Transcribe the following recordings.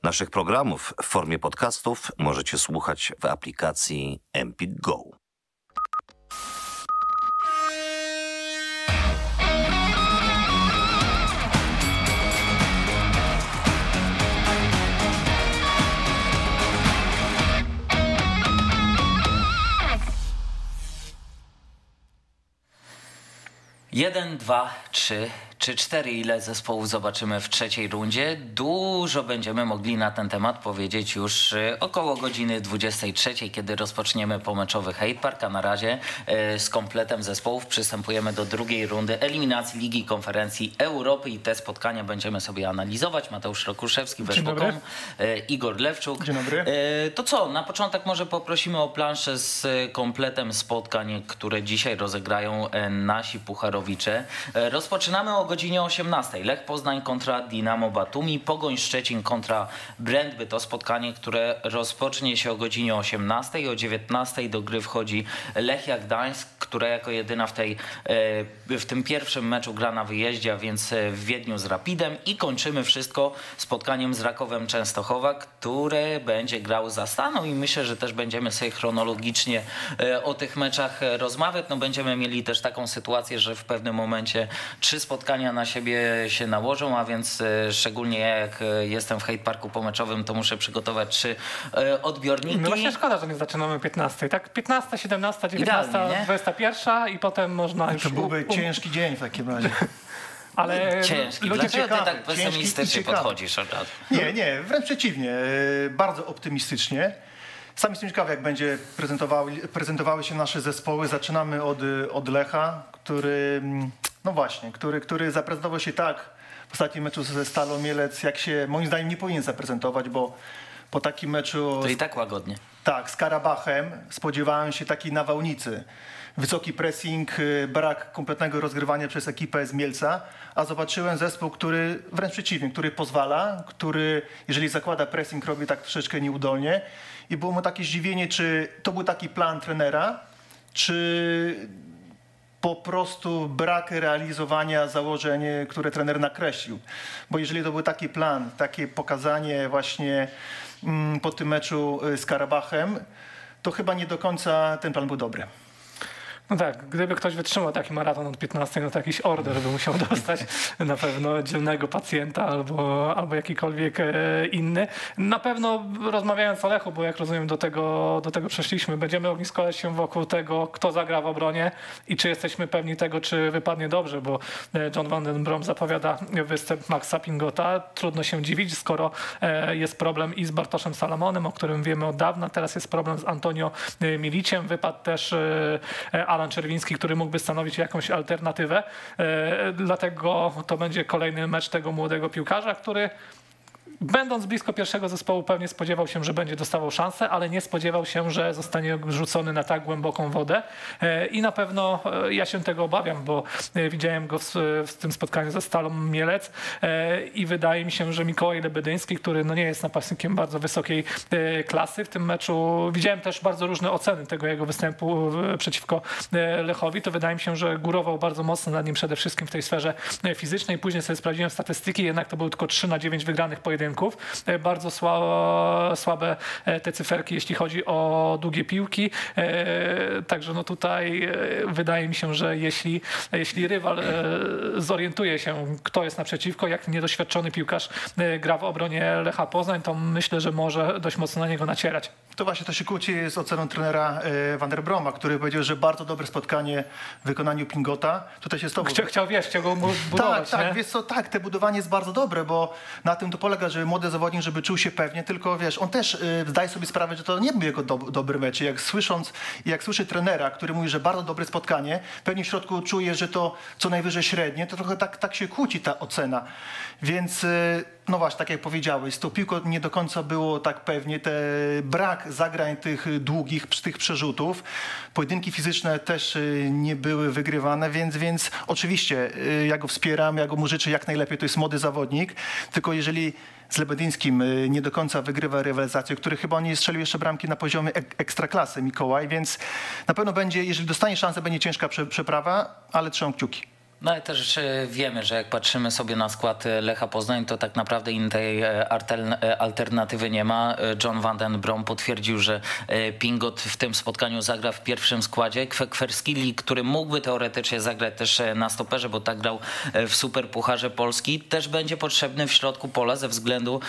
Naszych programów w formie podcastów możecie słuchać w aplikacji Empik Go. Jeden, dwa, trzy czy 4, ile zespołów zobaczymy w trzeciej rundzie. Dużo będziemy mogli na ten temat powiedzieć już około godziny 23, kiedy rozpoczniemy pomeczowy Hate Park, a na razie z kompletem zespołów przystępujemy do drugiej rundy eliminacji Ligi Konferencji Europy i te spotkania będziemy sobie analizować. Mateusz Rokuszewski, Weszpokom, Igor Lewczuk. Dzień dobry. To co, na początek może poprosimy o planszę z kompletem spotkań, które dzisiaj rozegrają nasi pucharowicze. Rozpoczynamy o godzinie 18. Lech Poznań kontra Dinamo Batumi, Pogoń Szczecin kontra Brentby. To spotkanie, które rozpocznie się o godzinie 18. O 19 do gry wchodzi Lechia Gdańsk, która jako jedyna w tym pierwszym meczu gra na wyjeździe, a więc w Wiedniu z Rapidem. I kończymy wszystko spotkaniem z Rakowem Częstochowa, które będzie grał za Staną i myślę, że też będziemy sobie chronologicznie o tych meczach rozmawiać. No będziemy mieli też taką sytuację, że w pewnym momencie 3 spotkania na siebie się nałożą, a więc szczególnie jak jestem w Hate Parku pomeczowym, to muszę przygotować 3 odbiorniki. No właśnie szkoda, że nie zaczynamy 15. Tak 15, 17, 19, 21 i potem można już... To byłby ciężki dzień w takim razie. Ale ciężki. Dlaczego ty tak pesymistycznie podchodzisz od razu? Nie, wręcz przeciwnie. Bardzo optymistycznie. Sam jestem ciekawy, jak będzie prezentowały się nasze zespoły. Zaczynamy od Lecha, który zaprezentował się tak w ostatnim meczu ze Stalą Mielec, jak się moim zdaniem nie powinien zaprezentować, bo po takim meczu... To i tak łagodnie. Tak, z Karabachem spodziewałem się takiej nawałnicy. Wysoki pressing, brak kompletnego rozgrywania przez ekipę z Mielca, a zobaczyłem zespół, który wręcz przeciwnie, który pozwala, który jeżeli zakłada pressing, robi tak troszeczkę nieudolnie i było mu takie zdziwienie, czy to był taki plan trenera, czy po prostu brak realizowania założeń, które trener nakreślił. Bo jeżeli to był taki plan, takie pokazanie właśnie po tym meczu z Karabachem, to chyba nie do końca ten plan był dobry. No tak, gdyby ktoś wytrzymał taki maraton od 15, no to jakiś order by musiał dostać na pewno dzielnego pacjenta albo jakikolwiek inny. Na pewno rozmawiając o Lechu, bo jak rozumiem do tego przeszliśmy, będziemy ogniskować się wokół tego, kto zagra w obronie i czy jesteśmy pewni tego, czy wypadnie dobrze, bo John van den Brom zapowiada występ Maxa Pingota. Trudno się dziwić, skoro jest problem i z Bartoszem Salamonem, o którym wiemy od dawna. Teraz jest problem z Antonio Miliciem. Wypadł też Alan Czerwiński, który mógłby stanowić jakąś alternatywę. Dlatego to będzie kolejny mecz tego młodego piłkarza, który będąc blisko pierwszego zespołu pewnie spodziewał się, że będzie dostawał szansę, ale nie spodziewał się, że zostanie rzucony na tak głęboką wodę. I na pewno ja się tego obawiam, bo widziałem go w tym spotkaniu ze Stalą Mielec i wydaje mi się, że Mikołaj Lebedyński, który no nie jest napastnikiem bardzo wysokiej klasy w tym meczu, widziałem też bardzo różne oceny tego jego występu przeciwko Lechowi, to wydaje mi się, że górował bardzo mocno nad nim przede wszystkim w tej sferze fizycznej. Później sobie sprawdziłem statystyki, jednak to były tylko 3 na 9 wygranych pojedynków. Bardzo słabe te cyferki, jeśli chodzi o długie piłki. Także no tutaj wydaje mi się, że jeśli rywal zorientuje się, kto jest naprzeciwko, jak niedoświadczony piłkarz gra w obronie Lecha Poznań, to myślę, że może dość mocno na niego nacierać. To właśnie to się kłóci z oceną trenera Van der Broma, który powiedział, że bardzo dobre spotkanie w wykonaniu Pingota. Tutaj się z tobą... Chciał go budować. Tak, wiesz co, tak, te budowanie jest bardzo dobre, bo na tym to polega, że młody zawodnik, żeby czuł się pewnie, tylko wiesz, on też zdaje sobie sprawę, że to nie był jego dobry mecz. Jak słyszy trenera, który mówi, że bardzo dobre spotkanie, pewnie w środku czuje, że to co najwyżej średnie, to trochę tak się kłóci ta ocena. Więc no właśnie, tak jak powiedziałeś, z tą piłką nie do końca było tak pewnie. Brak zagrań tych długich, tych przerzutów. Pojedynki fizyczne też nie były wygrywane, więc oczywiście ja go wspieram, ja mu życzę jak najlepiej. To jest młody zawodnik, tylko jeżeli z Lebedyńskim nie do końca wygrywa rywalizację, który chyba nie strzelił jeszcze bramki na poziomie ekstraklasy Mikołaj, więc na pewno będzie, jeżeli dostanie szansę, będzie ciężka przeprawa, ale trzymam kciuki. No ale też wiemy, że jak patrzymy sobie na skład Lecha Poznań, to tak naprawdę innej alternatywy nie ma. John van den Brom potwierdził, że Pingot w tym spotkaniu zagra w pierwszym składzie. Kwerskyli, który mógłby teoretycznie zagrać też na stoperze, bo tak grał w Superpucharze Polski, też będzie potrzebny w środku pola ze względu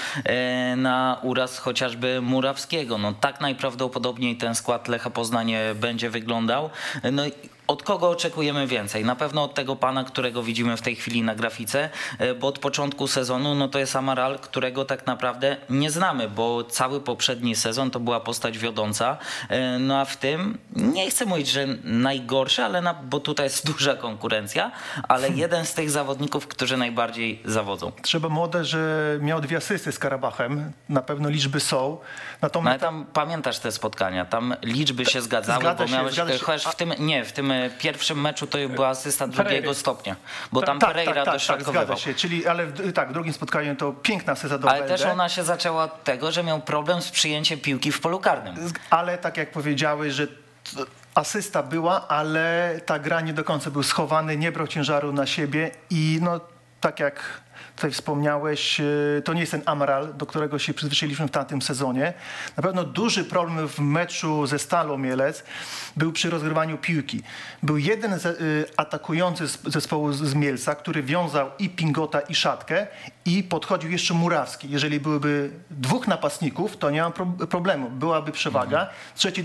na uraz chociażby Murawskiego. No tak najprawdopodobniej ten skład Lecha Poznań będzie wyglądał. No od kogo oczekujemy więcej? Na pewno od tego pana, którego widzimy w tej chwili na grafice, bo od początku sezonu no to jest Amaral, którego tak naprawdę nie znamy, bo cały poprzedni sezon to była postać wiodąca. No a w tym, nie chcę mówić, że najgorszy, ale bo tutaj jest duża konkurencja, ale jeden z tych zawodników, którzy najbardziej zawodzą. Trzeba młode, że miał 2 asysty z Karabachem, na pewno liczby są. Natomiast ale tam pamiętasz te spotkania, tam liczby się zgadzały, bo miałeś chociaż w tym pierwszym meczu to była asysta drugiego stopnia, bo tam Pereira dośrodkowywał. Zgadza się, czyli ale w drugim spotkaniu to piękna asysta do Ale też ona się zaczęła od tego, że miał problem z przyjęciem piłki w polu karnym. Ale tak jak powiedziałeś, że asysta była, ale ta gra nie do końca był schowany, nie brał ciężaru na siebie i no tak jak tutaj wspomniałeś, to nie jest ten Amaral, do którego się przyzwyczailiśmy w tamtym sezonie. Na pewno duży problem w meczu ze Stalą Mielec był przy rozgrywaniu piłki. Był jeden atakujący z zespołu z Mielca, który wiązał i Pingota, i Szatkę i podchodził jeszcze Murawski. Jeżeli byłyby 2 napastników, to nie ma problemu. Byłaby przewaga. Trzeci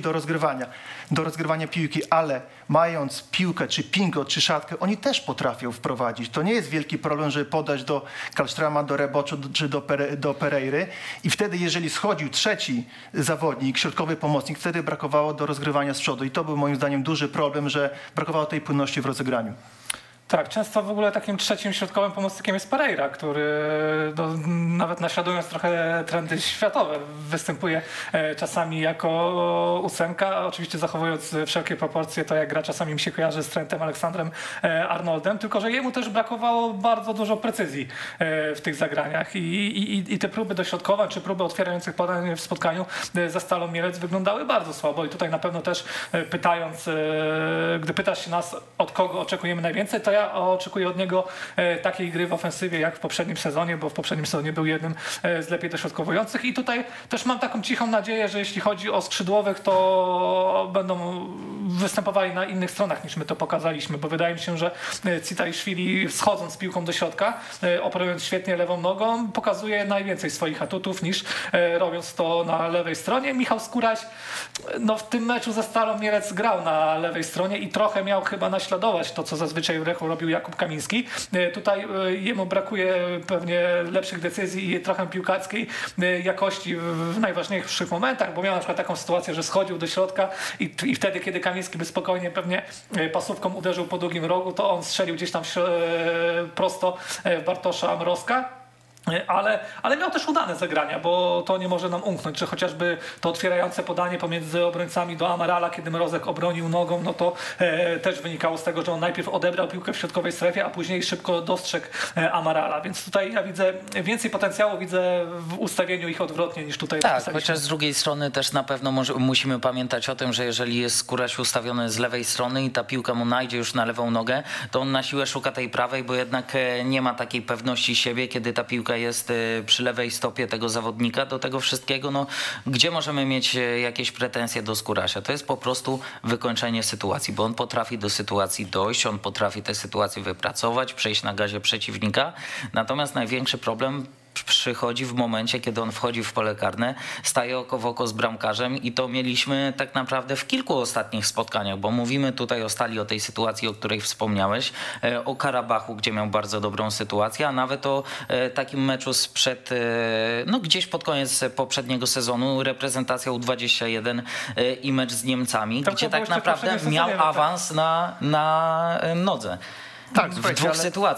do rozgrywania piłki, ale mając piłkę, czy Pingot, czy Szatkę, oni też potrafią wprowadzić. To nie jest wielki problem, żeby podać do Kallströma, do Reboczo, czy do Pereiry. I wtedy, jeżeli schodził trzeci zawodnik, środkowy pomocnik, wtedy brakowało do rozgrywania z przodu. I to był moim zdaniem duży problem, że brakowało tej płynności w rozegraniu. Tak, często w ogóle takim trzecim środkowym pomocnikiem jest Pereira, który nawet naśladując trochę trendy światowe występuje czasami jako 8, oczywiście zachowując wszelkie proporcje, to jak gra czasami mi się kojarzy z Trentem Aleksandrem Arnoldem, tylko że jemu też brakowało bardzo dużo precyzji w tych zagraniach i te próby dośrodkowe czy próby otwierających podań w spotkaniu za Stalą Mielec wyglądały bardzo słabo i tutaj na pewno też pytając, gdy pytasz się nas, od kogo oczekujemy najwięcej, to ja oczekuję od niego takiej gry w ofensywie jak w poprzednim sezonie, bo w poprzednim sezonie był jednym z lepiej dośrodkowujących i tutaj też mam taką cichą nadzieję, że jeśli chodzi o skrzydłowych, to będą występowali na innych stronach niż my to pokazaliśmy, bo wydaje mi się, że Citajszwili schodząc z piłką do środka, operując świetnie lewą nogą, pokazuje najwięcej swoich atutów niż robiąc to na lewej stronie. Michał Skóraś no w tym meczu ze Stalą Mielec grał na lewej stronie i trochę miał chyba naśladować to, co zazwyczaj w Lechu robił Jakub Kamiński. Tutaj jemu brakuje pewnie lepszych decyzji i trochę piłkarskiej jakości w najważniejszych momentach, bo miał na przykład taką sytuację, że schodził do środka i wtedy, kiedy Kamiński by spokojnie pewnie pasówką uderzył po drugim rogu, to on strzelił gdzieś tam prosto w Bartosza Mrozka. Ale miał też udane zagrania, bo to nie może nam umknąć, czy chociażby to otwierające podanie pomiędzy obrońcami do Amarala, kiedy Mrozek obronił nogą, no to też wynikało z tego, że on najpierw odebrał piłkę w środkowej strefie, a później szybko dostrzegł Amarala, więc tutaj ja widzę więcej potencjału, widzę w ustawieniu ich odwrotnie niż tutaj. Tak, chociaż z drugiej strony też na pewno musimy pamiętać o tym, że jeżeli jest Skóraś ustawiony z lewej strony i ta piłka mu najdzie już na lewą nogę, to on na siłę szuka tej prawej, bo jednak nie ma takiej pewności siebie, kiedy ta piłka jest przy lewej stopie tego zawodnika. Do tego wszystkiego, no, gdzie możemy mieć jakieś pretensje do Skórasia? To jest po prostu wykończenie sytuacji, bo on potrafi do sytuacji dojść, on potrafi tę sytuację wypracować, przejść na gazie przeciwnika. Natomiast największy problem przychodzi w momencie, kiedy on wchodzi w pole karne, staje oko w oko z bramkarzem i to mieliśmy tak naprawdę w kilku ostatnich spotkaniach, bo mówimy tutaj o Stali, o tej sytuacji, o której wspomniałeś, o Karabachu, gdzie miał bardzo dobrą sytuację, a nawet o takim meczu sprzed, no gdzieś pod koniec poprzedniego sezonu, reprezentacja U21 i mecz z Niemcami, gdzie tak naprawdę miał awans na nodze. Tak, w dwóch sytuacjach.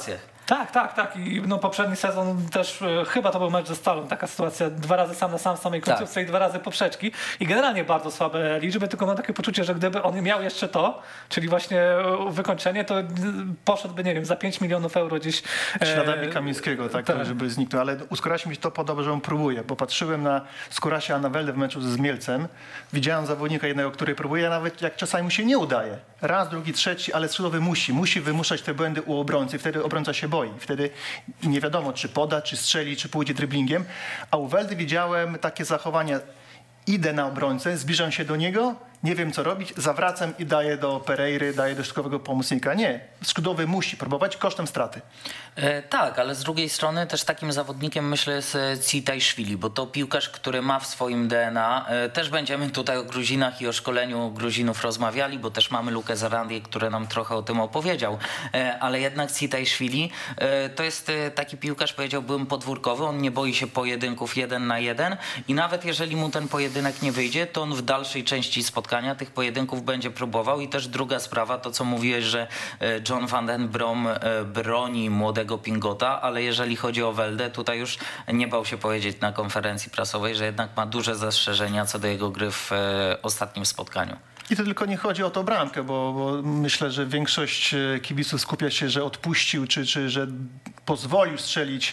Tak. I no, poprzedni sezon też chyba to był mecz ze Stalą. Taka sytuacja, 2 razy sam na sam w samej końcówce i 2 razy poprzeczki. I generalnie bardzo słabe liczby, tylko mam takie poczucie, że gdyby on miał jeszcze to, czyli właśnie wykończenie, to poszedłby, nie wiem, za 5 milionów euro gdzieś. Czy na Derby Kamińskiego, tak, żeby zniknął. Ale u Skórasia mi się to podoba, że on próbuje, bo patrzyłem na Skórasia Anawelde w meczu z Mielcem. Widziałem zawodnika jednego, który próbuje, nawet jak czasami mu się nie udaje. Raz, drugi, trzeci, ale skrzydłowy musi wymuszać te błędy u obrońcy. Wtedy obrońca się boi. Wtedy nie wiadomo, czy poda, czy strzeli, czy pójdzie driblingiem. A u Weldy widziałem takie zachowania. Idę na obrońcę, zbliżam się do niego, nie wiem co robić, zawracam i daję do Pereiry, daję do środkowego pomocnika. Nie, skrzydłowy musi próbować kosztem straty. Tak, ale z drugiej strony też takim zawodnikiem myślę jest Tsitajszwili, bo to piłkarz, który ma w swoim DNA. Też będziemy tutaj o Gruzinach i o szkoleniu Gruzinów rozmawiali, bo też mamy Lukę Zarandię, który nam trochę o tym opowiedział. Ale jednak Tsitajszwili to jest taki piłkarz, powiedziałbym, podwórkowy. On nie boi się pojedynków 1 na 1 i nawet jeżeli mu ten pojedynek nie wyjdzie, to on w dalszej części spotkania tych pojedynków będzie próbował. I też druga sprawa, to co mówiłeś, że John van den Brom broni młodego Pingota, ale jeżeli chodzi o Weldę, tutaj już nie bał się powiedzieć na konferencji prasowej, że jednak ma duże zastrzeżenia co do jego gry w ostatnim spotkaniu. I to tylko nie chodzi o tą bramkę, bo myślę, że większość kibiców skupia się, że odpuścił, czy że pozwolił strzelić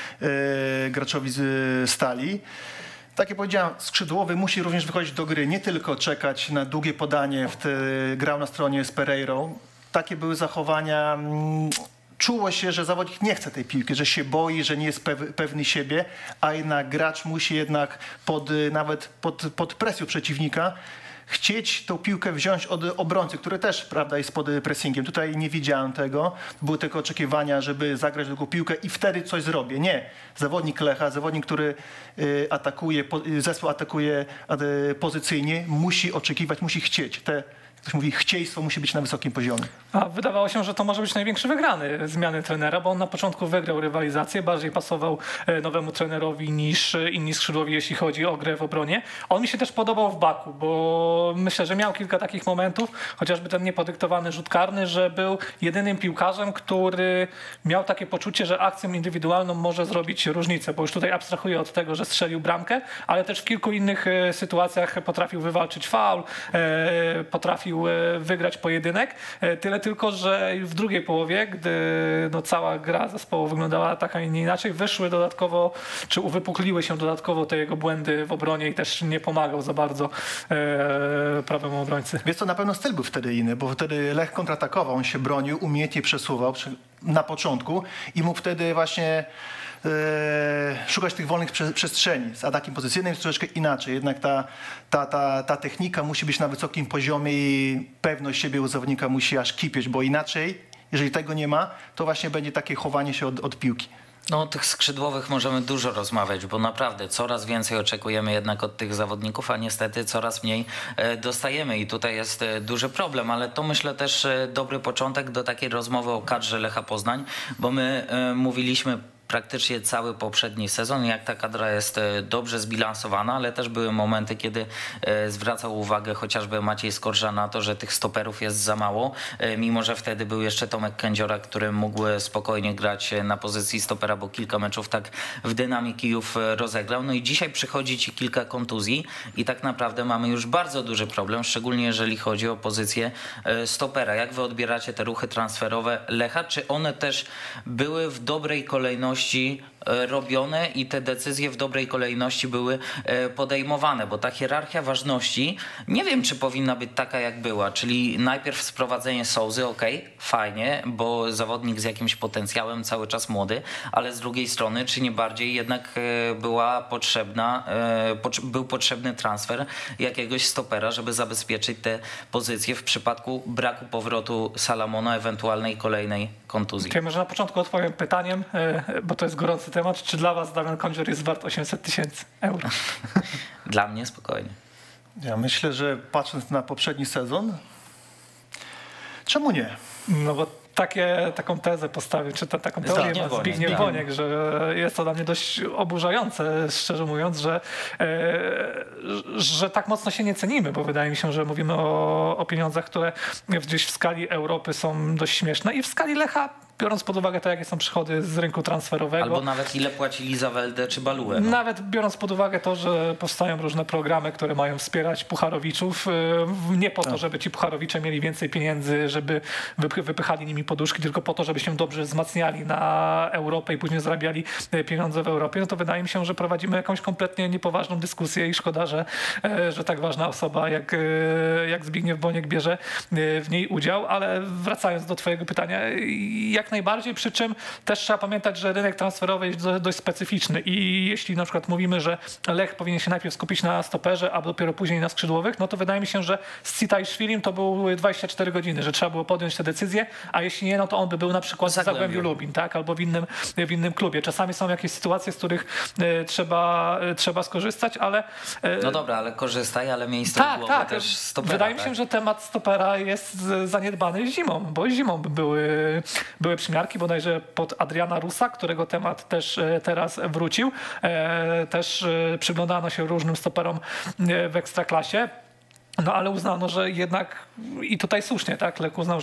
graczowi z Stali. Tak jak powiedziałem, skrzydłowy musi również wychodzić do gry, nie tylko czekać na długie podanie, grał na stronie z Pereirą. Takie były zachowania. Czuło się, że zawodnik nie chce tej piłki, że się boi, że nie jest pewny siebie, a jednak gracz musi jednak nawet pod presją przeciwnika chcieć tą piłkę wziąć od obrońcy, który też, prawda, jest pod pressingiem. Tutaj nie widziałem tego. Były tylko oczekiwania, żeby zagrać drugą piłkę i wtedy coś zrobię. Nie. Zawodnik Lecha, zawodnik, który atakuje, zespół atakuje pozycyjnie, musi oczekiwać, musi chcieć. Ktoś mówi, chcieństwo musi być na wysokim poziomie. A wydawało się, że to może być największy wygrany zmiany trenera, bo on na początku wygrał rywalizację, bardziej pasował nowemu trenerowi niż inni skrzydłowi, jeśli chodzi o grę w obronie. On mi się też podobał w Baku, bo myślę, że miał kilka takich momentów, chociażby ten niepodyktowany rzut karny, że był jedynym piłkarzem, który miał takie poczucie, że akcją indywidualną może zrobić różnicę, bo już tutaj abstrahuję od tego, że strzelił bramkę, ale też w kilku innych sytuacjach potrafił wywalczyć faul, potrafił wygrać pojedynek. Tyle tylko, że w drugiej połowie, gdy cała gra zespołu wyglądała tak, a nie inaczej, wyszły dodatkowo, czy uwypukliły się dodatkowo te jego błędy w obronie i też nie pomagał za bardzo prawemu obrońcy. Wiesz co, na pewno styl był wtedy inny, bo wtedy Lech kontratakował, on się bronił, umiejętnie przesuwał na początku i mógł wtedy właśnie szukać tych wolnych przestrzeni. Z atakiem pozycyjnym jest troszeczkę inaczej. Jednak ta technika musi być na wysokim poziomie i pewność siebie u zawodnika musi aż kipieć, bo inaczej, jeżeli tego nie ma, to właśnie będzie takie chowanie się od piłki. No o tych skrzydłowych możemy dużo rozmawiać, bo naprawdę coraz więcej oczekujemy jednak od tych zawodników, a niestety coraz mniej dostajemy i tutaj jest duży problem, ale to myślę też dobry początek do takiej rozmowy o kadrze Lecha Poznań, bo my mówiliśmy praktycznie cały poprzedni sezon, jak ta kadra jest dobrze zbilansowana, ale też były momenty, kiedy zwracał uwagę chociażby Maciej Skorża na to, że tych stoperów jest za mało, mimo że wtedy był jeszcze Tomek Kędziora, który mógł spokojnie grać na pozycji stopera, bo kilka meczów tak w Dynamii Kijów rozegrał. No i dzisiaj przychodzi ci kilka kontuzji i tak naprawdę mamy już bardzo duży problem, szczególnie jeżeli chodzi o pozycję stopera. Jak wy odbieracie te ruchy transferowe Lecha? Czy one też były w dobrej kolejności robione i te decyzje w dobrej kolejności były podejmowane, bo ta hierarchia ważności nie wiem, czy powinna być taka, jak była, czyli najpierw sprowadzenie Souzy, fajnie, bo zawodnik z jakimś potencjałem, cały czas młody, ale z drugiej strony, czy nie bardziej jednak był potrzebny transfer jakiegoś stopera, żeby zabezpieczyć te pozycje w przypadku braku powrotu Salamona, ewentualnej kolejnej kontuzji. Okay, może na początku odpowiem pytaniem, bo to jest gorący temat. Czy dla was Damian Kądzior jest wart 800 000 euro? Dla mnie spokojnie. Ja myślę, że patrząc na poprzedni sezon, czemu nie? No bo taką tezę postawił, czy taką teorię ma Zbigniew Boniek, że jest to dla mnie dość oburzające, szczerze mówiąc, że tak mocno się nie cenimy, bo wydaje mi się, że mówimy o pieniądzach, które gdzieś w skali Europy są dość śmieszne i w skali Lecha biorąc pod uwagę to, jakie są przychody z rynku transferowego. Albo nawet ile płacili za Weldę czy Baluę. No. Nawet biorąc pod uwagę to, że powstają różne programy, które mają wspierać pucharowiczów, nie po to, żeby ci pucharowicze mieli więcej pieniędzy, żeby wypychali nimi poduszki, tylko po to, żeby się dobrze wzmacniali na Europę i później zarabiali pieniądze w Europie, no to wydaje mi się, że prowadzimy jakąś kompletnie niepoważną dyskusję i szkoda, że tak ważna osoba jak Zbigniew Boniek bierze w niej udział, ale wracając do twojego pytania, jak najbardziej, przy czym też trzeba pamiętać, że rynek transferowy jest dość specyficzny i jeśli na przykład mówimy, że Lech powinien się najpierw skupić na stoperze, a dopiero później na skrzydłowych, no to wydaje mi się, że z Citajszwilim to były 24 godziny, że trzeba było podjąć tę decyzję, a jeśli nie, no to on by był na przykład w Zagłębiu Lubin, tak, albo w innym klubie. Czasami są jakieś sytuacje, z których trzeba skorzystać, ale... No dobra, ale korzystaj, ale miejsce tak, też stopera. Wydaje mi się, że temat stopera jest zaniedbany zimą, bo zimą były przymiarki, bodajże pod Adriana Rusa, którego temat też teraz wrócił. Też przyglądano się różnym stoperom w Ekstraklasie. No ale uznano, że jednak i tutaj słusznie, tak, Lech uznał,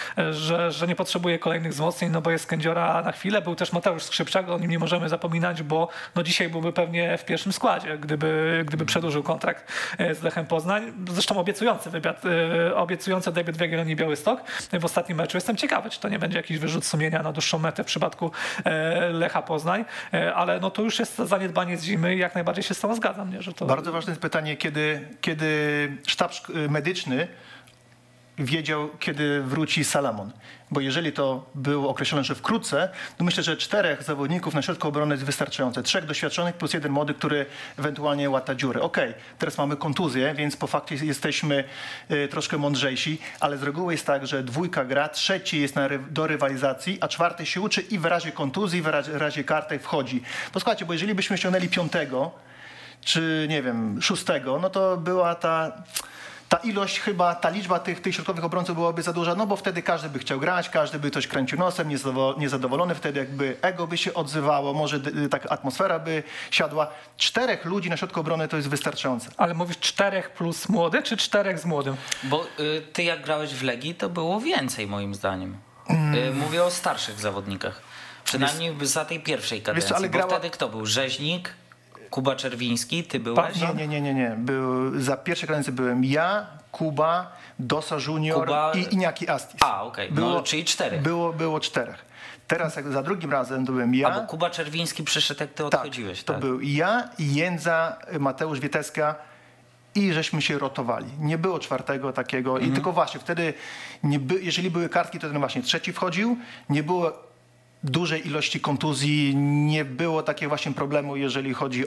że nie potrzebuje kolejnych wzmocnień, no bo jest Kędziora na chwilę. Był też Mateusz Skrzypczak, o nim nie możemy zapominać, bo no dzisiaj byłby pewnie w pierwszym składzie, gdyby przedłużył kontrakt z Lechem Poznań. Zresztą obiecujący debiut w Jagiellonii Białystok w ostatnim meczu. Jestem ciekawy, czy to nie będzie jakiś wyrzut sumienia na dłuższą metę w przypadku Lecha Poznań, ale no to już jest zaniedbanie z zimy i jak najbardziej się z tym zgadzam. Nie, że to... Bardzo ważne jest pytanie, kiedy sztab medyczny wiedział, kiedy wróci Salamon. Bo jeżeli to było określone, że wkrótce, to myślę, że 4 zawodników na środku obrony jest wystarczające. 3 doświadczonych plus 1 młody, który ewentualnie łata dziury. Okej, teraz mamy kontuzję, więc po fakcie jesteśmy troszkę mądrzejsi, ale z reguły jest tak, że 2 gra, 3 jest do rywalizacji, a 4 się uczy i w razie kontuzji, w razie karty wchodzi. Posłuchajcie, bo jeżeli byśmy ściągnęli 5 czy nie wiem, 6, no to była ta ilość chyba, ta liczba tych środkowych obrońców byłaby za duża, no bo wtedy każdy by chciał grać, każdy by coś kręcił nosem, niezadowolony, wtedy jakby ego by się odzywało, może taka atmosfera by siadła. 4 ludzi na środku obrony to jest wystarczające. Ale mówisz 4 plus młody, czy 4 z młodym? Bo ty jak grałeś w Legii, to było więcej moim zdaniem. Mówię o starszych zawodnikach. Przynajmniej za tej pierwszej kadencji, ale bo wtedy kto był? Rzeźnik? Kuba Czerwiński, ty byłeś? Nie. Za pierwszej kadencji byłem ja, Kuba, Dosa Junior i Iñaki Astis. Okej. No, czyli 4. Było 4. Teraz jak za drugim razem to byłem ja. Bo Kuba Czerwiński przyszedł, jak ty odchodziłeś. To był ja, Jędza, Mateusz Wieteska i żeśmy się rotowali. Nie było 4 takiego. I tylko właśnie wtedy, jeżeli były kartki, to ten właśnie 3 wchodził. Nie było dużej ilości kontuzji, nie było takiego właśnie problemu, jeżeli chodzi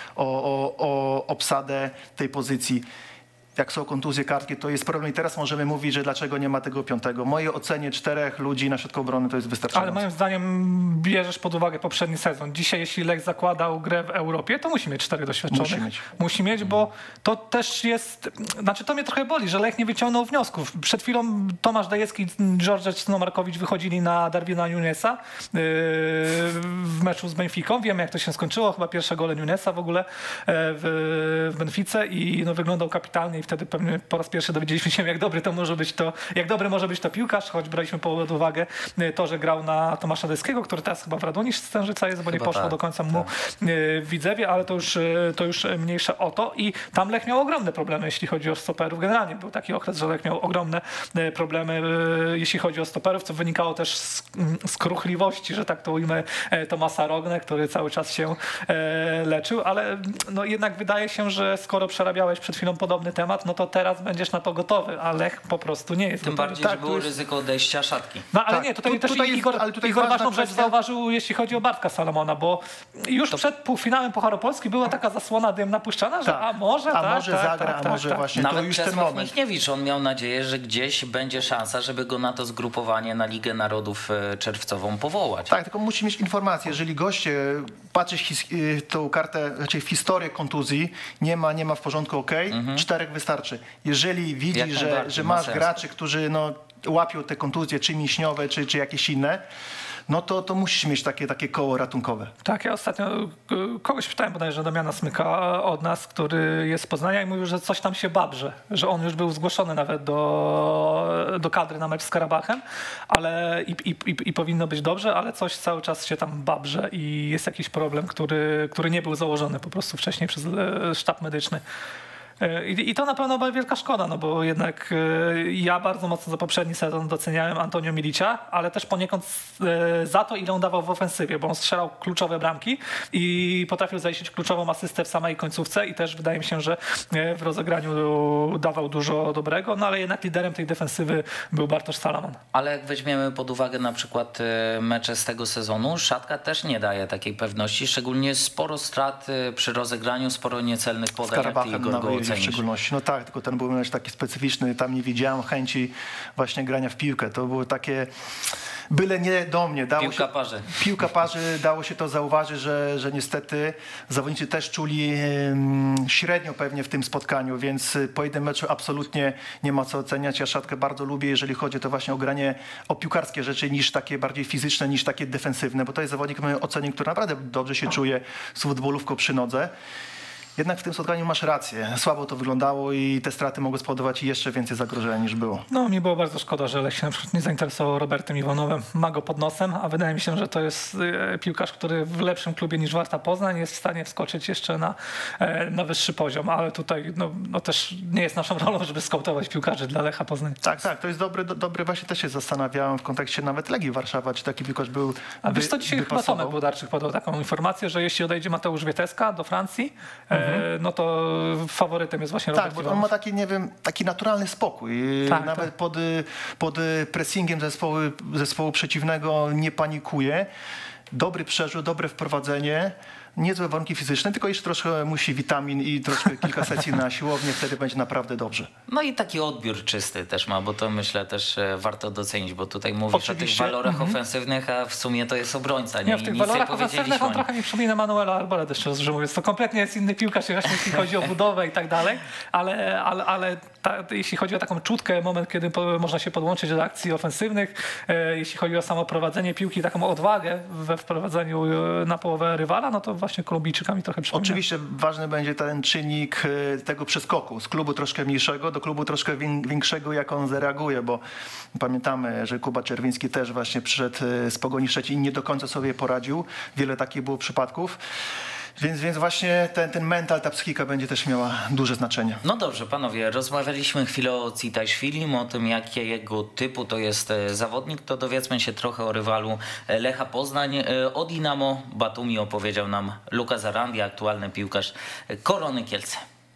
o obsadę tej pozycji. Jak są kontuzje, kartki, to jest problem. I teraz możemy mówić, że dlaczego nie ma tego 5. W mojej ocenie 4 ludzi na środku obrony to jest wystarczające. Ale moim zdaniem bierzesz pod uwagę poprzedni sezon. Dzisiaj, jeśli Lech zakładał grę w Europie, to musi mieć 4 doświadczonych. Musi mieć, bo to też jest... Znaczy to mnie trochę boli, że Lech nie wyciągnął wniosków. Przed chwilą Tomasz Dajecki i George Snomarkowicz wychodzili na Darwina Nunesa w meczu z Benficą. Wiemy, jak to się skończyło. Chyba pierwsze gole Nunesa w ogóle w Benfice i no, wyglądał kapitalnie. Wtedy pewnie po raz pierwszy dowiedzieliśmy się, jak dobry może być to piłkarz, choć braliśmy pod uwagę to, że grał na Tomasza Dajeckiego, który teraz chyba w Radomiu Stężyca jest, bo nie poszło do końca mu w Widzewie, ale to już mniejsze o to. I tam Lech miał ogromne problemy, jeśli chodzi o stoperów. Generalnie był taki okres, że Lech miał ogromne problemy, jeśli chodzi o stoperów, co wynikało też z kruchliwości, że tak to ujmę, Tomasa Rogne, który cały czas się leczył, ale no jednak wydaje się, że skoro przerabiałeś przed chwilą podobny temat, no to teraz będziesz na to gotowy, a Lech po prostu nie jest Tym gotowy. bardziej, że było ryzyko odejścia Szatki. No ale nie, tutaj też Igor ważną rzecz zauważył, jeśli chodzi o Bartka Salamona, bo już przed półfinałem Pucharu Polski była taka zasłona dymna puszczana, że może zagra, a może właśnie nawet to już ten moment. Michniewicz, on miał nadzieję, że gdzieś będzie szansa, żeby go na to zgrupowanie na Ligę Narodów czerwcową powołać. Tak, tylko musi mieć informację, jeżeli goście patrzysz tą kartę, znaczy w historię kontuzji, nie ma w porządku, 4 wystarczy. Jeżeli widzi, że masz graczy, którzy łapią te kontuzje, czy mięśniowe, czy jakieś inne, no to musisz mieć takie koło ratunkowe. Tak, ja ostatnio kogoś pytałem bodajże Damiana Smyka od nas, który jest z Poznania i mówił, że coś tam się babrze, że on już był zgłoszony nawet do kadry na mecz z Karabachem, ale i powinno być dobrze, ale coś cały czas się tam babrze i jest jakiś problem, który nie był założony po prostu wcześniej przez sztab medyczny. I to na pewno wielka szkoda, no bo jednak ja bardzo mocno za poprzedni sezon doceniałem Antonio Milicia, ale też poniekąd za to, ile on dawał w ofensywie, bo on strzelał kluczowe bramki i potrafił zaistnieć kluczową asystę w samej końcówce i też wydaje mi się, że w rozegraniu dawał dużo dobrego, no ale jednak liderem tej defensywy był Bartosz Salamon. Ale jak weźmiemy pod uwagę na przykład mecze z tego sezonu, Szatka też nie daje takiej pewności, szczególnie sporo strat przy rozegraniu, sporo niecelnych podań. Jak ty, Igor, go w szczególności. No tak, tylko ten był mecz taki specyficzny, tam nie widziałem chęci właśnie grania w piłkę. To było takie byle nie do mnie. Piłka parzy, dało się to zauważyć, że niestety zawodnicy też czuli średnio pewnie w tym spotkaniu, więc po jednym meczu absolutnie nie ma co oceniać. Ja Szatkę bardzo lubię, jeżeli chodzi to właśnie o granie, o piłkarskie rzeczy niż takie bardziej fizyczne, niż takie defensywne, bo to jest zawodnik, moim ocenię, który naprawdę dobrze się czuje z futbolówką przy nodze. Jednak w tym spotkaniu masz rację. Słabo to wyglądało i te straty mogły spowodować jeszcze więcej zagrożenia niż było. No mi było bardzo szkoda, że Lech się na przykład nie zainteresował Robertem Iwanowem. Ma go pod nosem, a wydaje mi się, że to jest piłkarz, który w lepszym klubie niż Warta Poznań jest w stanie wskoczyć jeszcze na wyższy poziom, ale tutaj no też nie jest naszą rolą, żeby skautować piłkarzy dla Lecha Poznań. Tak, to jest dobry. Właśnie też się zastanawiałem w kontekście nawet Legii Warszawa, czy taki piłkarz był. A wiesz co, dzisiaj chyba Tomek Włodarczyk podał taką informację, że jeśli odejdzie Mateusz Wieteska do Francji, no to faworytem jest właśnie Robert Iwanow. On ma taki, nie wiem, taki naturalny spokój. Nawet pod pressingiem zespołu przeciwnego nie panikuje. Dobry przerzut, dobre wprowadzenie. Niezłe warunki fizyczne, tylko jeszcze troszkę musi witamin i troszkę kilka sesji na siłownię, wtedy będzie naprawdę dobrze. No i taki odbiór czysty też ma, bo to myślę też warto docenić, bo tutaj mówisz o tych walorach ofensywnych, a w sumie to jest obrońca. Nie, w tych walorach ofensywnych on trochę mi przypomina Manuela Arboleda, szczerze mówiąc. To kompletnie jest inny piłkarz, jeśli chodzi o budowę i tak dalej, ale jeśli chodzi o taką czutkę, moment, kiedy można się podłączyć do akcji ofensywnych, jeśli chodzi o samo prowadzenie piłki, taką odwagę we wprowadzeniu na połowę rywala, no to właśnie Kolumbijczykami trochę przypomina. Oczywiście ważny będzie ten czynnik tego przeskoku z klubu troszkę mniejszego do klubu troszkę większego, jak on zareaguje, bo pamiętamy, że Kuba Czerwiński też właśnie przyszedł z Pogoni Szczecin i nie do końca sobie poradził. Wiele takich było przypadków. Więc właśnie ten mental, ta psychika będzie też miała duże znaczenie. No dobrze, panowie, rozmawialiśmy chwilę o Citajszwilim, o tym, jakiego typu to jest zawodnik, to dowiedzmy się trochę o rywalu Lecha Poznań. O Dinamo Batumi opowiedział nam Lukas Arandia, aktualny piłkarz Korony Kielce.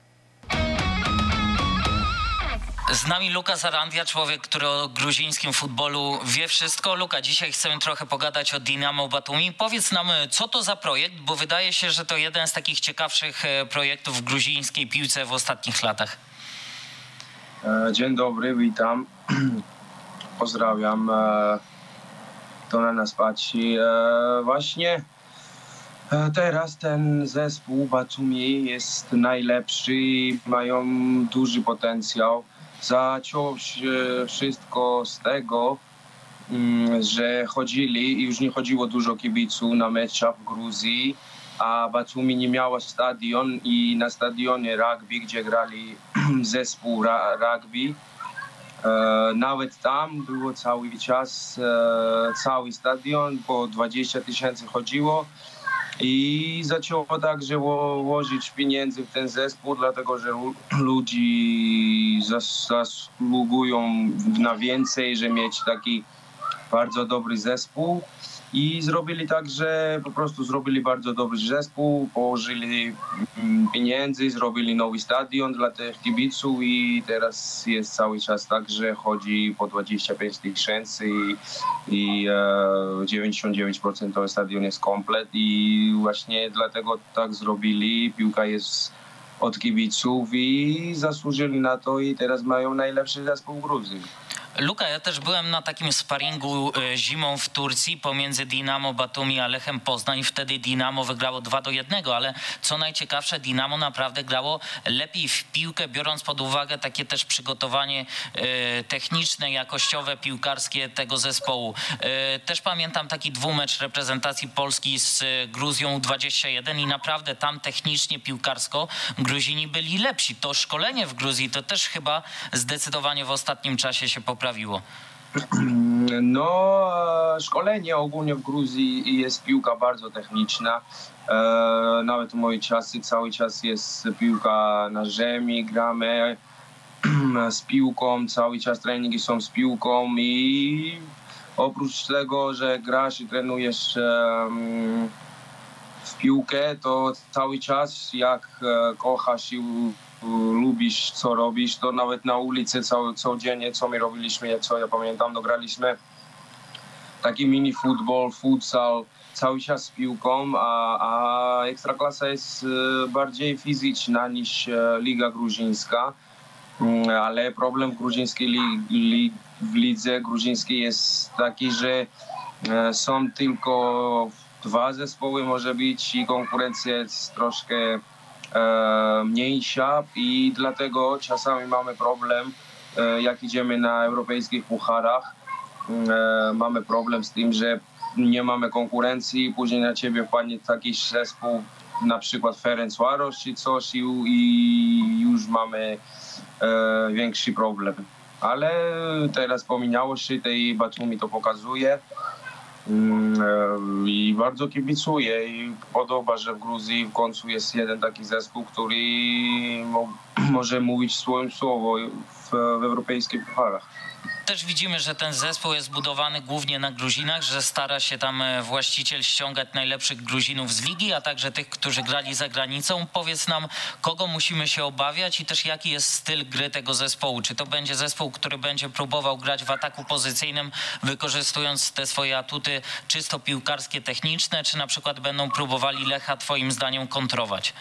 Z nami Lukas Arandia, człowiek, który o gruzińskim futbolu wie wszystko. Luka, dzisiaj chcemy trochę pogadać o Dinamo Batumi. Powiedz nam, co to za projekt, bo wydaje się, że to jeden z takich ciekawszych projektów w gruzińskiej piłce w ostatnich latach. Dzień dobry, witam. Pozdrawiam. To na nas patrzy. Właśnie teraz ten zespół Batumi jest najlepszy i mają duży potencjał. Zaczęło się wszystko z tego, że chodzili i już nie chodziło dużo kibiców na meczach w Gruzji, a Batumi nie miała stadion i na stadionie rugby, gdzie grali zespół rugby, nawet tam było cały czas, cały stadion, po 20 000 chodziło. I zaczęło także łożyć pieniędzy w ten zespół, dlatego że ludzi zasługują na więcej, że mieć taki bardzo dobry zespół. I zrobili tak, że po prostu zrobili bardzo dobry zespół, położyli pieniędzy, zrobili nowy stadion dla tych kibiców i teraz jest cały czas tak, że chodzi po 25 000 i 99% to stadion jest komplet i właśnie dlatego tak zrobili. Piłka jest od kibiców i zasłużyli na to i teraz mają najlepszy zespół w Gruzji. Luka, ja też byłem na takim sparingu zimą w Turcji pomiędzy Dinamo Batumi a Lechem Poznań. Wtedy Dinamo wygrało 2-1, ale co najciekawsze, Dinamo naprawdę grało lepiej w piłkę, biorąc pod uwagę takie też przygotowanie techniczne, jakościowe, piłkarskie tego zespołu. Też pamiętam taki dwumecz reprezentacji Polski z Gruzją 21 i naprawdę tam technicznie, piłkarsko Gruzini byli lepsi. To szkolenie w Gruzji to też chyba zdecydowanie w ostatnim czasie się poprawiło. No, szkolenie ogólnie w Gruzji jest piłka bardzo techniczna. Nawet w moich czasach cały czas jest piłka na ziemi, gramy z piłką, cały czas treningi są z piłką i oprócz tego, że grasz i trenujesz w piłkę, to cały czas jak kochasz i lubisz, co robisz, to nawet na ulicy codziennie, co my robiliśmy, co ja pamiętam, graliśmy taki mini futbol, futsal, cały czas z piłką, a Ekstraklasa jest bardziej fizyczna niż Liga Gruzińska, ale problem w gruzińskiej w lidze gruzińskiej jest taki, że są tylko 2 zespoły może być i konkurencja jest troszkę mniejsza i dlatego czasami mamy problem, jak idziemy na europejskich pucharach. Mamy problem z tym, że nie mamy konkurencji, później na ciebie wpadnie taki zespół, na przykład Ferencvaros czy coś i już mamy większy problem. Ale teraz pominęło się, tej Batumi to pokazuje. I bardzo kibicuję i podoba, że w Gruzji w końcu jest jeden taki zespół, który może mówić swoim słowo w europejskich pucharach. Też widzimy, że ten zespół jest budowany głównie na Gruzinach, że stara się tam właściciel ściągać najlepszych Gruzinów z ligi, a także tych, którzy grali za granicą. Powiedz nam, kogo musimy się obawiać i też jaki jest styl gry tego zespołu. Czy to będzie zespół, który będzie próbował grać w ataku pozycyjnym, wykorzystując te swoje atuty czysto piłkarskie, techniczne, czy na przykład będą próbowali Lecha twoim zdaniem kontrować?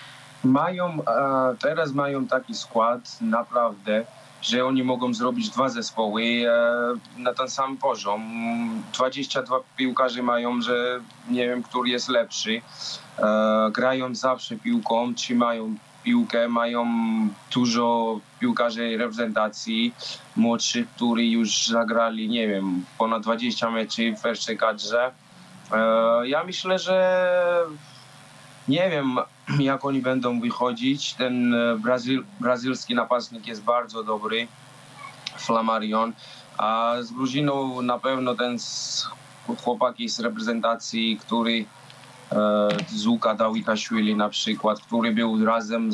Teraz mają taki skład naprawdę, że oni mogą zrobić 2 zespoły na ten sam poziom. 22 piłkarzy mają, że nie wiem, który jest lepszy. Grają zawsze piłką, trzymają piłkę, mają dużo piłkarzy reprezentacji młodszych, którzy już zagrali, nie wiem, ponad 20 meczy w pierwszej kadrze. Ja myślę, że nie wiem, jak oni będą wychodzić. Ten brazylijski napastnik jest bardzo dobry, Flammarion, a z Gruziną na pewno ten chłopaki z reprezentacji, który Zuka Dawitashvili na przykład, który był razem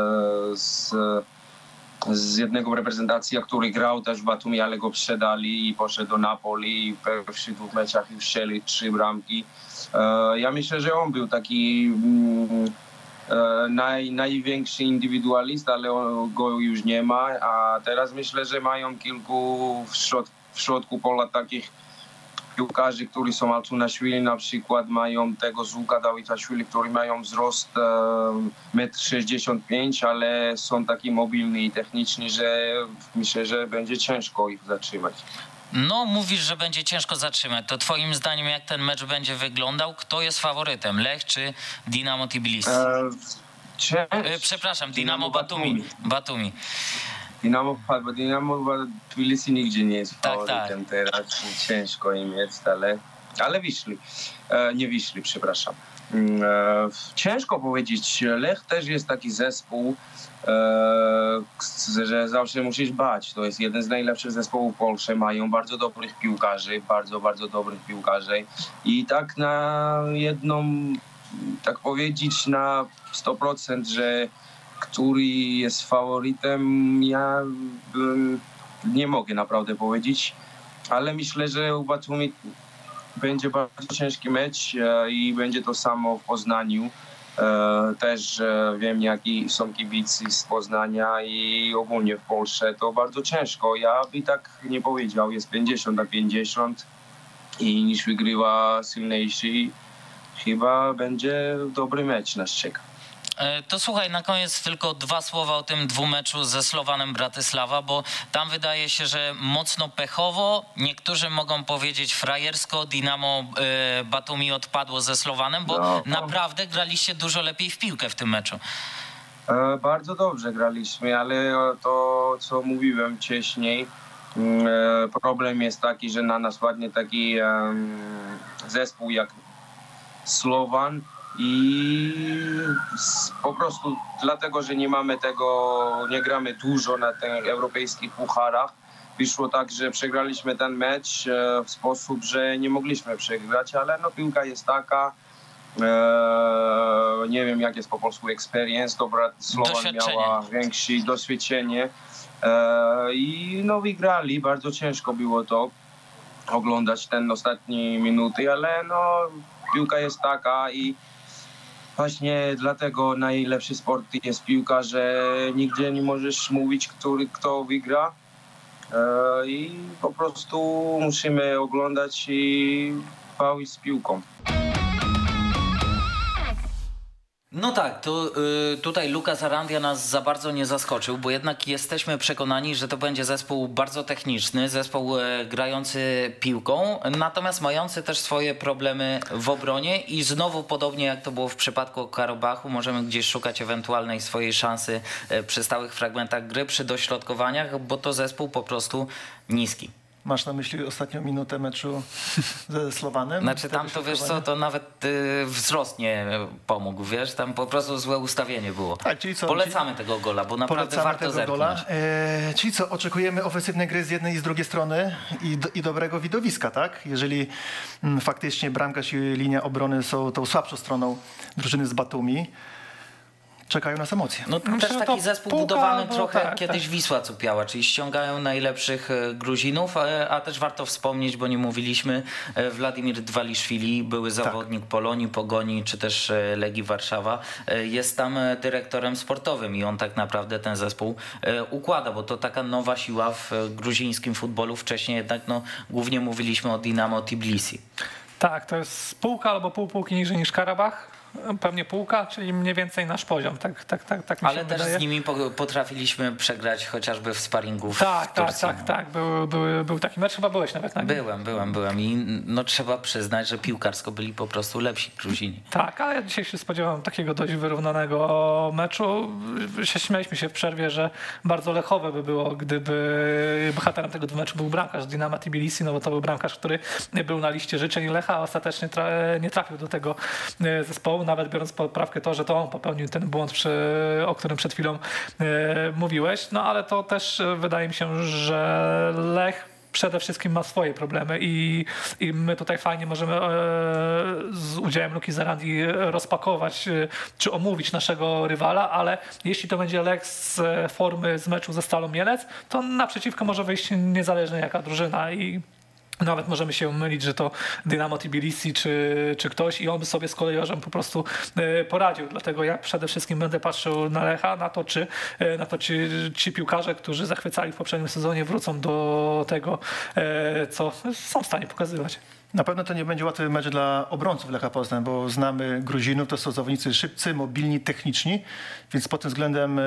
z jednego reprezentacji, który grał też w Batumi, ale go sprzedali i poszedł do Napoli i w pierwszych 2 meczach już strzelił 3 bramki. Ja myślę, że on był taki największy indywidualista, ale go już nie ma, a teraz myślę, że mają kilku w środku pola takich piłkarzy, którzy są Altunashvili na przykład, mają tego Zuka Dawitashvili, którzy mają wzrost 1,65 m, ale są taki mobilni i techniczni, że myślę, że będzie ciężko ich zatrzymać. No, mówisz, że będzie ciężko zatrzymać. To twoim zdaniem jak ten mecz będzie wyglądał? Kto jest faworytem? Lech czy Dinamo Tbilisi? Przepraszam, Dinamo Batumi. Dinamo Tbilisi nigdzie nie jest faworytem. Tak. Teraz ciężko im jest, ale wyszli. Nie wyszli, przepraszam. Ciężko powiedzieć. Lech też jest taki zespół, że zawsze musisz bać. To jest jeden z najlepszych zespołów w Polsce. Mają bardzo dobrych piłkarzy, bardzo dobrych piłkarzy. I tak na jedną, tak powiedzieć na 100%, że który jest faworytem, ja nie mogę naprawdę powiedzieć. Ale myślę, że u Batumi będzie bardzo ciężki mecz i będzie to samo w Poznaniu. Też wiem, jaki są kibicy z Poznania i ogólnie w Polsce to bardzo ciężko. Ja by tak nie powiedział, jest 50-50 i niż wygrywa silniejszy, chyba będzie dobry mecz nas czeka. To słuchaj, na koniec tylko 2 słowa o tym dwumeczu ze Slowanem Bratysława, bo tam wydaje się, że mocno pechowo, niektórzy mogą powiedzieć frajersko, Dinamo Batumi odpadło ze Slowanem, bo naprawdę graliście dużo lepiej w piłkę w tym meczu. Bardzo dobrze graliśmy, ale to, co mówiłem wcześniej, problem jest taki, że na nas padnie taki zespół jak Slovan i po prostu dlatego, że nie mamy tego, nie gramy dużo na tych europejskich pucharach, wyszło tak, że przegraliśmy ten mecz w sposób, że nie mogliśmy przegrać, ale no piłka jest taka, nie wiem jak jest po polsku experience, dobra, Slovan miała większe doświadczenie i no wygrali, bardzo ciężko było to oglądać ten ostatnie minuty, ale no piłka jest taka i właśnie dlatego najlepszy sport jest piłka, że nigdzie nie możesz mówić, kto wygra i po prostu musimy oglądać i bawić z piłką. No tak, tutaj Lucas Arandia nas za bardzo nie zaskoczył, bo jednak jesteśmy przekonani, że to będzie zespół bardzo techniczny, zespół grający piłką, natomiast mający też swoje problemy w obronie i znowu podobnie jak to było w przypadku Karabachu, możemy gdzieś szukać ewentualnej swojej szansy przy stałych fragmentach gry, przy dośrodkowaniach, bo to zespół po prostu niski. Masz na myśli ostatnią minutę meczu ze Slowanem? Znaczy tam to wiesz co, to nawet wzrost nie pomógł, wiesz, tam po prostu złe ustawienie było. Tak, czyli co? Polecamy tego gola, bo naprawdę warto zerknąć. Czyli co, oczekujemy ofensywnej gry z jednej i z drugiej strony i dobrego widowiska, tak? Jeżeli faktycznie bramkarz i linia obrony są tą słabszą stroną drużyny z Batumi, czekają nas emocje. No też taki zespół budowany trochę kiedyś Wisła Cupiała, czyli ściągają najlepszych Gruzinów, a też warto wspomnieć, bo nie mówiliśmy, Władimir Dwaliszwili, były zawodnik Polonii, Pogoni czy też Legii Warszawa, jest tam dyrektorem sportowym i on tak naprawdę ten zespół układa, bo to taka nowa siła w gruzińskim futbolu. Wcześniej jednak głównie mówiliśmy o Dinamo Tbilisi. Tak, to jest półka albo półki niżej niż Karabach. Pewnie półka, czyli mniej więcej nasz poziom. Tak mi ale się też wydaje. z nimi potrafiliśmy przegrać chociażby w sparingu w Turcji. Tak. Był taki mecz, chyba byłeś nawet na nim. Byłem i trzeba przyznać, że piłkarsko byli po prostu lepsi Gruzini. Tak, ale ja dzisiaj się spodziewam takiego dość wyrównanego meczu. Śmialiśmy się w przerwie, że bardzo lechowe by było, gdyby bohaterem tego meczu był bramkarz Dinama Tbilisi, no bo to był bramkarz, który był na liście życzeń Lecha, a ostatecznie nie trafił do tego zespołu, nawet biorąc pod poprawkę to, że to on popełnił ten błąd, o którym przed chwilą mówiłeś. No ale to też wydaje mi się, że Lech przede wszystkim ma swoje problemy i my tutaj fajnie możemy z udziałem Luki Zarandi rozpakować czy omówić naszego rywala, ale jeśli to będzie Lech z formy z meczu ze Stalą Mielec, to naprzeciwko może wyjść niezależnie jaka drużyna i nawet możemy się mylić, że to Dinamo Tbilisi czy ktoś i on by sobie z kolejorzem po prostu poradził. Dlatego ja przede wszystkim będę patrzył na Lecha, na to czy ci piłkarze, którzy zachwycali w poprzednim sezonie, wrócą do tego, co są w stanie pokazywać. Na pewno to nie będzie łatwy mecz dla obrońców Lecha Poznań, bo znamy Gruzinów, to są zawodnicy szybcy, mobilni, techniczni, więc pod tym względem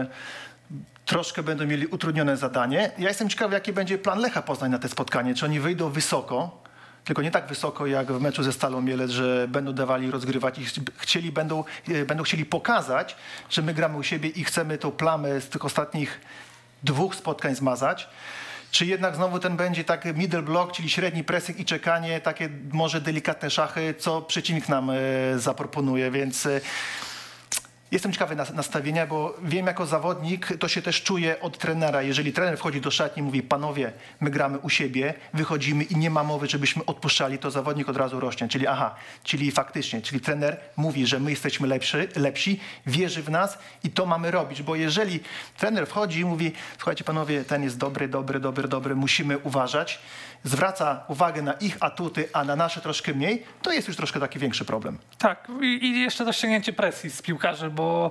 troszkę będą mieli utrudnione zadanie. Ja jestem ciekawy, jaki będzie plan Lecha Poznań na to spotkanie. Czy oni wyjdą wysoko, tylko nie tak wysoko jak w meczu ze Stalą Mielec, że będą dawali rozgrywać i będą chcieli pokazać, że my gramy u siebie i chcemy tą plamę z tych ostatnich 2 spotkań zmazać. Czy jednak znowu ten będzie tak middle block, czyli średni pressing i czekanie, takie może delikatne szachy, co przeciwnik nam zaproponuje, więc jestem ciekawy nastawienia, bo wiem jako zawodnik, to się też czuje od trenera. Jeżeli trener wchodzi do szatni i mówi, panowie, my gramy u siebie, wychodzimy i nie ma mowy, żebyśmy odpuszczali, to zawodnik od razu rośnie. Czyli faktycznie, czyli trener mówi, że my jesteśmy lepsi, wierzy w nas i to mamy robić. Bo jeżeli trener wchodzi i mówi, słuchajcie panowie, ten jest dobry, musimy uważać, zwraca uwagę na ich atuty, a na nasze troszkę mniej, to jest już troszkę taki większy problem. Tak, i jeszcze dosięgnięcie presji z piłkarzy, bo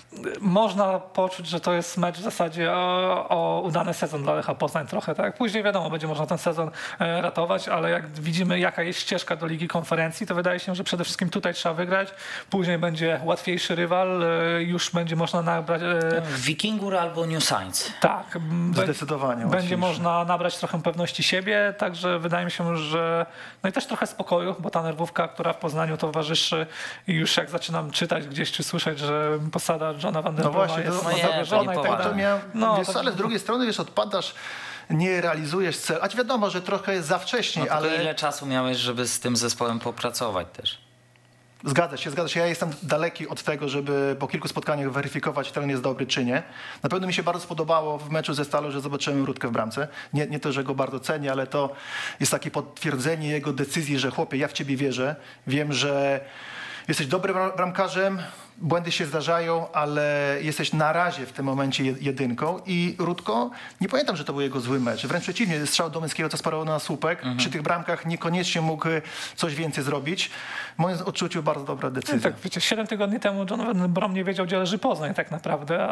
można poczuć, że to jest mecz w zasadzie o udany sezon dla Lecha Poznań trochę, tak? Później wiadomo, będzie można ten sezon ratować, ale jak widzimy, jaka jest ścieżka do Ligi Konferencji, to wydaje się, że przede wszystkim tutaj trzeba wygrać, później będzie łatwiejszy rywal, już będzie można nabrać... Wikingur albo New Saints. Tak. Zdecydowanie Będzie łatwiejszy. można nabrać trochę pewności siebie, także wydaje mi się, że no i też trochę spokoju, bo ta nerwówka, która w Poznaniu towarzyszy i już jak zaczynam czytać gdzieś czy słyszeć, że posada Johna Van Der No Broma właśnie, jest to zagrożona i tak nie dalej. No, No, to- ale z drugiej strony, wiesz, odpadasz, nie realizujesz celu. A wiadomo, że trochę jest za wcześnie, No tylko ale ile czasu miałeś, żeby z tym zespołem popracować też? zgadza się. Ja jestem daleki od tego, żeby po kilku spotkaniach weryfikować, czy ten jest dobry, czy nie. Na pewno mi się bardzo spodobało w meczu ze Stalą, że zobaczyłem Rutkę w bramce. Nie to, że go bardzo cenię, ale to jest takie potwierdzenie jego decyzji, że chłopie, ja w ciebie wierzę. Wiem, że jesteś dobrym bramkarzem, błędy się zdarzają, ale jesteś na razie w tym momencie jedynką i Rutko, nie pamiętam, że to był jego zły mecz. Wręcz przeciwnie, strzał Domyskiego, co sprawował na słupek. Przy tych bramkach niekoniecznie mógł coś więcej zrobić. W moim odczuciu bardzo dobra decyzja. Tak, wiecie, 7 tygodni temu John Van Brom nie wiedział, gdzie leży Poznań tak naprawdę.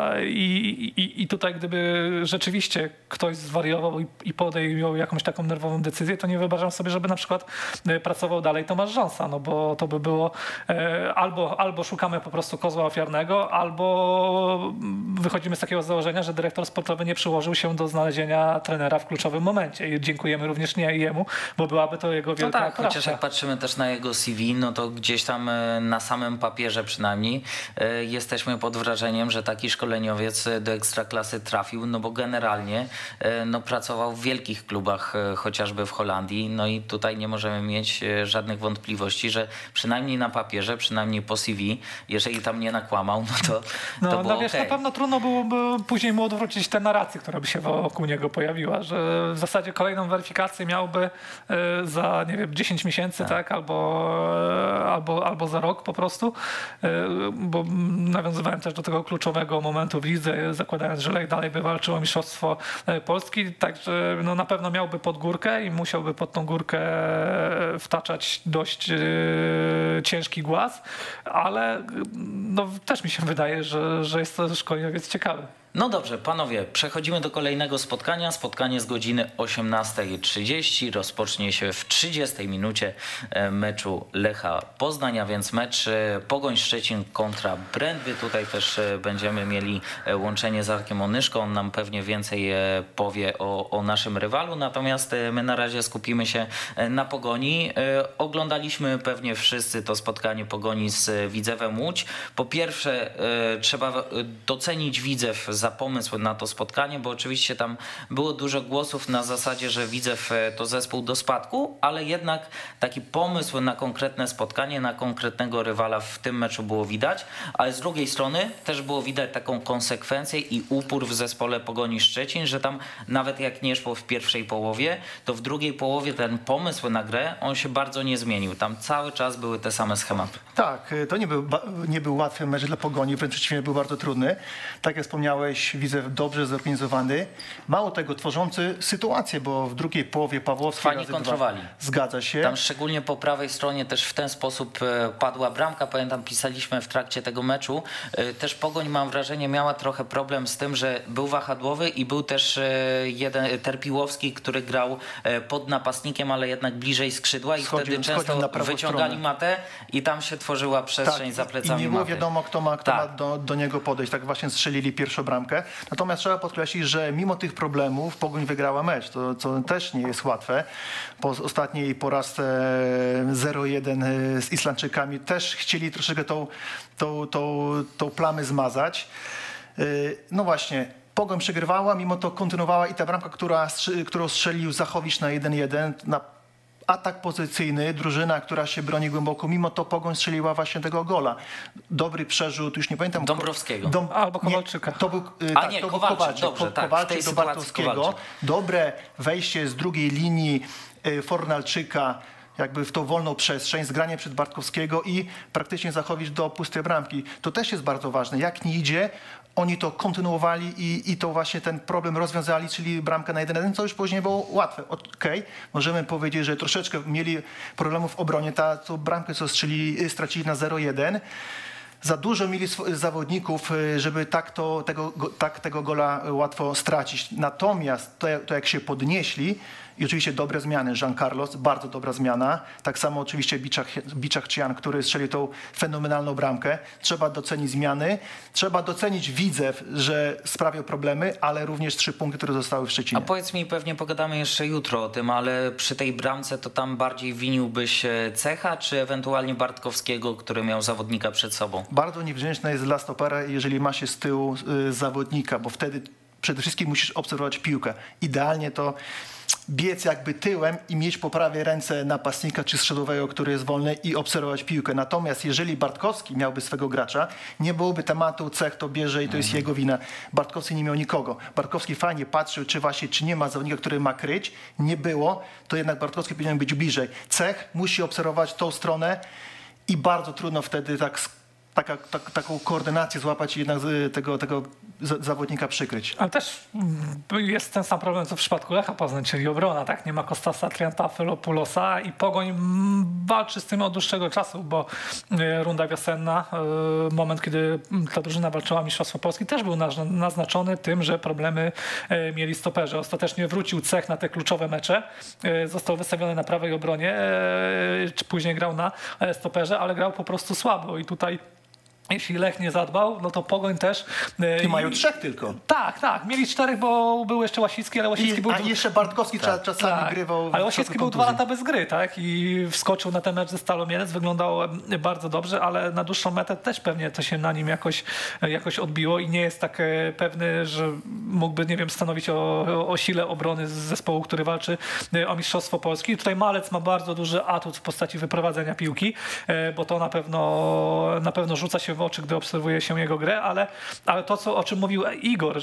I tutaj gdyby rzeczywiście ktoś zwariował i podjął jakąś taką nerwową decyzję, to nie wyobrażam sobie, żeby na przykład pracował dalej Tomasz Rząsa, no bo to by było albo szukamy po prostu kozła ofiarnego, albo wychodzimy z takiego założenia, że dyrektor sportowy nie przyłożył się do znalezienia trenera w kluczowym momencie. I dziękujemy również nie jemu, bo byłaby to jego No wielka tak, porażka. chociaż jak patrzymy też na jego CV, no to gdzieś tam na samym papierze przynajmniej jesteśmy pod wrażeniem, że taki szkoleniowiec do Ekstraklasy trafił, no bo generalnie no, pracował w wielkich klubach, chociażby w Holandii, no i tutaj nie możemy mieć żadnych wątpliwości, że przynajmniej na papierze, przynajmniej po CV, jeżeli tam nie nakłamał, no to No, było no wiesz, okej. na pewno trudno byłoby później mu odwrócić tę narrację, która by się wokół niego pojawiła, że w zasadzie kolejną weryfikację miałby za, nie wiem, 10 miesięcy, tak? Albo za rok po prostu, bo nawiązywałem też do tego kluczowego momentu w lidze, zakładając, że Lech dalej by walczył o mistrzostwo Polski, także no, na pewno miałby pod górkę i musiałby pod tą górkę wtaczać dość ciężki głaz, ale no, też mi się wydaje, że jest to szkoleniowiec ciekawy. No dobrze, panowie, przechodzimy do kolejnego spotkania. Spotkanie z godziny 18:30 rozpocznie się w 30 minucie meczu Lecha Poznań, a więc mecz Pogoń Szczecin kontra Brentby. Tutaj też będziemy mieli łączenie z Arkiem Onyszką. On nam pewnie więcej powie o naszym rywalu, natomiast my na razie skupimy się na Pogoni. Oglądaliśmy pewnie wszyscy to spotkanie Pogoni z Widzewem Łódź. Po pierwsze trzeba docenić Widzew za pomysł na to spotkanie, bo oczywiście tam było dużo głosów na zasadzie, że Widzew to zespół do spadku, ale jednak taki pomysł na konkretne spotkanie, na konkretnego rywala w tym meczu było widać, ale z drugiej strony też było widać taką konsekwencję i upór w zespole Pogoni Szczecin, że tam nawet jak nie szło w pierwszej połowie, to w drugiej połowie ten pomysł na grę, on się bardzo nie zmienił. Tam cały czas były te same schematy. Tak, to nie był łatwy mecz dla Pogoni, wręcz przeciwnie, był bardzo trudny. Tak jak wspomniałeś, widzę dobrze zorganizowany. Mało tego, tworzący sytuację, bo w drugiej połowie Pawłowski Fajnie razy kontrowali. dwa. Zgadza się. Tam szczególnie po prawej stronie też w ten sposób padła bramka. Pamiętam, pisaliśmy w trakcie tego meczu. Też Pogoń, mam wrażenie, miała trochę problem z tym, że był wahadłowy i był też jeden Terpiłowski, który grał pod napastnikiem, ale jednak bliżej skrzydła i Schodził wtedy często na prawą wyciągali stronę. matę i tam się tworzyła przestrzeń za plecami I nie było maty. wiadomo, kto ma Tak. do niego podejść. Tak właśnie strzelili pierwszą bramkę. Natomiast trzeba podkreślić, że mimo tych problemów Pogoń wygrała mecz. To też nie jest łatwe. Po ostatniej porażce 0-1 z Islandczykami też chcieli troszeczkę tą plamę zmazać. No właśnie, Pogoń przegrywała, mimo to kontynuowała i ta bramka, którą strzelił Zachowicz na 1-1, na atak pozycyjny, drużyna, która się broni głęboko, mimo to Pogoń strzeliła właśnie tego gola. Dobry przerzut, już nie pamiętam. Dąbrowskiego. Albo Kowalczyka. Nie, to był, nie, to był Kowalczyk, Kowalczyk. dobrze, tak, w tej Kowalczyk do sytuacji Bartowskiego. Kowalczyk. Dobre wejście z drugiej linii Fornalczyka, jakby w tą wolną przestrzeń, zgranie przed Bartkowskiego i praktycznie Zachowicz do pustej bramki. To też jest bardzo ważne. Jak nie idzie, oni to kontynuowali i to właśnie ten problem rozwiązali, czyli bramkę na 1-1, co już później było łatwe. Okej, możemy powiedzieć, że troszeczkę mieli problemów w obronie. Tą bramkę, co stracili na 0-1, za dużo mieli zawodników, żeby tego gola łatwo stracić. Natomiast to jak się podnieśli i oczywiście dobre zmiany, Jean Carlos, bardzo dobra zmiana. Tak samo oczywiście Biczak-Cian, który strzelił tą fenomenalną bramkę. Trzeba docenić zmiany, trzeba docenić Widzew, że sprawiał problemy, ale również 3 punkty, które zostały w Szczecinie. A powiedz mi, pewnie pogadamy jeszcze jutro o tym, ale przy tej bramce to tam bardziej winiłbyś Cecha, czy ewentualnie Bartkowskiego, który miał zawodnika przed sobą? Bardzo niewdzięczne jest dla stopera, jeżeli ma się z tyłu zawodnika, bo wtedy przede wszystkim musisz obserwować piłkę. Idealnie to biec jakby tyłem i mieć po prawej ręce napastnika czy skrzydłowego, który jest wolny i obserwować piłkę. Natomiast jeżeli Bartkowski miałby swego gracza, nie byłoby tematu Cech to bierze i to jest jego wina. Bartkowski nie miał nikogo. Bartkowski fajnie patrzył, czy nie ma zawodnika, który ma kryć. Nie było, to jednak Bartkowski powinien być bliżej. Cech musi obserwować tą stronę i bardzo trudno wtedy taką koordynację złapać i jednak tego zawodnika przykryć. Ale też jest ten sam problem, co w przypadku Lecha Poznań, czyli obrona, tak? Nie ma Kostasa, Triantafilopulosa i Pogoń walczy z tym od dłuższego czasu, bo runda wiosenna, moment, kiedy ta drużyna walczyła o Mistrzostwo Polski, też był naznaczony tym, że problemy mieli stoperzy. Ostatecznie wrócił Cech na te kluczowe mecze, został wystawiony na prawej obronie, później grał na stoperze, ale grał po prostu słabo i tutaj jeśli Lech nie zadbał, no to Pogoń też. I mają 3 tylko. Tak. Mieli 4, bo był jeszcze Łasicki, ale Łasicki był... A jeszcze Bartkowski czasami grywał. Ale Łasicki był 2 lata bez gry, tak? I wskoczył na ten mecz ze Stalą Mielec, wyglądał bardzo dobrze, ale na dłuższą metę też pewnie to się na nim jakoś odbiło i nie jest tak pewny, że mógłby, nie wiem, stanowić o sile obrony z zespołu, który walczy o Mistrzostwo Polski. I tutaj Malec ma bardzo duży atut w postaci wyprowadzenia piłki, bo to na pewno rzuca się w oczy, gdy obserwuje się jego grę, ale to, o czym mówił Igor,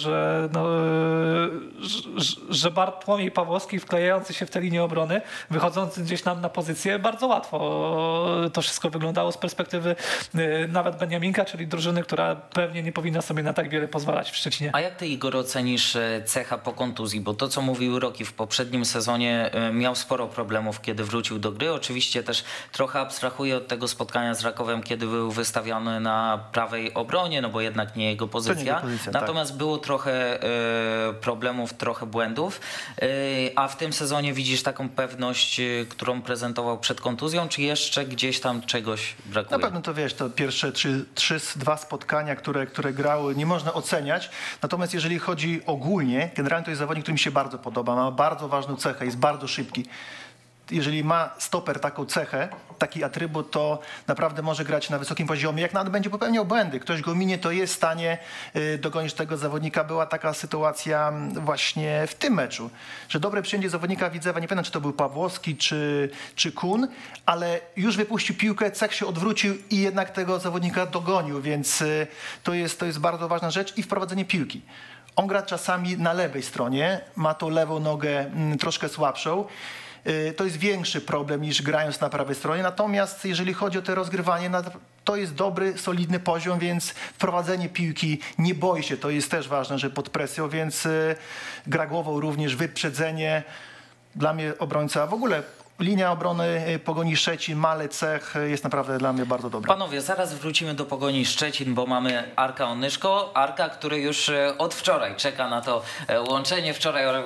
że Bartłomiej Pawłowski wklejający się w tę linię obrony, wychodzący gdzieś nam na pozycję, bardzo łatwo to wszystko wyglądało z perspektywy nawet Beniaminka, czyli drużyny, która pewnie nie powinna sobie na tak wiele pozwalać w Szczecinie. A jak ty, Igor, ocenisz Cecha po kontuzji? Bo to, co mówił Roki w poprzednim sezonie, miał sporo problemów, kiedy wrócił do gry. Oczywiście też trochę abstrahuje od tego spotkania z Rakowem, kiedy był wystawiony na prawej obronie, no bo jednak nie jego pozycja. Natomiast było trochę problemów, trochę błędów. A w tym sezonie widzisz taką pewność, którą prezentował przed kontuzją, czy jeszcze gdzieś tam czegoś brakuje? Na pewno to wiesz, to pierwsze 2 spotkania, które grały, nie można oceniać. Natomiast jeżeli chodzi ogólnie, generalnie to jest zawodnik, który mi się bardzo podoba. Ma bardzo ważną cechę, jest bardzo szybki. Jeżeli ma stoper taką cechę, taki atrybut, to naprawdę może grać na wysokim poziomie. Jak nawet będzie popełniał błędy, ktoś go minie, to jest w stanie dogonić tego zawodnika. Była taka sytuacja właśnie w tym meczu, że dobre przyjęcie zawodnika Widzewa, nie pamiętam, czy to był Pawłowski, czy Kun, ale już wypuścił piłkę, Cech się odwrócił i jednak tego zawodnika dogonił, więc to jest bardzo ważna rzecz i wprowadzenie piłki. On gra czasami na lewej stronie, ma tą lewą nogę troszkę słabszą. To jest większy problem niż grając na prawej stronie. Natomiast jeżeli chodzi o to rozgrywanie, to jest dobry, solidny poziom, więc wprowadzenie piłki, nie boi się, to jest też ważne, że pod presją, więc gra głową również, wyprzedzenie. Dla mnie obrońca w ogóle linia obrony Pogoni Szczecin, Malec, Cech jest naprawdę dla mnie bardzo dobra. Panowie, zaraz wrócimy do Pogoni Szczecin, bo mamy Arka Onyszko. Arka, który już od wczoraj czeka na to łączenie. Wczoraj o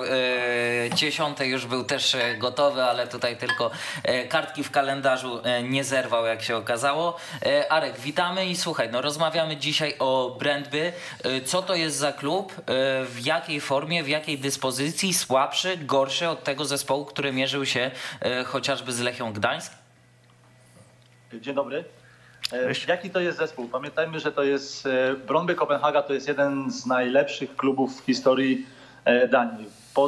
10 już był też gotowy, ale tutaj tylko kartki w kalendarzu nie zerwał, jak się okazało. Arek, witamy i słuchaj, no rozmawiamy dzisiaj o Brøndby. Co to jest za klub? W jakiej formie, w jakiej dyspozycji? Słabszy, gorszy od tego zespołu, który mierzył się chociażby z Lechią Gdańsk? Dzień dobry. Jaki to jest zespół? Pamiętajmy, że to jest Brøndby Kopenhaga, to jest jeden z najlepszych klubów w historii Danii.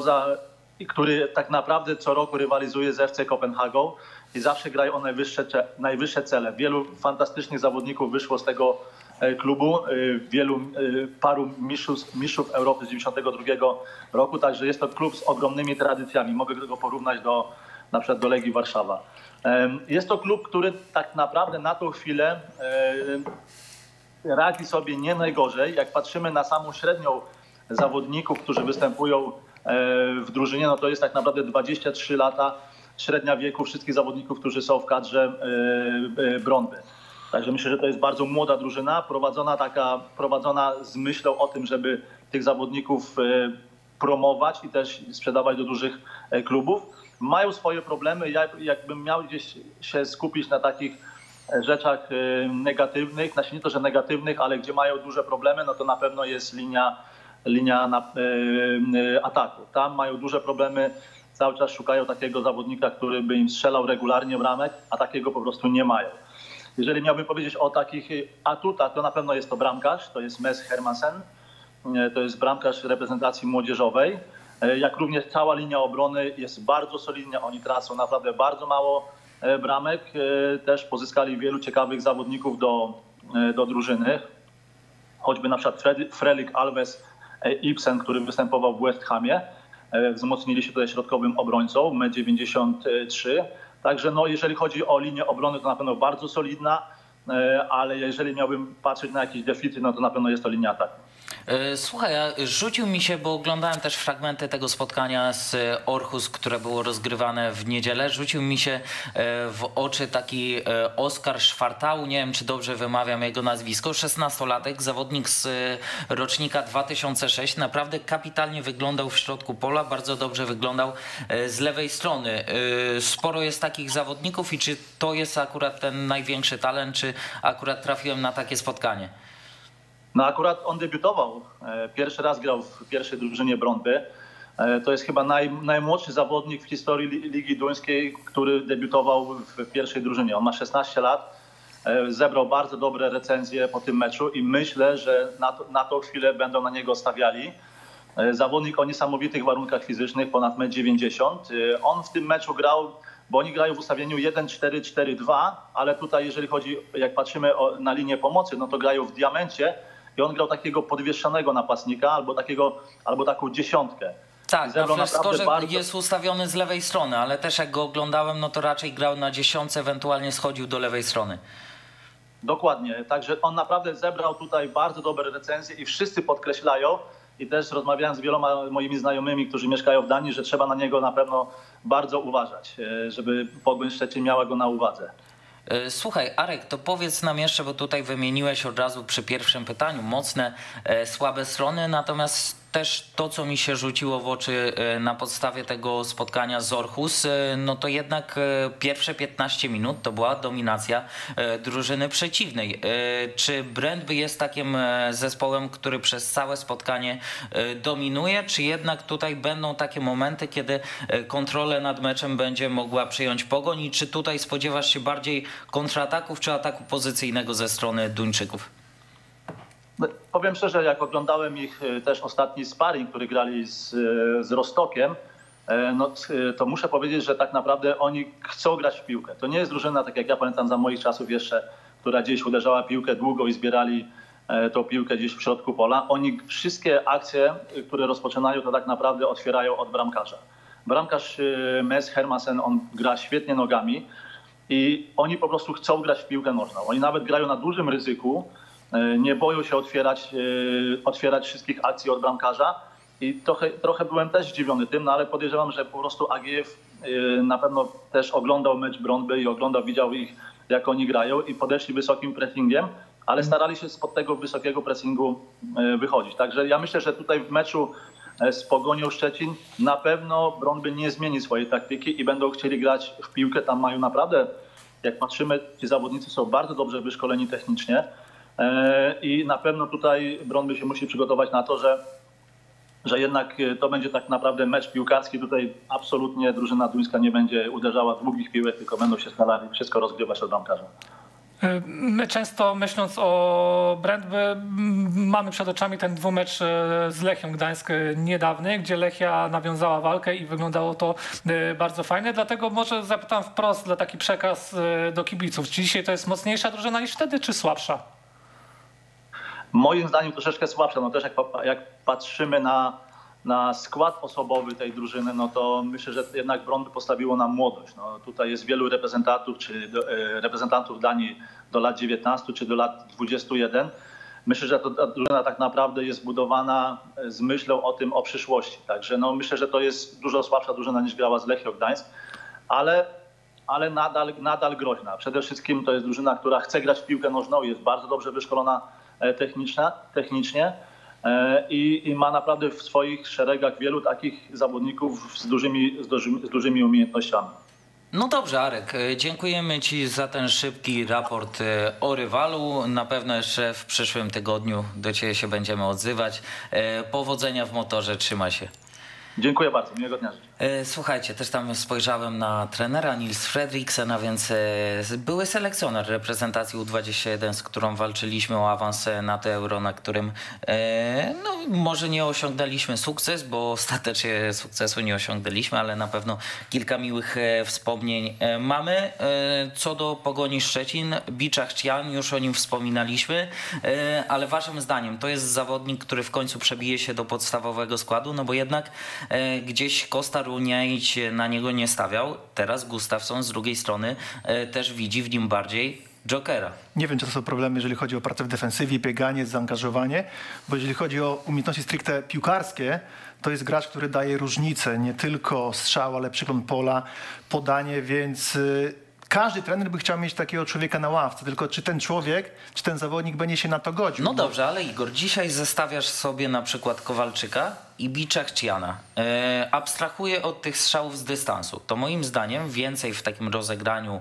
Który tak naprawdę co roku rywalizuje z FC Kopenhagą i zawsze grają o najwyższe cele. Wielu fantastycznych zawodników wyszło z tego klubu, paru mistrzów Europy z 1992 roku, także jest to klub z ogromnymi tradycjami. Mogę go porównać na przykład do Legii Warszawa. Jest to klub, który tak naprawdę na tą chwilę radzi sobie nie najgorzej. Jak patrzymy na samą średnią zawodników, którzy występują w drużynie, no to jest tak naprawdę 23 lata średnia wieku wszystkich zawodników, którzy są w kadrze Brøndby. Także myślę, że to jest bardzo młoda drużyna, prowadzona z myślą o tym, żeby tych zawodników promować i też sprzedawać do dużych klubów. Mają swoje problemy. Jakbym miał gdzieś się skupić na takich rzeczach negatywnych, znaczy nie to, że negatywnych, ale gdzie mają duże problemy, no to na pewno jest linia ataku. Tam mają duże problemy, cały czas szukają takiego zawodnika, który by im strzelał regularnie bramek, a takiego po prostu nie mają. Jeżeli miałbym powiedzieć o takich atutach, to na pewno jest to bramkarz, to jest Mads Hermansen, to jest bramkarz reprezentacji młodzieżowej. Jak również cała linia obrony jest bardzo solidna, oni tracą naprawdę bardzo mało bramek. Też pozyskali wielu ciekawych zawodników do drużyny. Choćby na przykład Fredrik Alves Ibsen, który występował w West Hamie. Wzmocnili się tutaj środkowym obrońcą, 1,93 m. Także no, jeżeli chodzi o linię obrony, to na pewno bardzo solidna, ale jeżeli miałbym patrzeć na jakieś deficyty, no to na pewno jest to linia ataku. Słuchaj, rzucił mi się, bo oglądałem też fragmenty tego spotkania z Aarhus, które było rozgrywane w niedzielę. Rzucił mi się w oczy taki Oskar Szwartał, nie wiem czy dobrze wymawiam jego nazwisko, 16-latek, zawodnik z rocznika 2006. Naprawdę kapitalnie wyglądał w środku pola, bardzo dobrze wyglądał z lewej strony. Sporo jest takich zawodników i czy to jest akurat ten największy talent, czy akurat trafiłem na takie spotkanie? No akurat on debiutował. Pierwszy raz grał w pierwszej drużynie Brøndby. To jest chyba najmłodszy zawodnik w historii Ligi Duńskiej, który debiutował w pierwszej drużynie. On ma 16 lat. Zebrał bardzo dobre recenzje po tym meczu i myślę, że na tą chwilę będą na niego stawiali. Zawodnik o niesamowitych warunkach fizycznych, ponad 1,90 m. On w tym meczu grał, bo oni grają w ustawieniu 1-4-4-2, ale tutaj jeżeli chodzi, jak patrzymy na linię pomocy, no to grają w diamencie. I on grał takiego podwieszonego napastnika albo taką dziesiątkę. Tak, na fleskorze jest ustawiony z lewej strony, ale też jak go oglądałem, no to raczej grał na dziesiątce, ewentualnie schodził do lewej strony. Dokładnie, także on naprawdę zebrał tutaj bardzo dobre recenzje i wszyscy podkreślają i też rozmawiałem z wieloma moimi znajomymi, którzy mieszkają w Danii, że trzeba na niego na pewno bardzo uważać, żeby Pogoń Szczecin miała go na uwadze. Słuchaj, Arek, to powiedz nam jeszcze, bo tutaj wymieniłeś od razu przy pierwszym pytaniu mocne, słabe strony, natomiast też to, co mi się rzuciło w oczy na podstawie tego spotkania z Aarhus, no to jednak pierwsze 15 minut to była dominacja drużyny przeciwnej. Czy Brøndby jest takim zespołem, który przez całe spotkanie dominuje, czy jednak tutaj będą takie momenty, kiedy kontrolę nad meczem będzie mogła przyjąć Pogoń i czy tutaj spodziewasz się bardziej kontrataków czy ataku pozycyjnego ze strony Duńczyków? No, powiem szczerze, jak oglądałem ich też ostatni sparring, który grali z Rostokiem, no, to muszę powiedzieć, że tak naprawdę oni chcą grać w piłkę. To nie jest drużyna, tak jak ja pamiętam za moich czasów jeszcze, która gdzieś uderzała piłkę długo i zbierali tą piłkę gdzieś w środku pola. Oni wszystkie akcje, które rozpoczynają, to tak naprawdę otwierają od bramkarza. Bramkarz Mads Hermansen, on gra świetnie nogami i oni po prostu chcą grać w piłkę nożną. Oni nawet grają na dużym ryzyku, nie boją się otwierać wszystkich akcji od bramkarza i trochę byłem też zdziwiony tym, no ale podejrzewam, że po prostu Agiew na pewno też oglądał mecz Brøndby i widział ich, jak oni grają i podeszli wysokim pressingiem, ale starali się spod tego wysokiego pressingu wychodzić. Także ja myślę, że tutaj w meczu z Pogonią Szczecin na pewno Brøndby nie zmieni swojej taktyki i będą chcieli grać w piłkę. Tam mają naprawdę, jak patrzymy, ci zawodnicy są bardzo dobrze wyszkoleni technicznie. I na pewno tutaj Brøndby się musi przygotować na to, że jednak to będzie tak naprawdę mecz piłkarski. Tutaj absolutnie drużyna duńska nie będzie uderzała długich piłek, tylko będą się starali wszystko rozgrywać od bramkarza. My często myśląc o Brøndby mamy przed oczami ten dwumecz z Lechią Gdańsk niedawny, gdzie Lechia nawiązała walkę i wyglądało to bardzo fajnie. Dlatego może zapytam wprost dla taki przekaz do kibiców. Czy dzisiaj to jest mocniejsza drużyna niż wtedy, czy słabsza? Moim zdaniem troszeczkę słabsza. No też jak patrzymy na skład osobowy tej drużyny, no to myślę, że jednak Brøndby postawiło na młodość. No, tutaj jest wielu reprezentantów Danii do lat 19 czy do lat 21. Myślę, że ta drużyna tak naprawdę jest budowana z myślą o przyszłości. Także no, myślę, że to jest dużo słabsza drużyna niż grała z Lechią Gdańsk, ale ale nadal groźna. Przede wszystkim to jest drużyna, która chce grać w piłkę nożną, jest bardzo dobrze wyszkolona technicznie i ma naprawdę w swoich szeregach wielu takich zawodników z dużymi umiejętnościami. No dobrze, Arek, dziękujemy Ci za ten szybki raport o rywalu. Na pewno jeszcze w przyszłym tygodniu do Ciebie się będziemy odzywać. Powodzenia w motorze, trzymaj się. Dziękuję bardzo, miłego dnia życzę. Słuchajcie, też tam spojrzałem na trenera Nils Fredriksen, a więc były selekcjoner reprezentacji U21, z którą walczyliśmy o awans na to Euro, na którym no, może nie osiągnęliśmy sukces, bo ostatecznie sukcesu nie osiągnęliśmy, ale na pewno kilka miłych wspomnień mamy. Co do Pogoni Szczecin, Bicza Chcian, już o nim wspominaliśmy, ale waszym zdaniem to jest zawodnik, który w końcu przebije się do podstawowego składu, no bo jednak gdzieś Kosta Runiaić na niego nie stawiał. Teraz Gustafsson z drugiej strony też widzi w nim bardziej jokera. Nie wiem, czy to są problemy, jeżeli chodzi o pracę w defensywie, bieganie, zaangażowanie, bo jeżeli chodzi o umiejętności stricte piłkarskie, to jest gracz, który daje różnicę, nie tylko strzał, ale przegląd pola, podanie, więc każdy trener by chciał mieć takiego człowieka na ławce, tylko czy ten człowiek, czy ten zawodnik będzie się na to godził? No dobrze, ale Igor, dzisiaj zestawiasz sobie na przykład Kowalczyka i Bicza Chciana. Abstrahuję od tych strzałów z dystansu. To moim zdaniem więcej w takim rozegraniu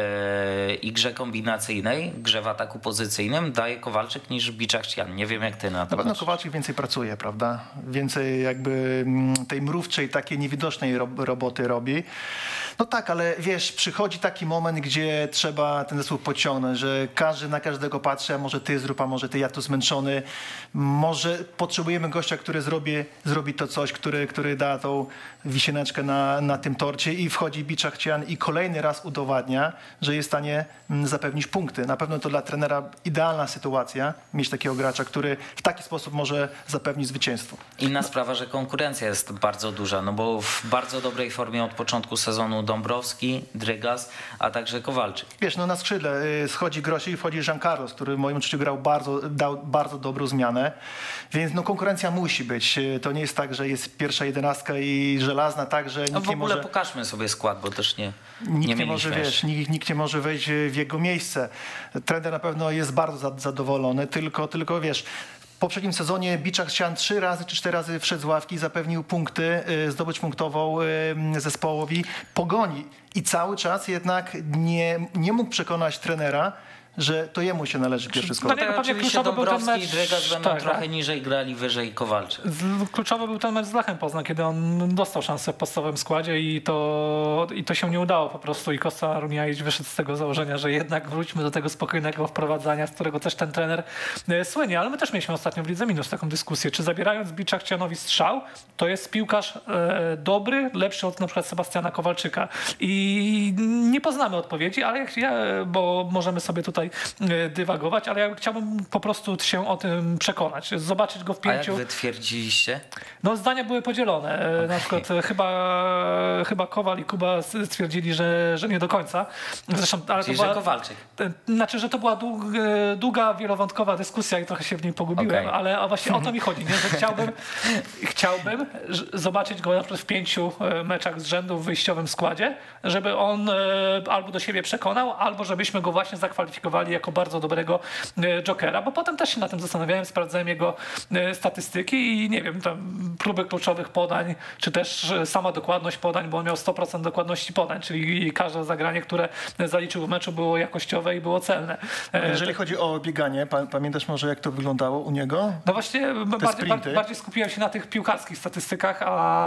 i grze kombinacyjnej, grze w ataku pozycyjnym daje Kowalczyk niż Bicza Chcian. Nie wiem, jak ty na to Na pewno patrzysz. Kowalczyk więcej pracuje, prawda? Więcej jakby tej mrówczej, takiej niewidocznej roboty robi. No tak, ale wiesz, przychodzi taki moment, gdzie trzeba ten zespół pociągnąć, że każdy na każdego patrzy, a może ty zrób, a może ty, ja tu zmęczony. Może potrzebujemy gościa, który zrobi to coś, który da tą wisieneczkę na tym torcie i wchodzi Bicza Chcian i kolejny raz udowadnia, że jest w stanie zapewnić punkty. Na pewno to dla trenera idealna sytuacja, mieć takiego gracza, który w taki sposób może zapewnić zwycięstwo. Inna sprawa, że konkurencja jest bardzo duża, no bo w bardzo dobrej formie od początku sezonu Dąbrowski, Drygas, a także Kowalczyk. Wiesz, no na skrzydle schodzi Grossi i wchodzi Jean Carlos, który w moim odczuciu dał bardzo dobrą zmianę, więc no konkurencja musi być. To nie jest tak, że jest pierwsza 11 i żelazna, tak, że nikt No w nie ogóle może... pokażmy sobie skład, bo też nie Nikt nie może, mieliśmy wiesz, nikt nie może wejść w jego miejsce. Trener na pewno jest bardzo zadowolony, tylko wiesz, w poprzednim sezonie Bicza Chcian 3 razy czy 4 razy wszedł z ławki, zapewnił punkty, zdobycz punktową zespołowi Pogoni i cały czas jednak nie mógł przekonać trenera, że to jemu się należy pierwszy skład. No nie, pewnie oczywiście kluczowy był ten Dąbrowski i mecz, Drygas będą tak, trochę niżej, grali wyżej Kowalczyk. Kluczowy był ten mecz z Lechem Poznań, kiedy on dostał szansę w podstawowym składzie i to się nie udało po prostu i Kosta Runiaić wyszedł z tego założenia, że jednak wróćmy do tego spokojnego wprowadzania, z którego też ten trener słynie, ale my też mieliśmy ostatnio w Lidze Minus taką dyskusję, czy zabierając Bicza Chcianowi strzał, to jest piłkarz dobry, lepszy od na przykład Sebastiana Kowalczyka i nie poznamy odpowiedzi, ale bo możemy sobie tutaj dywagować, ale ja chciałbym po prostu się o tym przekonać, zobaczyć go w A jak pięciu. wy twierdziliście? No zdania były podzielone. Na przykład chyba Kowal i Kuba stwierdzili, że nie do końca. Zresztą, ale Czyli, to była, że Kowalczyk. znaczy, że to była długa, wielowątkowa dyskusja i trochę się w niej pogubiłem, Okay. ale właśnie o to mi chodzi, nie? Że chciałbym zobaczyć go na przykład w 5 meczach z rzędu w wyjściowym składzie, żeby on albo do siebie przekonał, albo żebyśmy go właśnie zakwalifikowali jako bardzo dobrego jokera, bo potem też się na tym zastanawiałem, sprawdzałem jego statystyki i nie wiem, tam próby kluczowych podań, czy też sama dokładność podań, bo on miał 100% dokładności podań, czyli każde zagranie, które zaliczył w meczu było jakościowe i było celne. Jeżeli chodzi o bieganie, pamiętasz może jak to wyglądało u niego? No właśnie bardziej skupiłem się na tych piłkarskich statystykach,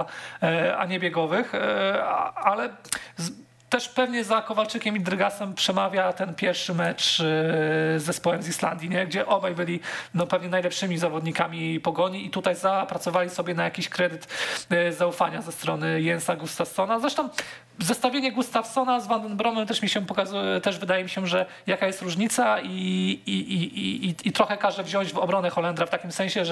a nie biegowych, ale też pewnie za Kowalczykiem i Drygasem przemawia ten pierwszy mecz z zespołem z Islandii, nie? Gdzie obaj byli pewnie najlepszymi zawodnikami Pogoni i tutaj zapracowali sobie na jakiś kredyt zaufania ze strony Jensa Gustafssona. Zresztą zestawienie Gustafssona z Van den Bromem też mi się pokazuje, też wydaje mi się, że jaka jest różnica i trochę każe wziąć w obronę Holendra w takim sensie,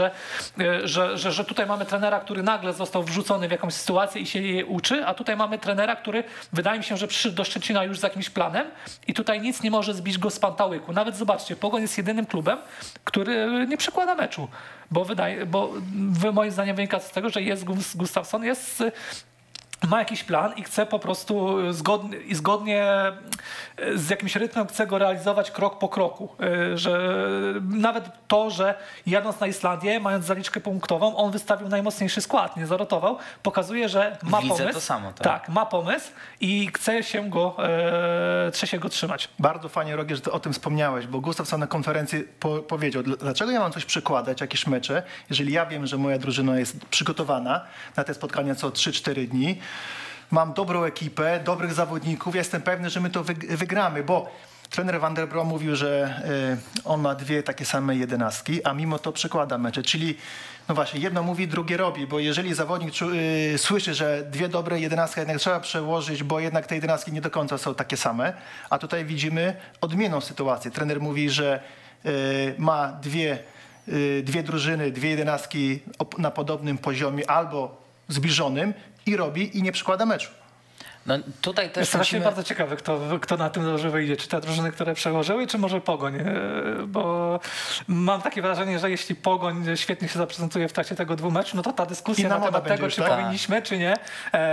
że tutaj mamy trenera, który nagle został wrzucony w jakąś sytuację i się jej uczy, a tutaj mamy trenera, który wydaje mi się, że przyszedł do Szczecina już z jakimś planem i tutaj nic nie może zbić go z pantałyku. Nawet zobaczcie, Pogoń jest jedynym klubem, który nie przekłada meczu, bo moim zdaniem wynika z tego, że Gustafsson jest ma jakiś plan i chce po prostu zgodnie z jakimś rytmem chce go realizować krok po kroku. Że nawet to, że jadąc na Islandię, mając zaliczkę punktową, on wystawił najmocniejszy skład, nie zarotował, pokazuje, że ma pomysł. To samo, tak, ma pomysł i chce się go trzymać. Bardzo fajnie, Rogier, że ty o tym wspomniałeś, bo Gustafsson na konferencji powiedział, dlaczego ja mam coś przykładać, jakieś mecze, jeżeli ja wiem, że moja drużyna jest przygotowana na te spotkania co 3-4 dni, mam dobrą ekipę, dobrych zawodników, ja jestem pewny, że my to wygramy, bo trener Van der Brom mówił, że on ma 2 takie same 11, a mimo to przekłada mecze, czyli no właśnie, jedno mówi, drugie robi, bo jeżeli zawodnik słyszy, że 2 dobre 11 jednak trzeba przełożyć, bo jednak te 11 nie do końca są takie same, a tutaj widzimy odmienną sytuację. Trener mówi, że ma dwie drużyny, 2 11 na podobnym poziomie albo zbliżonym i robi i nie przekłada meczu. No, tutaj też Jestem bardzo ciekawy, kto na tym dobrze wyjdzie. Czy te drużyny, które przełożyły, czy może Pogoń? Bo mam takie wrażenie, że jeśli Pogoń świetnie się zaprezentuje w trakcie tego 2 meczów, no to ta dyskusja na temat tego, czy powinniśmy, czy nie,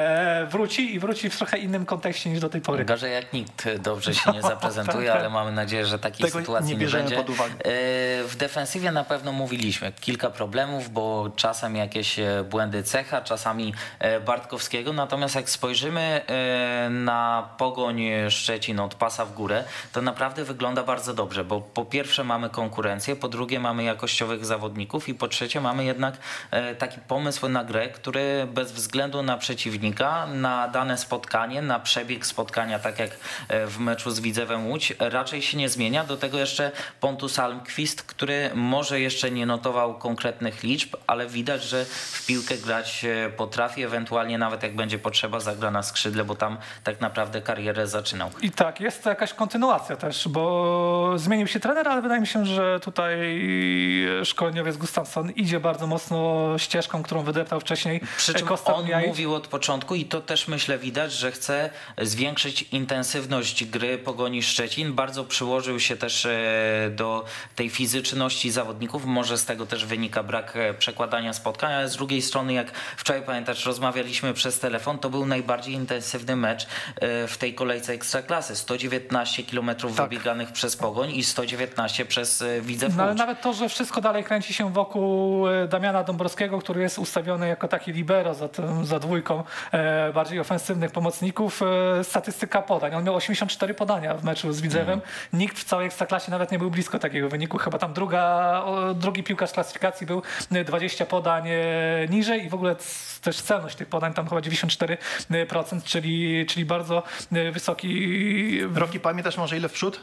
wróci w trochę innym kontekście niż do tej pory. Gorzej jak nikt dobrze się nie zaprezentuje, ale mamy nadzieję, że takiej sytuacji nie będzie. Pod uwagę. W defensywie na pewno mówiliśmy. Kilka problemów, bo czasem jakieś błędy Cecha, czasami Bartkowskiego. Natomiast jak spojrzymy na Pogoń Szczecin od pasa w górę, to naprawdę wygląda bardzo dobrze, bo po pierwsze mamy konkurencję, po drugie mamy jakościowych zawodników i po trzecie mamy jednak taki pomysł na grę, który bez względu na przeciwnika, na dane spotkanie, na przebieg spotkania, tak jak w meczu z Widzewem Łódź, raczej się nie zmienia. Do tego jeszcze Pontus Almqvist, który może jeszcze nie notował konkretnych liczb, ale widać, że w piłkę grać potrafi, ewentualnie nawet jak będzie potrzeba zagra na skrzydle, bo tam tak naprawdę karierę zaczynał. I tak, jest to jakaś kontynuacja też, bo zmienił się trener, ale wydaje mi się, że tutaj szkoleniowiec Gustafsson idzie bardzo mocno ścieżką, którą wydeptał wcześniej. Przy czym on mówił od początku i to też myślę widać, że chce zwiększyć intensywność gry Pogoni Szczecin. Bardzo przyłożył się też do tej fizyczności zawodników. Może z tego też wynika brak przekładania spotkań, ale z drugiej strony, jak wczoraj pamiętasz, rozmawialiśmy przez telefon, to był najbardziej intensywny mecz w tej kolejce Ekstraklasy. 119 km wybieganych przez Pogoń i 119 przez Widzew Łódź. No ale nawet to, że wszystko dalej kręci się wokół Damiana Dąbrowskiego, który jest ustawiony jako taki libero za dwójką bardziej ofensywnych pomocników, statystyka podań. On miał 84 podania w meczu z Widzewem. Nikt w całej Ekstraklasie nawet nie był blisko takiego wyniku. Chyba tam drugi piłkarz klasyfikacji był 20 podań niżej i w ogóle też celność tych podań tam chyba 94%, czyli bardzo wysoki. Roki, pamiętasz może ile w przód?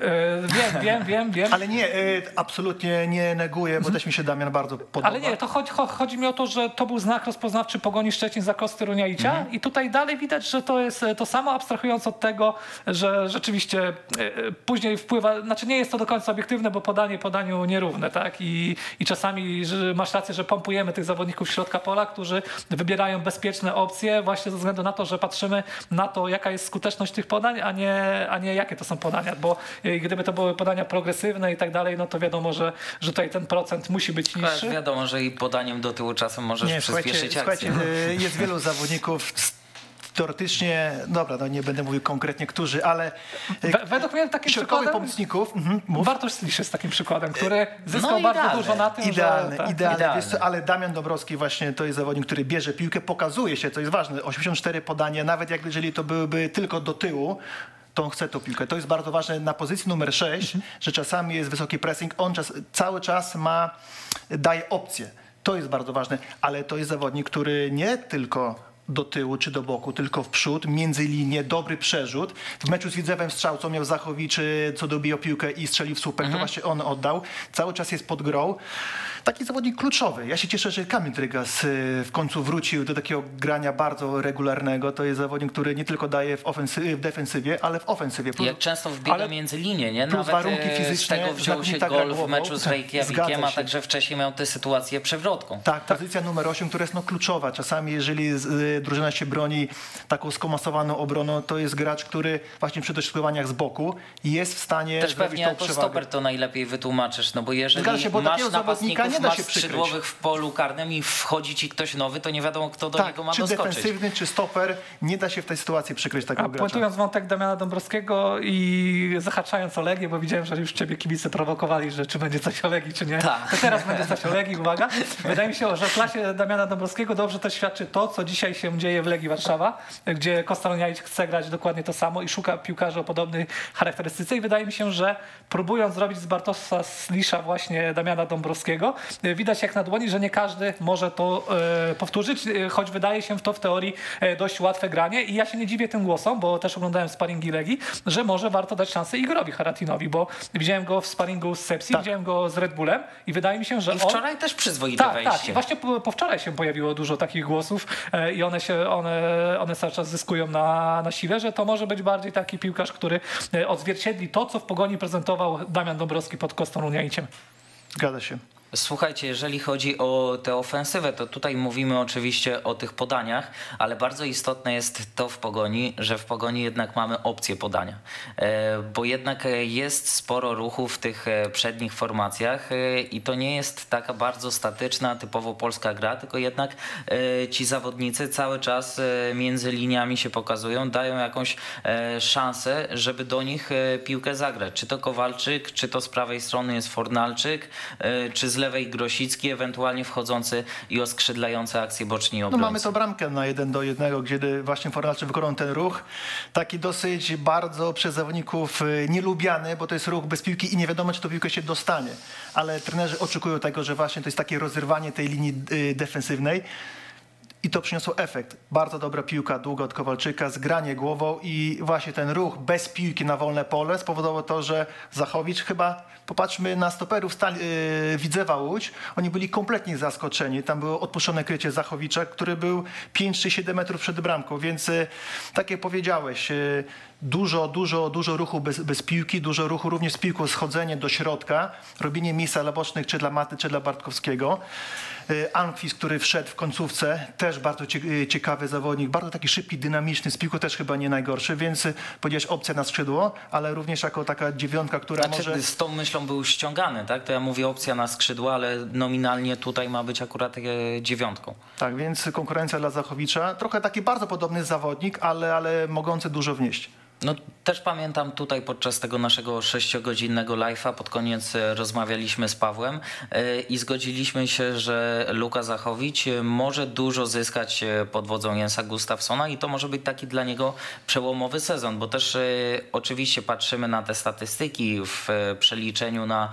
Wiem. Ale nie, absolutnie nie neguję, bo też mi się Damian bardzo podoba. Ale nie, to chodzi mi o to, że to był znak rozpoznawczy Pogoni Szczecin za Kosty Runiaicia i tutaj dalej widać, że to jest to samo, abstrahując od tego, że rzeczywiście później wpływa, znaczy nie jest to do końca obiektywne, bo podanie podaniu nierówne, tak? I czasami masz rację, że pompujemy tych zawodników środka pola, którzy wybierają bezpieczne opcje właśnie ze względu na to, że patrzymy na to, jaka jest skuteczność tych podań, a nie jakie to są podania, bo gdyby to były podania progresywne i tak dalej, no to wiadomo, że tutaj ten procent musi być niższy. Tak, wiadomo, że i podaniem do tyłu czasem możesz przyspieszyć akcję. Słuchajcie, jest wielu zawodników teoretycznie, dobra, no nie będę mówił konkretnie którzy, ale według mnie takim przykładem pomocników. Bartosz Slisz jest takim przykładem, który zyskał bardzo dużo na tym, idealny. Idealny. Co, ale Damian Dąbrowski właśnie to jest zawodnik, który bierze piłkę, pokazuje się, to jest ważne, 84 podania, nawet jeżeli to byłyby tylko do tyłu, to on chce tą piłkę. To jest bardzo ważne na pozycji numer 6, że czasami jest wysoki pressing, on cały czas daje opcję. To jest bardzo ważne, ale to jest zawodnik, który nie tylko do tyłu czy do boku, tylko w przód, między linie, dobry przerzut. W meczu z Widzewem strzał, co miał Zachowicz, co dobijał piłkę i strzelił w słupek, to właśnie on oddał. Cały czas jest pod grą. Taki zawodnik kluczowy. Ja się cieszę, że Kamil Drygas w końcu wrócił do takiego grania bardzo regularnego. To jest zawodnik, który nie tylko daje w defensywie, ale w ofensywie. Jak często wbiega między linie, nie? Plus Nawet warunki fizyczne, z tego wziął się gol w meczu z Reykjavikiem, a także wcześniej miał tę sytuację przewrotką. Tak, pozycja numer 8, która jest kluczowa. Czasami jeżeli kiedy drużyna się broni taką skomasowaną obroną, to jest gracz, który właśnie przy dośrodkowaniach z boku jest w stanie też zrobić pewnie tą jako przewagę. stoper to najlepiej wytłumaczysz, no bo jeżeli Zgadza się, bo masz takiego zawodnika napastników, nie da masz się przykryć. skrzydłowych w polu karnym i wchodzi ci ktoś nowy, to nie wiadomo, kto do niego ma czy doskoczyć. defensywny, czy stoper, nie da się w tej sytuacji przykryć takiego A gracza. puentując wątek Damiana Dąbrowskiego i zahaczając o Legię, bo widziałem, że już ciebie kibice prowokowali, że czy będzie coś o Legii, czy nie. Tak. To teraz będzie coś o Legii, uwaga. Wydaje mi się, że w klasie Damiana Dąbrowskiego dobrze też świadczy to, co dzisiaj się dzieje w Legii Warszawa, gdzie Kostal chce grać dokładnie to samo i szuka piłkarzy o podobnej charakterystyce i wydaje mi się, że próbując zrobić z Bartosza Slisza właśnie Damiana Dąbrowskiego, widać jak na dłoni, że nie każdy może to powtórzyć, choć wydaje się to w teorii dość łatwe granie i ja się nie dziwię tym głosom, bo też oglądałem sparingi Legii, że może warto dać szansę Igorowi Haratinowi, bo widziałem go w sparingu z Sepsi, widziałem go z Red Bullem i wydaje mi się, że I wczoraj też przyzwoite wejście. Tak, i właśnie po wczoraj się pojawiło dużo takich głosów i one cały czas zyskują na sile, że to może być bardziej taki piłkarz, który odzwierciedli to, co w Pogoni prezentował Damian Dąbrowski pod Kostą Runiaiciem. Zgadza się. Słuchajcie, jeżeli chodzi o tę ofensywę, to tutaj mówimy oczywiście o tych podaniach, ale bardzo istotne jest to w Pogoni, że w Pogoni jednak mamy opcję podania, bo jednak jest sporo ruchu w tych przednich formacjach i to nie jest taka bardzo statyczna, typowo polska gra, tylko jednak ci zawodnicy cały czas między liniami się pokazują, dają jakąś szansę, żeby do nich piłkę zagrać. Czy to Kowalczyk, czy to z prawej strony jest Fornalczyk, czy z lewej Grosicki, ewentualnie wchodzący i oskrzydlający akcję boczni obrońcy. No mamy to bramkę na 1-1, gdzie właśnie Fornalczyk wykonał ten ruch. Taki dosyć bardzo przez zawodników nielubiany, bo to jest ruch bez piłki i nie wiadomo, czy to piłkę się dostanie. Ale trenerzy oczekują tego, że właśnie to jest takie rozerwanie tej linii defensywnej. I to przyniosło efekt. Bardzo dobra piłka długa od Kowalczyka, zgranie głową i właśnie ten ruch bez piłki na wolne pole spowodował to, że Zachowicz chyba, popatrzmy na stoperów Widzewa Łódź, oni byli kompletnie zaskoczeni. Tam było odpuszczone krycie Zachowicza, który był 5 czy 7 metrów przed bramką, więc tak jak powiedziałeś, dużo ruchu bez piłki, dużo ruchu również z piłką, schodzenie do środka, robienie miejsca dla bocznych, czy dla Maty, czy dla Bartkowskiego. Ankwis, który wszedł w końcówce, też bardzo ciekawy zawodnik, bardzo taki szybki, dynamiczny, z piłką też chyba nie najgorszy, więc powiedziałeś opcja na skrzydło, ale również jako taka dziewiątka, która może... Z tą myślą był ściągany, tak? To ja mówię opcja na skrzydło, ale nominalnie tutaj ma być akurat dziewiątką. Tak, więc konkurencja dla Zachowicza. Trochę taki bardzo podobny zawodnik, ale mogący dużo wnieść. No też pamiętam tutaj podczas tego naszego 6-godzinnego live'a pod koniec rozmawialiśmy z Pawłem i zgodziliśmy się, że Luka Zachowicz może dużo zyskać pod wodzą Jensa Gustafssona i to może być taki dla niego przełomowy sezon, bo też oczywiście patrzymy na te statystyki w przeliczeniu na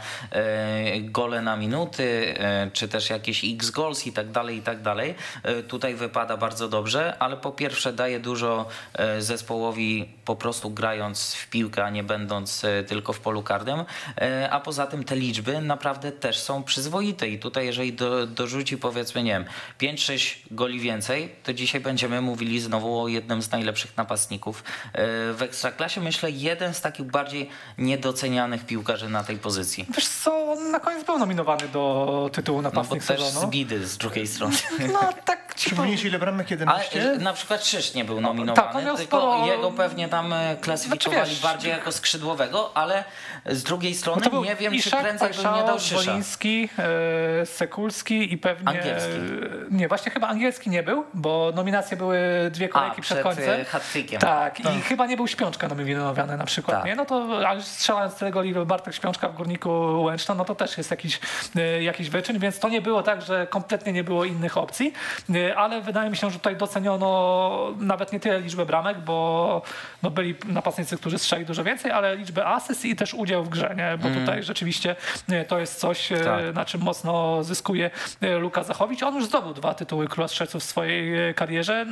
gole na minuty, czy też jakieś x-goals i tak dalej. Tutaj wypada bardzo dobrze, ale po pierwsze daje dużo zespołowi po prostu grając w piłkę, a nie będąc tylko w polu karnym, a poza tym te liczby naprawdę też są przyzwoite i tutaj jeżeli dorzuci powiedzmy, nie wiem, 5-6 goli więcej, to dzisiaj będziemy mówili znowu o jednym z najlepszych napastników w Ekstraklasie. Myślę, jeden z takich bardziej niedocenianych piłkarzy na tej pozycji. Wiesz co, on na koniec był nominowany do tytułu napastnik sezonu. sezonu. No bo też z bidy z drugiej strony. No tak. Przypomnijcie, ile bramek 11? Ale na przykład Szysz nie był nominowany, tak, on miał tylko sporo... jego pewnie tam klasyfikowali wiesz, bardziej jako skrzydłowego, ale z drugiej strony no nie wiem, Iszak, czy prędzej bym nie dał Szysza. Woliński, Sekulski i pewnie... Angielski. Nie, właśnie chyba Angielski nie był, bo nominacje były 2 kolejki przed końcem. hat-trickiem. Tak, i chyba nie był Śpiączka nominowany na przykład. Tak. Nie? No to ale strzelając tyle goli Bartek Śpiączka w Górniku Łęczno, no to też jest jakiś wyczyn, więc to nie było tak, że kompletnie nie było innych opcji, ale wydaje mi się, że tutaj doceniono nawet nie tyle liczbę bramek, bo no byli napastnicy, którzy strzeli dużo więcej, ale liczbę asyst i też udział w grze, nie? Bo tutaj rzeczywiście to jest coś, na czym mocno zyskuje Luka Zachowicz. On już zdobył 2 tytuły Króla Strzelców w swojej karierze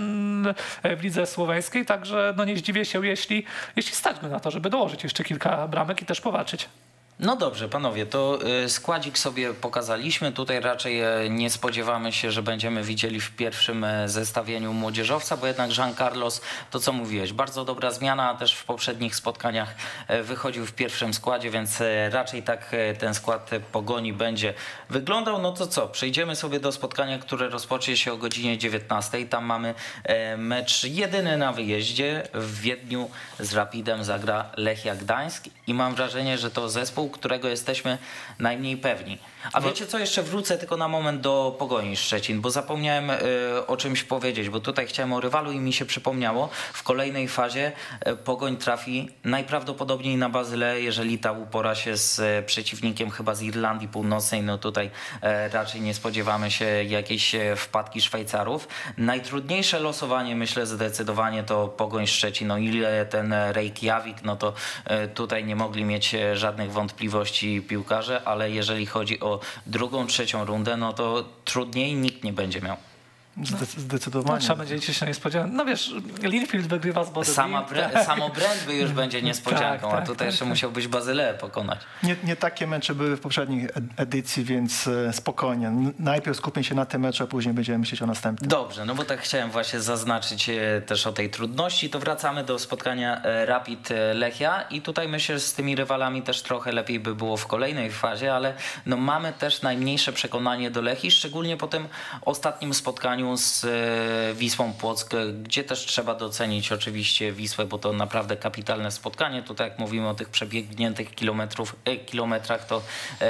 w lidze słoweńskiej, także no nie zdziwię się, jeśli stać go na to, żeby dołożyć jeszcze kilka bramek i też powalczyć. No dobrze, panowie, to składzik sobie pokazaliśmy. Tutaj raczej nie spodziewamy się, że będziemy widzieli w pierwszym zestawieniu młodzieżowca, bo jednak Jean Carlos, to co mówiłeś, bardzo dobra zmiana, też w poprzednich spotkaniach wychodził w pierwszym składzie, więc raczej tak ten skład Pogoni będzie wyglądał. No to co, przejdziemy sobie do spotkania, które rozpocznie się o godzinie 19. Tam mamy mecz jedyny na wyjeździe. W Wiedniu z Rapidem zagra Lechia Gdańsk i mam wrażenie, że to zespół, którego jesteśmy najmniej pewni. A wiecie co, jeszcze wrócę tylko na moment do Pogoni Szczecin, bo zapomniałem o czymś powiedzieć, bo tutaj chciałem o rywalu i mi się przypomniało. W kolejnej fazie Pogoń trafi najprawdopodobniej na Bazyleę, jeżeli ta upora się z przeciwnikiem chyba z Irlandii Północnej, no tutaj raczej nie spodziewamy się jakiejś wpadki Szwajcarów. Najtrudniejsze losowanie, myślę, zdecydowanie to Pogoń Szczecin. O ile ten Reykjavik, no to tutaj nie mogli mieć żadnych wątpliwości piłkarze, ale jeżeli chodzi o drugą, trzecią rundę, no to trudniej nikt nie będzie miał. Zdecydowanie. No, trzeba będzie liczyć się na niespodziankę. No wiesz, Linfield wygrywa z Bodø. Samo Brentby już będzie niespodzianką, tak, a tutaj jeszcze musiałbyś Bazyleę pokonać. Nie takie mecze były w poprzedniej edycji, więc spokojnie. Najpierw skupmy się na tym meczu, a później będziemy myśleć o następnym. Dobrze, no bo tak chciałem właśnie zaznaczyć też o tej trudności. To wracamy do spotkania Rapid Lechia i tutaj myślę, że z tymi rywalami też trochę lepiej by było w kolejnej fazie, ale no mamy też najmniejsze przekonanie do Lechii, szczególnie po tym ostatnim spotkaniu z Wisłą Płock, gdzie też trzeba docenić oczywiście Wisłę, bo to naprawdę kapitalne spotkanie. Tutaj jak mówimy o tych przebiegniętych kilometrach, to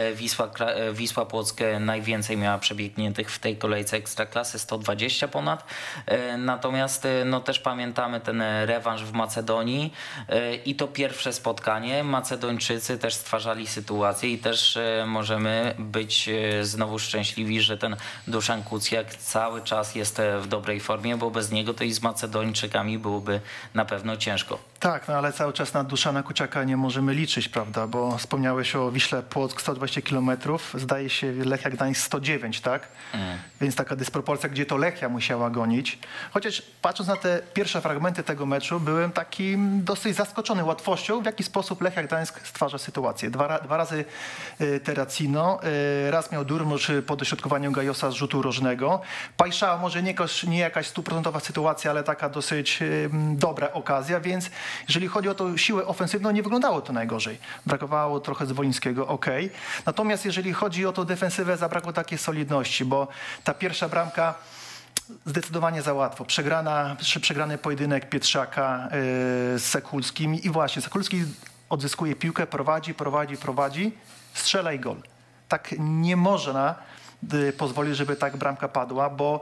Wisła Płock najwięcej miała przebiegniętych w tej kolejce Ekstraklasy, 120 ponad. Natomiast no też pamiętamy ten rewanż w Macedonii i to pierwsze spotkanie. Macedończycy też stwarzali sytuację i też możemy być znowu szczęśliwi, że ten Duszan Kucjak cały czas jest w dobrej formie, bo bez niego to i z Macedończykami byłoby na pewno ciężko. Tak, no ale cały czas na Duszana Kuciaka nie możemy liczyć, prawda, bo wspomniałeś o Wiśle Płock 120 km, zdaje się Lechia Gdańsk 109, tak? Więc taka dysproporcja, gdzie to Lechia musiała gonić. Chociaż patrząc na te pierwsze fragmenty tego meczu, byłem taki dosyć zaskoczony łatwością, w jaki sposób Lechia Gdańsk stwarza sytuację. Dwa razy Terracino, raz miał Durmusz po dośrodkowaniu Gajosa z rzutu rożnego. Pajsza może nie jakaś stuprocentowa sytuacja, ale taka dosyć dobra okazja, więc jeżeli chodzi o tą siłę ofensywną, nie wyglądało to najgorzej. Brakowało trochę Zwolińskiego, okej. Natomiast jeżeli chodzi o tą defensywę, zabrakło takiej solidności, bo ta pierwsza bramka zdecydowanie za łatwo. Przegrany pojedynek Pietrzaka z Sekulskim i właśnie Sekulski odzyskuje piłkę, prowadzi, strzela i gol. Tak nie można pozwolić, żeby tak bramka padła, bo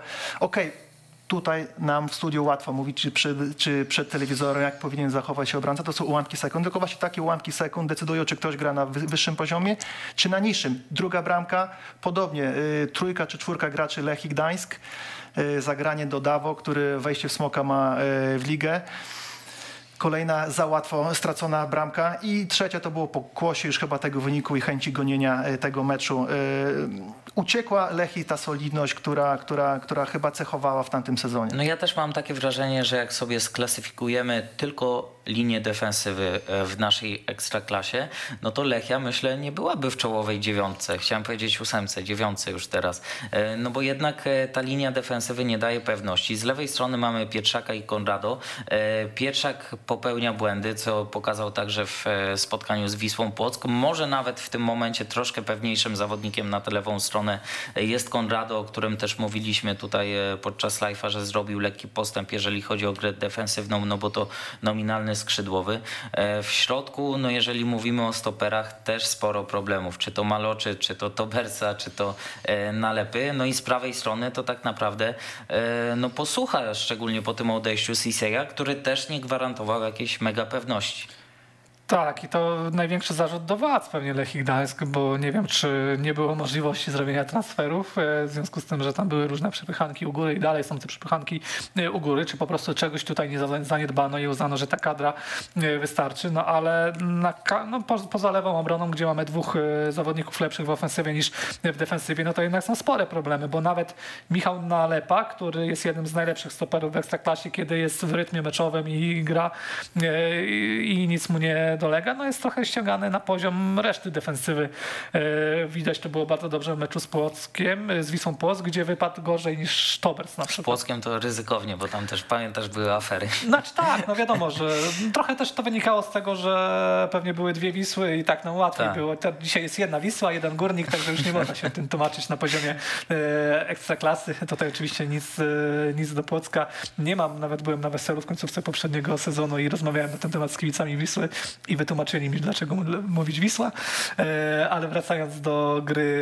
tutaj nam w studiu łatwo mówić, czy przed telewizorem, jak powinien zachować się obrońca. To są ułamki sekund. Tylko właśnie takie ułamki sekund decydują, czy ktoś gra na wyższym poziomie, czy na niższym. Druga bramka, podobnie. Trójka czy czwórka graczy Lechii Gdańsk. Zagranie do Dawo, który wejście w Smoka ma w ligę. Kolejna za łatwo stracona bramka i trzecia to było po kłosie już chyba tego wyniku i chęci gonienia tego meczu. Uciekła Lechii ta solidność, która chyba cechowała w tamtym sezonie. No ja też mam takie wrażenie, że jak sobie sklasyfikujemy tylko linię defensywy w naszej Ekstraklasie, no to Lechia, myślę, nie byłaby w czołowej dziewiątce. Chciałem powiedzieć 8, 9 już teraz. No bo jednak ta linia defensywy nie daje pewności. Z lewej strony mamy Pietrzaka i Konrado. Pietrzak popełnia błędy, co pokazał także w spotkaniu z Wisłą Płock. Może nawet w tym momencie troszkę pewniejszym zawodnikiem na tę lewą stronę jest Konrado, o którym też mówiliśmy tutaj podczas live'a, że zrobił lekki postęp, jeżeli chodzi o grę defensywną, no bo to nominalny skrzydłowy. W środku, no jeżeli mówimy o stoperach, też sporo problemów. Czy to Maloczy, czy to Tobersa, czy to Nalepy. No i z prawej strony to tak naprawdę no Posłucha, szczególnie po tym odejściu Ciseja, który też nie gwarantował jakiejś mega pewności. Tak, i to największy zarzut do władz pewnie Lechii Gdańsk, bo nie wiem, czy nie było możliwości zrobienia transferów w związku z tym, że tam były różne przepychanki u góry i dalej są te przepychanki u góry, czy po prostu czegoś tutaj nie zaniedbano i uznano, że ta kadra wystarczy, no ale poza lewą obroną, gdzie mamy dwóch zawodników lepszych w ofensywie niż w defensywie, no to jednak są spore problemy, bo nawet Michał Nalepa, który jest jednym z najlepszych stoperów w Ekstraklasie, kiedy jest w rytmie meczowym i gra i nic mu nie dolega, no jest trochę ściągany na poziom reszty defensywy. Widać to było bardzo dobrze w meczu z Płockiem, z Wisłą Płock, gdzie wypadł gorzej niż Sztobers na przykład. Z Płockiem to ryzykownie, bo tam też pamiętasz, były afery. Znaczy tak, no wiadomo, że trochę też to wynikało z tego, że pewnie były dwie Wisły i tak nam łatwiej było. Dzisiaj jest jedna Wisła, jeden Górnik, także już nie można się tym tłumaczyć na poziomie ekstraklasy. Tutaj oczywiście nic do Płocka nie mam. Nawet byłem na weselu w końcówce poprzedniego sezonu i rozmawiałem na ten temat z kibicami Wisły i wytłumaczyli mi, dlaczego mówić Wisła. Ale wracając do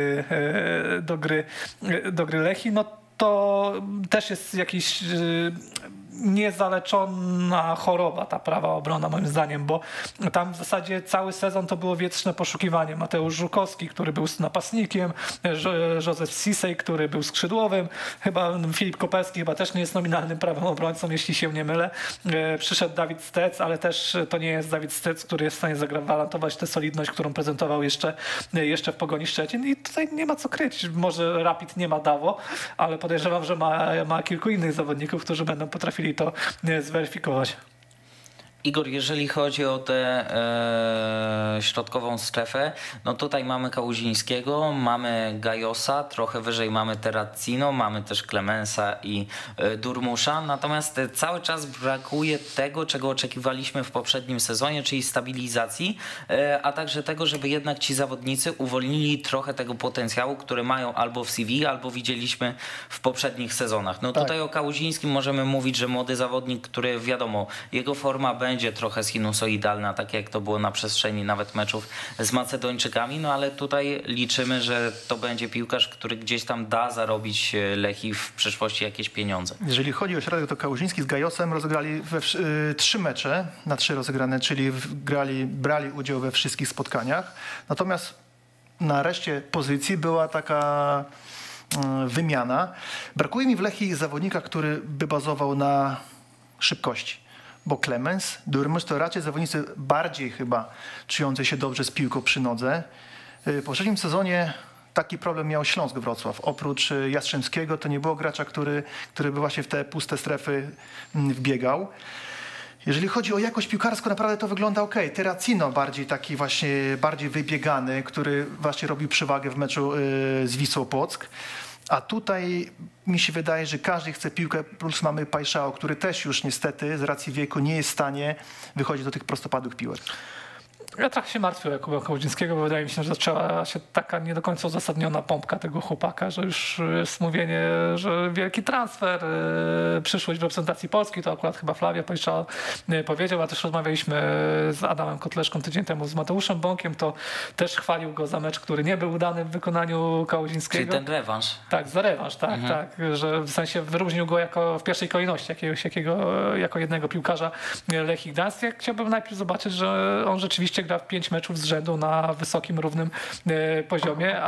gry Lechii, no to też jest jakiś niezaleczona choroba ta prawa obrona moim zdaniem, bo tam w zasadzie cały sezon to było wietrzne poszukiwanie. Mateusz Żukowski, który był napastnikiem, Józef Sisej, który był skrzydłowym, chyba Filip Koperski chyba też nie jest nominalnym prawym obrońcą, jeśli się nie mylę. Przyszedł Dawid Stec, ale też to nie jest Dawid Stec, który jest w stanie zagwarantować tę solidność, którą prezentował jeszcze w Pogoni Szczecin i tutaj nie ma co kryć. Może Rapid nie ma Dawo, ale podejrzewam, że ma kilku innych zawodników, którzy będą potrafili to zweryfikować. Igor, jeżeli chodzi o tę środkową strefę, no tutaj mamy Kałuzińskiego, mamy Gajosa, trochę wyżej mamy Terracino, mamy też Clemensa i Durmusza, natomiast cały czas brakuje tego, czego oczekiwaliśmy w poprzednim sezonie, czyli stabilizacji, a także tego, żeby jednak ci zawodnicy uwolnili trochę tego potencjału, który mają albo w CV, albo widzieliśmy w poprzednich sezonach. No tutaj o Kałuzińskim możemy mówić, że młody zawodnik, który wiadomo, jego forma będzie trochę sinusoidalna, tak jak to było na przestrzeni nawet meczów z Macedończykami, no ale tutaj liczymy, że to będzie piłkarz, który gdzieś tam da zarobić Lechii w przyszłości jakieś pieniądze. Jeżeli chodzi o środek, to Kałuziński z Gajosem rozegrali 3 mecze na 3 rozegrane, czyli brali udział we wszystkich spotkaniach. Natomiast na reszcie pozycji była taka wymiana. Brakuje mi w Lechii zawodnika, który by bazował na szybkości. Bo Clemens, Durmusz to raczej zawodnicy bardziej chyba czujący się dobrze z piłką przy nodze. W poprzednim sezonie taki problem miał Śląsk Wrocław. Oprócz Jastrzębskiego to nie było gracza, który by właśnie w te puste strefy wbiegał. Jeżeli chodzi o jakość piłkarską, naprawdę to wygląda ok. Terracino bardziej wybiegany, który właśnie robił przewagę w meczu z Wisłą Płock. A tutaj mi się wydaje, że każdy chce piłkę, plus mamy Pajszao, który też już niestety z racji wieku nie jest w stanie wychodzić do tych prostopadłych piłek. Ja trochę się martwię o Jakuba Kałudzińskiego, bo wydaje mi się, że zaczęła się taka nie do końca uzasadniona pompka tego chłopaka, że już jest mówienie, że wielki transfer, przyszłość w reprezentacji Polski, to akurat chyba Flavia Pajszao powiedział, a też rozmawialiśmy z Adamem Kotleszką tydzień temu, z Mateuszem Bąkiem, to też chwalił go za mecz, który nie był udany w wykonaniu Kałudzińskiego. Czyli ten rewanż. Tak, za rewanż, tak, że w sensie wyróżnił go w pierwszej kolejności jako jednego piłkarza Lechii Gdańsk. Ja chciałbym najpierw zobaczyć, że on rzeczywiście gra w 5 meczów z rzędu na wysokim, równym poziomie,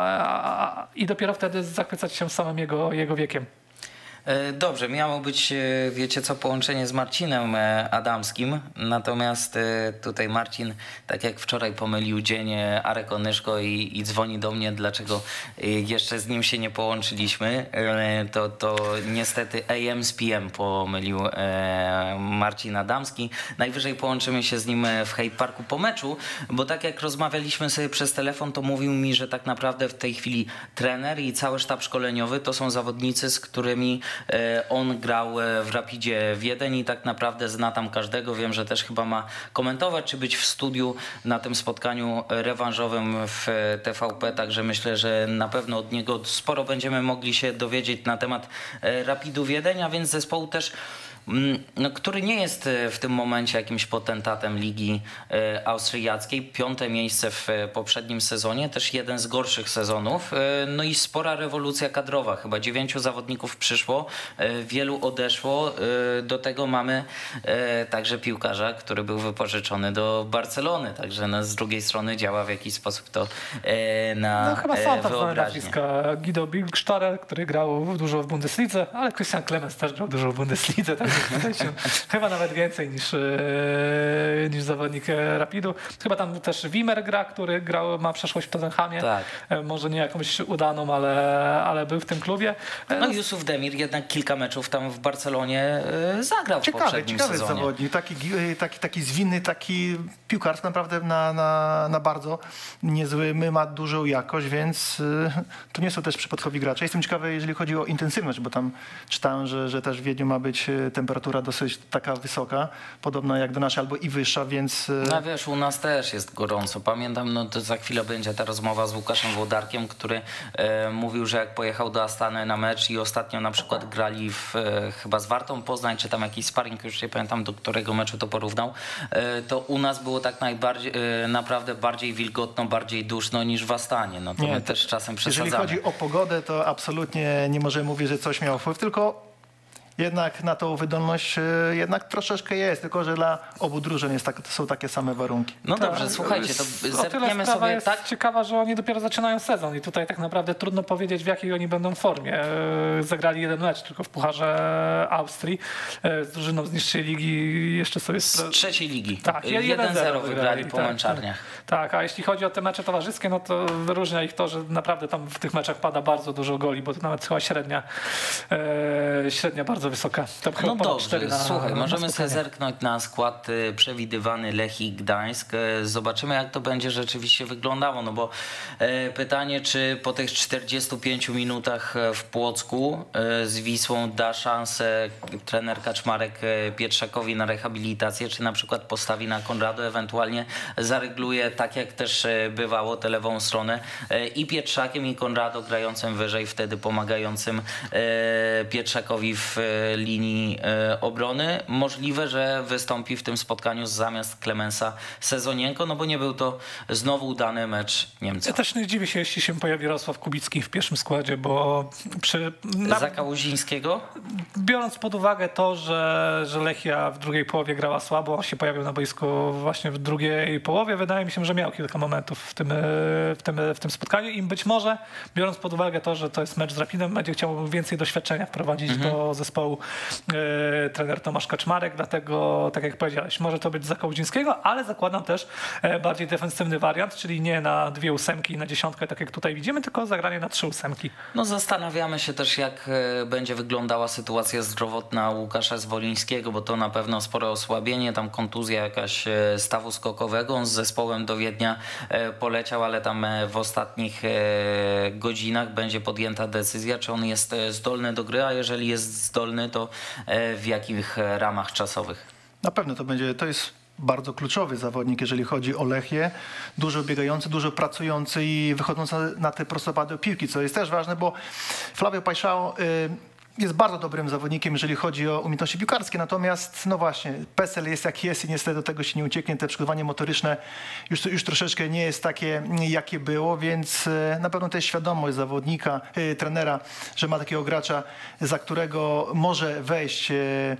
i dopiero wtedy zachwycać się samym jego wiekiem. Dobrze, miało być, wiecie co, połączenie z Marcinem Adamskim, natomiast tutaj Marcin, tak jak wczoraj pomylił dzień Arek Onyszko i dzwoni do mnie, dlaczego jeszcze z nim się nie połączyliśmy, to niestety AM z PM pomylił Marcin Adamski. Najwyżej połączymy się z nim w Hyde Parku po meczu, bo tak jak rozmawialiśmy sobie przez telefon, to mówił mi, że tak naprawdę w tej chwili trener i cały sztab szkoleniowy to są zawodnicy, z którymi on grał w Rapidzie Wiedeń i tak naprawdę zna tam każdego. Wiem, że też chyba ma komentować czy być w studiu na tym spotkaniu rewanżowym w TVP, także myślę, że na pewno od niego sporo będziemy mogli się dowiedzieć na temat Rapidu Wiedeń, a więc zespołu też, który nie jest w tym momencie jakimś potentatem ligi austriackiej. 5. miejsce w poprzednim sezonie, też jeden z gorszych sezonów. No i spora rewolucja kadrowa. Chyba 9 zawodników przyszło, wielu odeszło. Do tego mamy także piłkarza, który był wypożyczony do Barcelony. Także no, z drugiej strony działa w jakiś sposób to na chyba są tam wyobraźnię. Guido Bilgstaller, który grał dużo w Bundeslidze, ale Christian Clemens też grał dużo w Bundeslidze. Chyba nawet więcej niż zawodnik Rapidu. Chyba tam też Wimmer gra, który ma przeszłość w Tottenhamie. Tak. Może nie jakąś udaną, ale był w tym klubie. No Yusuf Demir jednak kilka meczów tam w Barcelonie zagrał w poprzednim ciekawy sezonie. zawodnik, taki zwinny, taki piłkarz naprawdę na bardzo niezły, ma dużą jakość, więc to nie są też przypadkowi gracze. Jestem ciekawy, jeżeli chodzi o intensywność, bo tam czytałem, że też w Wiedniu ma być temperatura dosyć taka wysoka, podobna jak do naszej, albo i wyższa, więc... No wiesz, u nas też jest gorąco. Pamiętam, no to za chwilę będzie ta rozmowa z Łukaszem Włodarkiem, który mówił, że jak pojechał do Astany na mecz i ostatnio na przykład grali chyba z Wartą Poznań, czy tam jakiś sparring, już nie pamiętam do którego meczu to porównał, to u nas było tak najbardziej, naprawdę bardziej wilgotno, bardziej duszno niż w Astanie. No to my też czasem przesadzamy. Jeżeli chodzi o pogodę, to absolutnie nie możemy mówić, że coś miało wpływ, tylko jednak na tą wydolność jednak troszeczkę jest, tylko że dla obu drużyn są takie same warunki. No dobrze, słuchajcie, to zerkniemy sprawa sobie jest tak. ciekawa, że oni dopiero zaczynają sezon i tutaj tak naprawdę trudno powiedzieć, w jakiej oni będą formie. Zagrali jeden mecz tylko w Pucharze Austrii z drużyną z niższej ligi jeszcze sobie... Z trzeciej ligi. Tak, 1-0 wygrali po męczarniach. Tak, a jeśli chodzi o te mecze towarzyskie, no to wyróżnia ich to, że naprawdę tam w tych meczach pada bardzo dużo goli, bo to nawet chyba średnia bardzo wysoka. No dobrze, słuchaj, możemy sobie zerknąć na skład przewidywany Lechii Gdańsk. Zobaczymy, jak to będzie rzeczywiście wyglądało, no bo pytanie, czy po tych 45 minutach w Płocku z Wisłą da szansę trener Kaczmarek Pietrzakowi na rehabilitację, czy na przykład postawi na Konrado, ewentualnie zarygluje, tak jak też bywało, tę lewą stronę i Pietrzakiem, i Konrado grającym wyżej, wtedy pomagającym Pietrzakowi w linii obrony. Możliwe, że wystąpi w tym spotkaniu zamiast Klemensa Sezonienko, no bo nie był to znowu udany mecz Niemca. Ja też nie dziwię się, jeśli się pojawi Jarosław Kubicki w pierwszym składzie, bo Za Kałuzińskiego? Biorąc pod uwagę to, że Lechia w drugiej połowie grała słabo, on się pojawił na boisku właśnie w drugiej połowie, wydaje mi się, że miał kilka momentów w tym spotkaniu i być może, biorąc pod uwagę to, że to jest mecz z Rapidem, będzie chciał więcej doświadczenia wprowadzić do zespołu trener Tomasz Kaczmarek, dlatego tak jak powiedziałeś, może to być za Kałudzińskiego, ale zakładam też bardziej defensywny wariant, czyli nie na 2 ósemki i na 10, tak jak tutaj widzimy, tylko zagranie na 3 ósemki. No zastanawiamy się też, jak będzie wyglądała sytuacja zdrowotna Łukasza Zwolińskiego, bo to na pewno spore osłabienie, tam kontuzja jakaś stawu skokowego, on z zespołem do Wiednia poleciał, ale tam w ostatnich godzinach będzie podjęta decyzja, czy on jest zdolny do gry, a jeżeli jest zdolny, to w jakich ramach czasowych? Na pewno to jest bardzo kluczowy zawodnik, jeżeli chodzi o Lechię. Dużo biegający, dużo pracujący i wychodzący na te prostopadłe piłki, co jest też ważne, bo Flavio Paixão jest bardzo dobrym zawodnikiem, jeżeli chodzi o umiejętności piłkarskie, natomiast no właśnie, PESEL jest jaki jest i niestety do tego się nie ucieknie. Te przygotowanie motoryczne już troszeczkę nie jest takie, jakie było, więc na pewno to jest świadomość zawodnika, trenera, że ma takiego gracza, za którego może wejść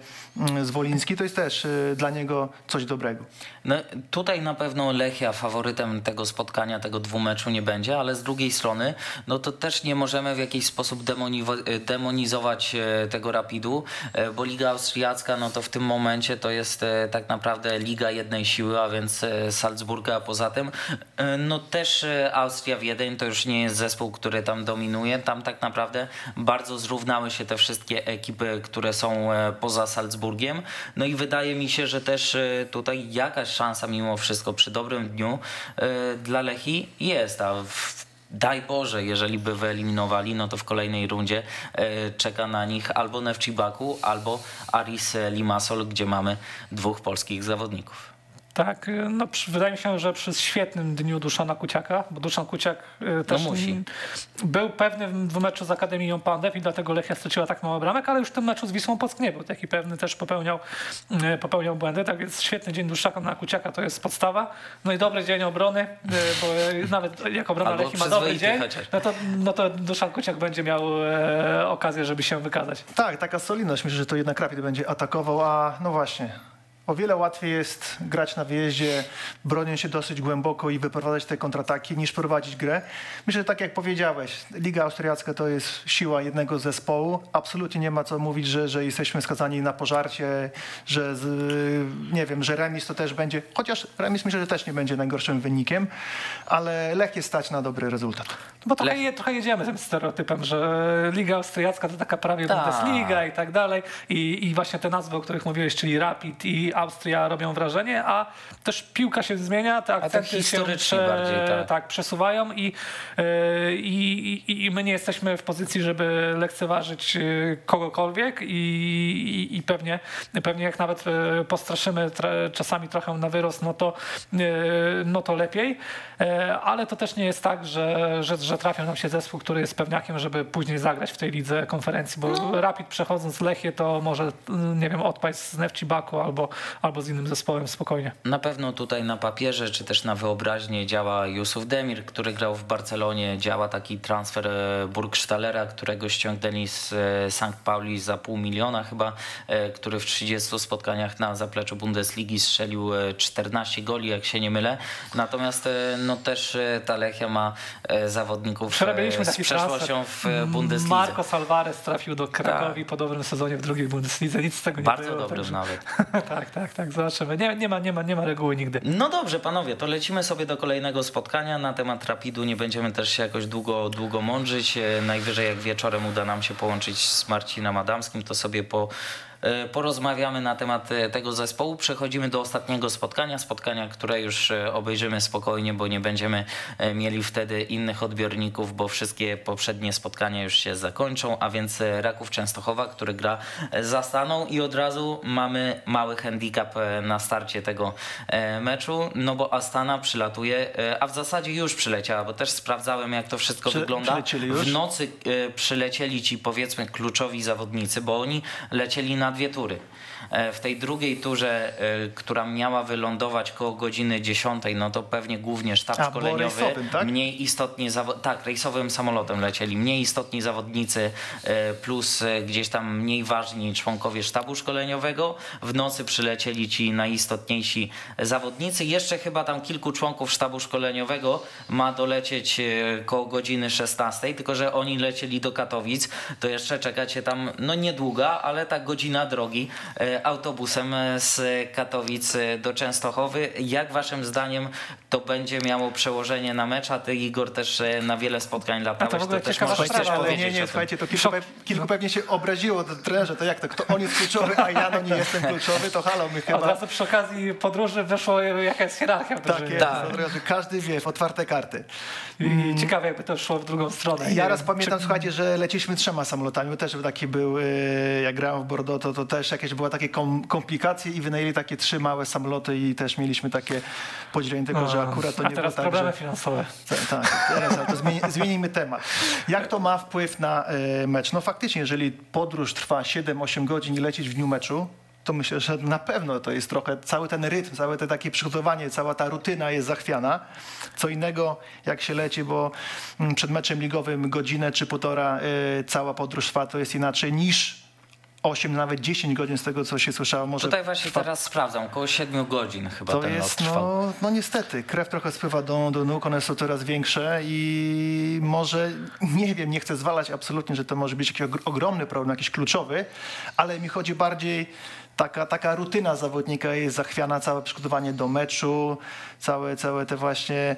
Zwoliński. To jest też dla niego coś dobrego. No, tutaj na pewno Lechia faworytem tego spotkania, tego dwumeczu nie będzie, ale z drugiej strony, no to też nie możemy w jakiś sposób demonizować tego Rapidu, bo Liga Austriacka, no to w tym momencie to jest tak naprawdę liga jednej siły, a więc Salzburga, a poza tym no też Austria-Wiedeń to już nie jest zespół, który tam dominuje, tam tak naprawdę bardzo zrównały się te wszystkie ekipy, które są poza Salzburgiem, no i wydaje mi się, że też tutaj jakaś szansa mimo wszystko przy dobrym dniu dla Lechii jest, a daj Boże, jeżeli by wyeliminowali, no to w kolejnej rundzie czeka na nich albo Neftchi Baku, albo Aris Limassol, gdzie mamy 2 polskich zawodników. Tak, no wydaje mi się, że przy świetnym dniu Duszana Kuciaka, bo Duszan Kuciak też był pewny w meczu z Akademią Pandew i dlatego Lechia straciła tak mało bramek, ale już w tym meczu z Wisłą Płock nie był taki pewny, też popełniał błędy, tak więc świetny dzień Duszana Kuciaka to jest podstawa. No i dobry dzień obrony, bo nawet jak obrona Lechii ma dobry dzień, no to Duszan Kuciak będzie miał okazję, żeby się wykazać. Tak, taka solidność. Myślę, że to jednak Rapid będzie atakował, a no właśnie, O wiele łatwiej jest grać na wyjeździe, broniąc się dosyć głęboko i wyprowadzać te kontrataki, niż prowadzić grę. Myślę, że tak jak powiedziałeś, Liga Austriacka to jest siła jednego zespołu. Absolutnie nie ma co mówić, że jesteśmy skazani na pożarcie, że nie wiem, że remis to też będzie, chociaż remis myślę, że też nie będzie najgorszym wynikiem, ale Lech jest stać na dobry rezultat. Bo trochę jedziemy tym stereotypem, że Liga Austriacka to taka prawie Bundesliga i tak dalej. I właśnie te nazwy, o których mówiłeś, czyli Rapid i Austria robią wrażenie, a też piłka się zmienia, te akcenty się przesuwają i my nie jesteśmy w pozycji, żeby lekceważyć kogokolwiek i pewnie jak nawet postraszymy czasami trochę na wyrost, no to lepiej, ale to też nie jest tak, że trafią nam się zespół, który jest pewniakiem, żeby później zagrać w tej lidze konferencji, bo Rapid przechodząc Lechię to może, nie wiem, odpaść z Nefci Baku albo z innym zespołem spokojnie. Na pewno tutaj na papierze, czy też na wyobraźnię działa Yusuf Demir, który grał w Barcelonie, działa taki transfer Burgstallera, którego ściągnęli z St. Pauli za $500,000 chyba, który w 30 spotkaniach na zapleczu Bundesligi strzelił 14 goli, jak się nie mylę. Natomiast no też ta Lechia ma zawodników z przeszłością w Bundeslidze. Marcos Alvarez trafił do Krakowi po dobrym sezonie w drugiej Bundeslidze, nic z tego nie było. Bardzo dobrym nawet. Tak, zobaczymy. Nie ma reguły nigdy. No dobrze, panowie, to lecimy sobie do kolejnego spotkania. Na temat Rapidu nie będziemy też się jakoś długo mądrzyć. Najwyżej jak wieczorem uda nam się połączyć z Marcinem Adamskim, to sobie porozmawiamy na temat tego zespołu. Przechodzimy do ostatniego spotkania, które już obejrzymy spokojnie, bo nie będziemy mieli wtedy innych odbiorników, bo wszystkie poprzednie spotkania już się zakończą, a więc Raków Częstochowa, który gra z Astaną i od razu mamy mały handicap na starcie tego meczu, no bo Astana przylatuje, a w zasadzie już przyleciała, bo też sprawdzałem, jak to wszystko wygląda. W nocy przylecieli ci, powiedzmy, kluczowi zawodnicy, bo oni lecieli na 2 tury. W tej drugiej turze, która miała wylądować koło godziny 10, no to pewnie głównie sztab szkoleniowy, rejsowym, tak? mniej istotnie rejsowym samolotem lecieli, mniej istotni zawodnicy plus gdzieś tam mniej ważni członkowie sztabu szkoleniowego. W nocy przylecieli ci najistotniejsi zawodnicy. Jeszcze chyba tam kilku członków sztabu szkoleniowego ma dolecieć koło godziny 16, tylko że oni lecieli do Katowic, to jeszcze czekacie tam no niedługa, ale ta godzina drogi autobusem z Katowic do Częstochowy. Jak waszym zdaniem to będzie miało przełożenie na mecz, a ty, Igor, też na wiele spotkań latałeś, to też możesz coś powiedzieć. Nie, słuchajcie, to kilku pewnie się obraziło do trenerze, to jak to, kto on jest kluczowy, a ja nie jestem kluczowy, to halo, my chyba... Od razu przy okazji podróży wyszło, jaka jest hierarchia. Tak jest, od razu każdy wie, w otwarte karty. I ciekawe, jakby to szło w drugą stronę. Ja raz pamiętam, słuchajcie, że leciliśmy 3 samolotami, też taki był, jak grałem w Bordeaux, to też jakieś były takie komplikacje i wynajęli takie 3 małe samoloty i też mieliśmy takie podzielenie tego, że akurat to nie było tak, teraz problemy finansowe. Tak, teraz, ale to zmienimy temat. Jak to ma wpływ na mecz? No faktycznie, jeżeli podróż trwa 7-8 godzin i lecieć w dniu meczu, to myślę, że na pewno to jest trochę cały ten rytm, całe to takie przygotowanie, cała ta rutyna jest zachwiana. Co innego jak się leci, bo przed meczem ligowym godzinę czy półtora cała podróż trwa, to jest inaczej niż 8, nawet 10 godzin z tego, co się słyszało. Może tutaj właśnie teraz sprawdzam, około 7 godzin chyba to ten jest, lot trwał. No niestety, krew trochę spływa do nóg, one są coraz większe i może, nie wiem, nie chcę zwalać absolutnie, że to może być jakiś ogromny problem, jakiś kluczowy, ale mi chodzi bardziej taka rutyna zawodnika jest zachwiana, całe przygotowanie do meczu, całe te właśnie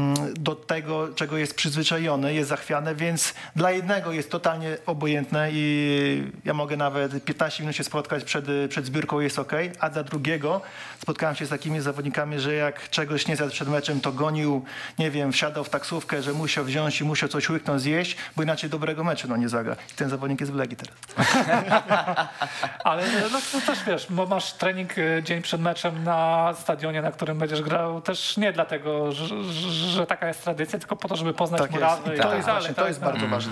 do tego, czego jest przyzwyczajony, jest zachwiane, więc dla jednego jest totalnie obojętne i ja mogę nawet 15 minut się spotkać przed zbiórką, jest ok, a dla drugiego spotkałem się z takimi zawodnikami, że jak czegoś nie zjadł przed meczem, to gonił, nie wiem, wsiadał w taksówkę, że musiał wziąć i musiał coś łyknąć, zjeść, bo inaczej dobrego meczu nie zagra. I ten zawodnik jest w Legii teraz. Ale no, to też wiesz, bo masz trening dzień przed meczem na stadionie, na którym będziesz grał, też nie dlatego, że taka jest tradycja, tylko po to, żeby poznać murawę. To jest bardzo ważne.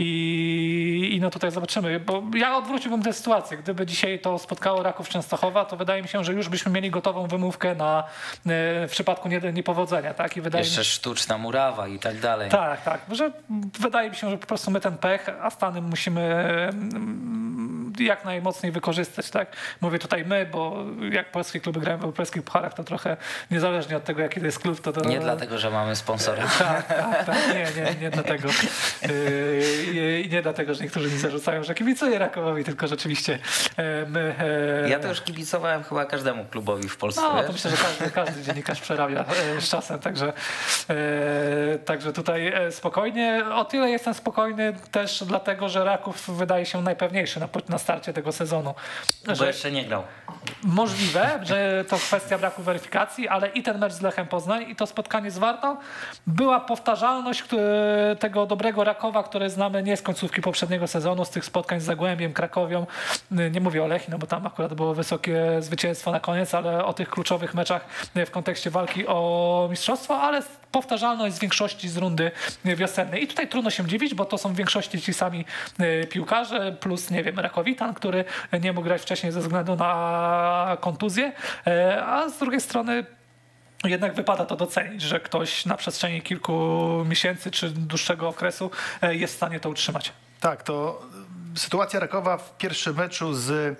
I no tutaj zobaczymy, bo ja odwróciłbym tę sytuację. Gdyby dzisiaj to spotkało Raków Częstochowa, to wydaje mi się, że już byśmy mieli gotową wymówkę w przypadku niepowodzenia. Tak? I jeszcze sztuczna murawa i tak dalej. Tak. Że wydaje mi się, że po prostu my ten pech, a Stanem musimy jak najmocniej wykorzystać, tak? Mówię tutaj my, bo jak polskie kluby grają w europejskich pucharach, to trochę niezależnie od tego, jaki to jest klub, to... Nie dlatego, że mamy sponsora. Tak. Nie dlatego. Nie dlatego, że niektórzy mi zarzucają, że kibicuję Rakowowi, tylko rzeczywiście my... Ja to już kibicowałem chyba każdemu klubowi w Polsce. No, to myślę, że każdy dziennikarz przerabia z czasem, także tutaj spokojnie. O tyle jestem spokojny też dlatego, że Raków wydaje się najpewniejszy na starcie tego sezonu. Bo jeszcze nie grał. Możliwe, że to kwestia braku weryfikacji, ale i ten mecz z Lechem Poznań i to spotkanie z Wartą była powtarzalność tego dobrego Rakowa, które znamy nie z końcówki poprzedniego sezonu, z tych spotkań z Zagłębiem, Krakowią. Nie mówię o Lechii, no bo tam akurat było wysokie zwycięstwo na koniec, ale o tych kluczowych meczach w kontekście walki o mistrzostwo, ale powtarzalność z większości z rundy wiosennej. I tutaj trudno się dziwić, bo to są w większości ci sami piłkarze, plus, nie wiem, Rakowitan, który nie mógł grać wcześniej ze względu na kontuzję, a z drugiej strony jednak wypada to docenić, że ktoś na przestrzeni kilku miesięcy czy dłuższego okresu jest w stanie to utrzymać. Tak, to sytuacja Rakowa w pierwszym meczu z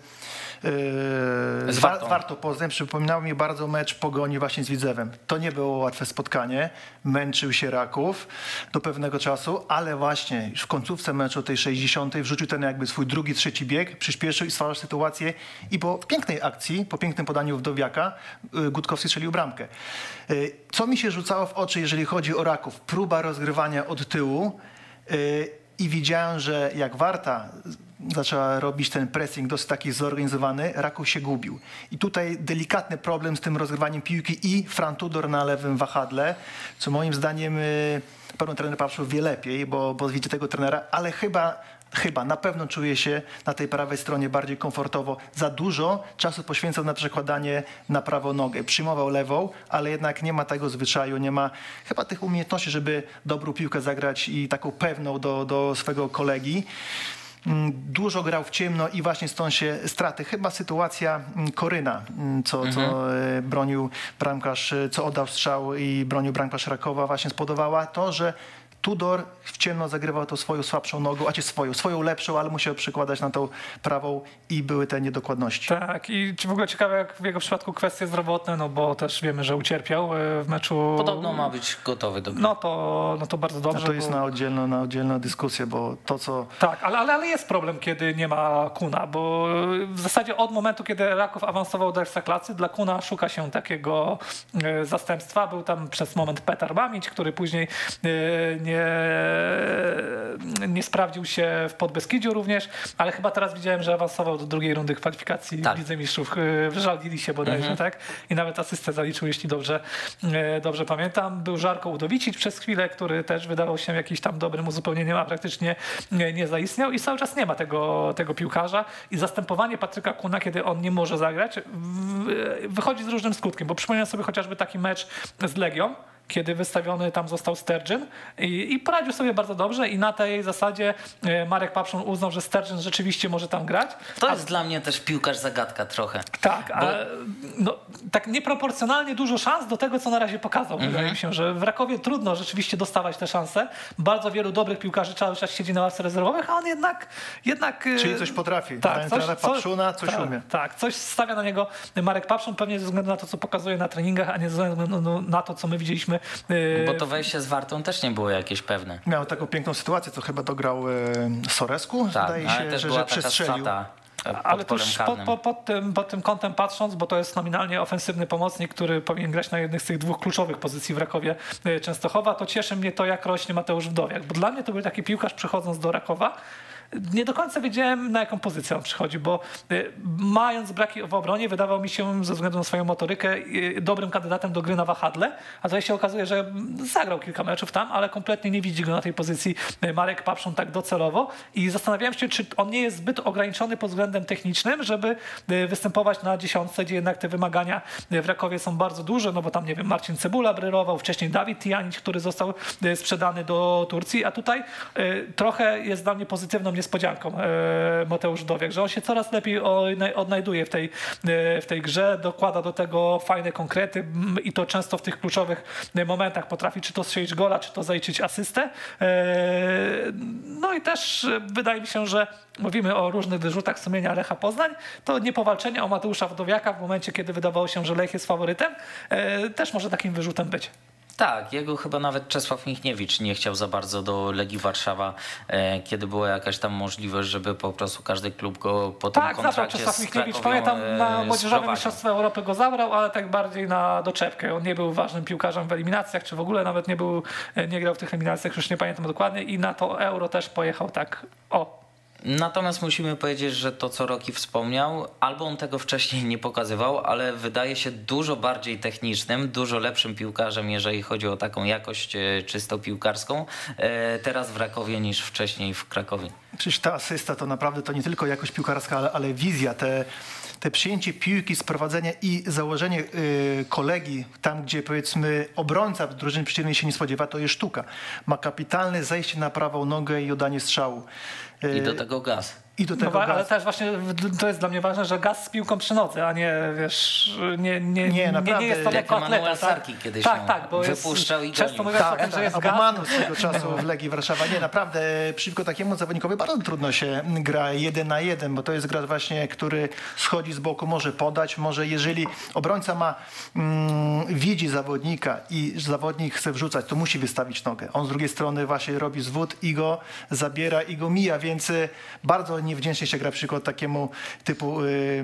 Wartą Poznań przypominał mi bardzo mecz Pogoni właśnie z Widzewem. To nie było łatwe spotkanie, męczył się Raków do pewnego czasu, ale właśnie już w końcówce meczu tej 60. wrzucił ten jakby swój drugi, trzeci bieg, przyspieszył i stwarzył sytuację i po pięknej akcji, po pięknym podaniu Wdowiaka Gutkowski strzelił bramkę. Co mi się rzucało w oczy, jeżeli chodzi o Raków? Próba rozgrywania od tyłu i widziałem, że jak Warta zaczęła robić ten pressing dosyć taki zorganizowany, Raków się gubił. I tutaj delikatny problem z tym rozgrywaniem piłki i Fran Tudor na lewym wahadle, co moim zdaniem pewno trener Pawszów wie lepiej, bo widzi tego trenera, ale chyba na pewno czuje się na tej prawej stronie bardziej komfortowo. Za dużo czasu poświęcał na przekładanie na prawą nogę. Przyjmował lewą, ale jednak nie ma tego zwyczaju, nie ma chyba tych umiejętności, żeby dobrą piłkę zagrać i taką pewną do swego kolegi. Dużo grał w ciemno i właśnie stąd się straty. Chyba sytuacja Koryna, co bronił bramkarz, co oddał strzał i bronił bramkarz Rakowa, właśnie spowodowała to, że Tudor w ciemno zagrywał to swoją słabszą nogą, swoją lepszą, ale musiał przykładać na tą prawą i były te niedokładności. Tak, i w ogóle ciekawe jak w jego przypadku kwestie zdrowotne, no bo też wiemy, że ucierpiał w meczu. Podobno ma być gotowy do gry. No to bardzo dobrze. To jest na oddzielną dyskusję, bo to co... Tak, ale jest problem, kiedy nie ma Kuna, bo w zasadzie od momentu, kiedy Raków awansował do Ekstraklasy, dla Kuna szuka się takiego zastępstwa. Był tam przez moment Petar Mamić, który później nie sprawdził się w Podbeskidziu również, ale chyba teraz widziałem, że awansował do drugiej rundy kwalifikacji w Lidze Mistrzów w Żalgirisie bodajże, tak? I nawet asystę zaliczył, jeśli dobrze pamiętam. Był Żarko Udowicic przez chwilę, który też wydawał się jakimś tam dobrym uzupełnieniem, a praktycznie nie zaistniał i cały czas nie ma tego piłkarza i zastępowanie Patryka Kuna, kiedy on nie może zagrać, wychodzi z różnym skutkiem, bo przypominam sobie chociażby taki mecz z Legią, kiedy wystawiony tam został Sturgeon i poradził sobie bardzo dobrze i na tej zasadzie Marek Papszun uznał, że Sturgeon rzeczywiście może tam grać. To jest dla mnie też piłkarz zagadka trochę. Tak, ale tak nieproporcjonalnie dużo szans do tego, co na razie pokazał. Wydaje mi się, że w Rakowie trudno rzeczywiście dostawać te szanse. Bardzo wielu dobrych piłkarzy cały czas siedzi na ławce rezerwowych, a on jednak Czyli coś potrafi. Tak, Papszuna coś umie. Tak, coś stawia na niego Marek Papszun, pewnie ze względu na to, co pokazuje na treningach, a nie ze względu na to, co my widzieliśmy. Bo to wejście z Wartą też nie było jakieś pewne. Miał taką piękną sytuację, co chyba dograł Soresku. Tak, Wydaje ale się, też że była przestrzelił. taka ale też pod tym kątem patrząc, bo to jest nominalnie ofensywny pomocnik, który powinien grać na jednych z tych dwóch kluczowych pozycji w Rakowie Częstochowa, to cieszy mnie to, jak rośnie Mateusz Wdowiak, bo dla mnie to był taki piłkarz przychodząc do Rakowa. Nie do końca wiedziałem, na jaką pozycję on przychodzi, bo mając braki w obronie, wydawał mi się ze względu na swoją motorykę dobrym kandydatem do gry na wahadle, a tutaj się okazuje, że zagrał kilka meczów tam, ale kompletnie nie widzi go na tej pozycji Marek Papszun tak docelowo i zastanawiałem się, czy on nie jest zbyt ograniczony pod względem technicznym, żeby występować na dziesiątce, gdzie jednak te wymagania w Rakowie są bardzo duże, no bo tam, nie wiem, Marcin Cebula brylował, wcześniej Dawid Tijanić, który został sprzedany do Turcji, a tutaj trochę jest dla mnie pozytywną niespodzianką, Mateusz Dowiak, że on się coraz lepiej odnajduje w tej grze, dokłada do tego fajne konkrety i to często w tych kluczowych momentach potrafi czy to strzelić gola, czy to zaliczyć asystę. No i też wydaje mi się, że mówimy o różnych wyrzutach sumienia Lecha Poznań, to niepowalczenie o Mateusza Wdowiaka w momencie, kiedy wydawało się, że Lech jest faworytem, też może takim wyrzutem być. Tak, jego chyba nawet Czesław Michniewicz nie chciał za bardzo do Legii Warszawa, kiedy była jakaś tam możliwość, żeby po prostu każdy klub go po tym kontrakcie Czesław z Michniewicz, Krakowią pamiętam, na młodzieżowe sprowadził. mistrzostwa Europy go zabrał, ale tak bardziej na doczepkę. On nie był ważnym piłkarzem w eliminacjach, czy w ogóle nawet nie grał w tych eliminacjach, już nie pamiętam dokładnie i na to Euro też pojechał tak Natomiast musimy powiedzieć, że to, co Roki wspomniał, albo on tego wcześniej nie pokazywał, ale wydaje się dużo bardziej technicznym, dużo lepszym piłkarzem, jeżeli chodzi o taką jakość czysto piłkarską, teraz w Rakowie niż wcześniej w Krakowie. Przecież ta asysta to naprawdę to nie tylko jakość piłkarska, ale wizja, te przyjęcie piłki, sprowadzenie i założenie kolegi tam, gdzie powiedzmy obrońca drużyny przeciwnej się nie spodziewa, to jest sztuka. Ma kapitalne zejście na prawą nogę i oddanie strzału. I do tego Gaz. I do tego ale też właśnie to jest dla mnie ważne, że Gaz z piłką przy nodze, a nie wiesz, nie jest to jak Manuel Sarki kiedyś bo wypuszczał i często gonił. mówiąc o tym, że jest Gaz. Manu swego czasu w Legii Warszawa. Nie, naprawdę przeciwko takiemu zawodnikowi bardzo trudno się gra 1 na 1, bo to jest gracz właśnie, który schodzi z boku, może podać, może jeżeli obrońca widzi zawodnika i zawodnik chce wrzucać, to musi wystawić nogę. On z drugiej strony właśnie robi zwód i go zabiera i go mija, więc bardzo niewdzięcznie się gra przykład takiemu typu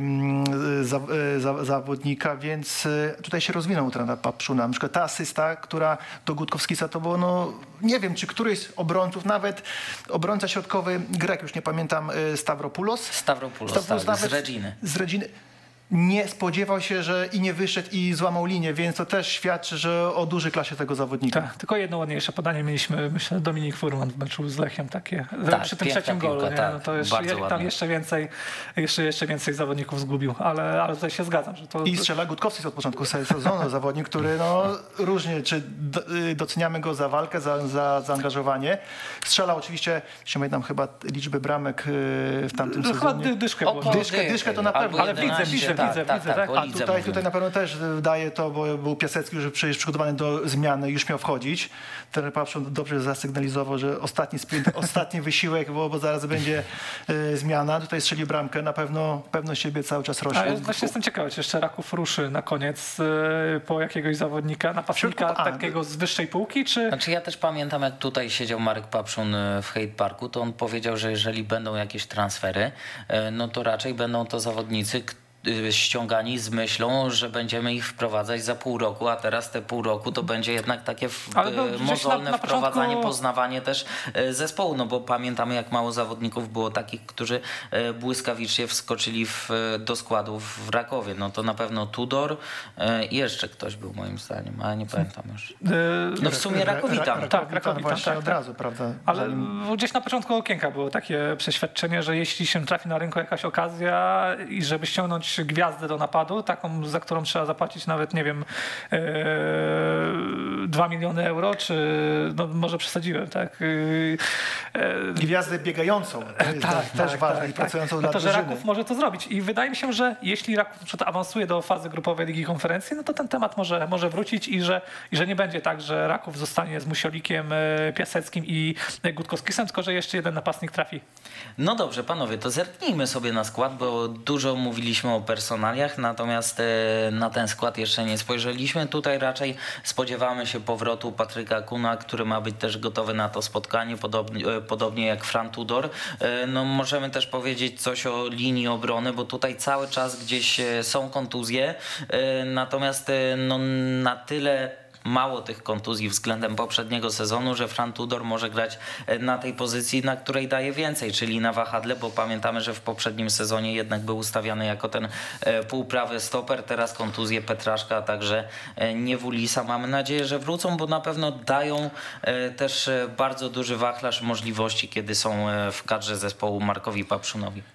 zawodnika, więc tutaj się rozwinął u trenera Papszuna. Na przykład ta asysta, która do Gutkowskisa to było, nie wiem, czy któryś z obrońców, nawet obrońca środkowy Grek, już nie pamiętam, Stavropoulos tak, z Reginy. Nie spodziewał się, że i nie wyszedł i złamał linię, więc to też świadczy, że o dużej klasie tego zawodnika. Tak, tylko jedno ładniejsze podanie mieliśmy, myślę, Dominik Furman w meczu z Lechem takie, przy tym trzecim golu. Tak, no to tam jeszcze więcej zawodników zgubił, ale tutaj się zgadzam. Że to... I strzela Gutkowski od początku sezonu, zawodnik, który różnie, czy doceniamy go za walkę, za zaangażowanie. Strzelał oczywiście, się pamiętam chyba liczby bramek w tamtym sezonie. Chyba dyszkę było. Dyszkę to na pewno, ale widzę. A tutaj na pewno też daje to, bo był Piasecki już przecież przygotowany do zmiany, już miał wchodzić. Trener Papszun dobrze zasygnalizował, że ostatni sprint, ostatni wysiłek, bo zaraz będzie zmiana. Tutaj strzeli bramkę, na pewno pewność siebie cały czas rośnie. Ja właśnie jestem ciekawy, czy jeszcze Raków ruszy na koniec po jakiegoś zawodnika, napastnika takiego z wyższej półki, czy... Znaczy ja też pamiętam, jak tutaj siedział Marek Papszun w Hate Parku, to on powiedział, że jeżeli będą jakieś transfery, no to raczej będą to zawodnicy, ściągani z myślą, że będziemy ich wprowadzać za pół roku, a teraz te pół roku to będzie jednak takie mozolne wprowadzanie, poznawanie też zespołu, no bo pamiętamy, jak mało zawodników było takich, którzy błyskawicznie wskoczyli do składu w Rakowie. No to na pewno Tudor i jeszcze ktoś był moim zdaniem, ale nie pamiętam już. No w sumie Rakowitan. Tak, Rakowitan właśnie od razu, prawda? Ale gdzieś na początku okienka było takie przeświadczenie, że jeśli się trafi na rynku jakaś okazja i żeby ściągnąć gwiazdę do napadu, taką, za którą trzeba zapłacić nawet, nie wiem, 2 miliony euro, czy no może przesadziłem, tak? Gwiazdę biegającą, też ważne i pracującą dla drużyny. drużyny. Że Raków może to zrobić i wydaje mi się, że jeśli Raków awansuje do fazy grupowej Ligi Konferencji, no to ten temat może wrócić i że nie będzie tak, że Raków zostanie z Musiolikiem, Piaseckim i Gutkowskisem, tylko że jeszcze jeden napastnik trafi. No dobrze, panowie, to zerknijmy sobie na skład, bo dużo mówiliśmy o personaliach, natomiast na ten skład jeszcze nie spojrzeliśmy. Tutaj raczej spodziewamy się powrotu Patryka Kuna, który ma być też gotowy na to spotkanie, podobnie jak Fran Tudor. No, możemy też powiedzieć coś o linii obrony, bo tutaj cały czas gdzieś są kontuzje, natomiast no, na tyle mało tych kontuzji względem poprzedniego sezonu, że Fran Tudor może grać na tej pozycji, na której daje więcej, czyli na wahadle, bo pamiętamy, że w poprzednim sezonie jednak był ustawiany jako ten półprawy stoper, teraz kontuzje Petraszka, a także Niewulisa. Mamy nadzieję, że wrócą, bo na pewno dają też bardzo duży wachlarz możliwości, kiedy są w kadrze zespołu Markowi Papszunowi.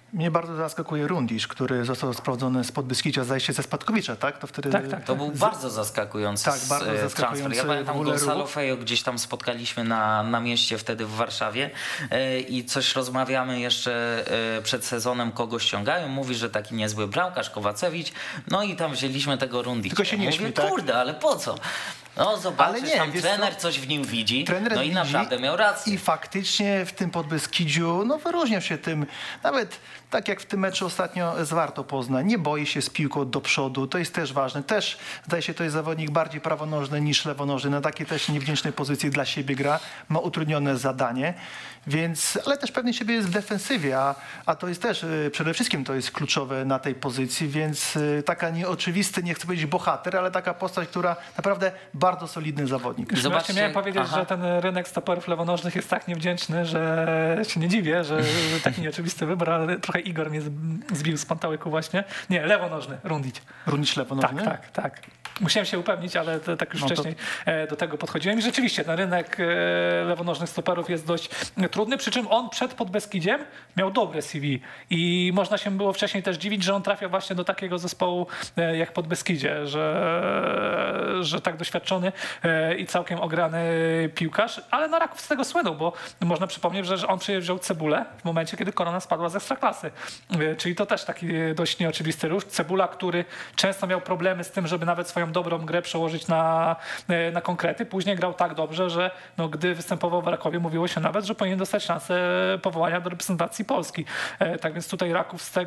Mnie bardzo zaskakuje Rundisz, który został sprowadzony z Podbeskidzia, zdaje się ze Spadkowicza, tak? To wtedy... Tak. To był bardzo zaskakujący bardzo transfer. zaskakujący Ja pamiętam w ogóle Gonzalo ruch. Fejo, gdzieś tam spotkaliśmy na mieście wtedy w Warszawie i coś rozmawiamy jeszcze przed sezonem, kogo ściągają. Mówi, że taki niezły bramkarz Kowacewicz. No i tam wzięliśmy tego Rundicza. Tylko się nie Mówię, śmiej, tak? kurde, ale po co? No zobaczysz, Ale nie, tam wiesz trener co? coś w nim widzi, Trener no i widzi naprawdę miał rację. I faktycznie w tym Podbeskidziu wyróżniał się tym, nawet tak jak w tym meczu ostatnio z Wartą Poznań, nie boi się z piłką do przodu, to jest też ważne. Też zdaje się, to jest zawodnik bardziej prawonożny niż lewonożny, na takiej też niewdzięcznej pozycji dla siebie gra, ma utrudnione zadanie, więc, ale też pewnie siebie jest w defensywie, a to jest też, przede wszystkim to jest kluczowe na tej pozycji, więc taka nieoczywisty, nie chcę powiedzieć bohater, ale taka postać, która naprawdę bardzo solidny zawodnik. Zobaczcie, miałem powiedzieć, że ten rynek stoperów lewonożnych jest tak niewdzięczny, że się nie dziwię, że taki nieoczywisty wybór, ale trochę Igor mnie zbił z pantałyku właśnie. Nie, lewonożny, Rundić. Rundić lewonożny? Tak. Musiałem się upewnić, ale tak już wcześniej do tego podchodziłem. I rzeczywiście ten rynek lewonożnych stoperów jest dość trudny, przy czym on przed Podbeskidziem miał dobre CV i można się było wcześniej też dziwić, że on trafia właśnie do takiego zespołu jak Podbeskidzie, że tak doświadczony i całkiem ograny piłkarz, ale na Raków z tego słynął, bo można przypomnieć, że on przyjeżdżał Cebulę w momencie, kiedy Korona spadła z Ekstraklasy. Czyli to też taki dość nieoczywisty ruch. Cebula, który często miał problemy z tym, żeby nawet swoją dobrą grę przełożyć na konkrety. Później grał tak dobrze, że gdy występował w Rakowie, mówiło się nawet, że powinien dostać szansę powołania do reprezentacji Polski. Tak więc tutaj Raków z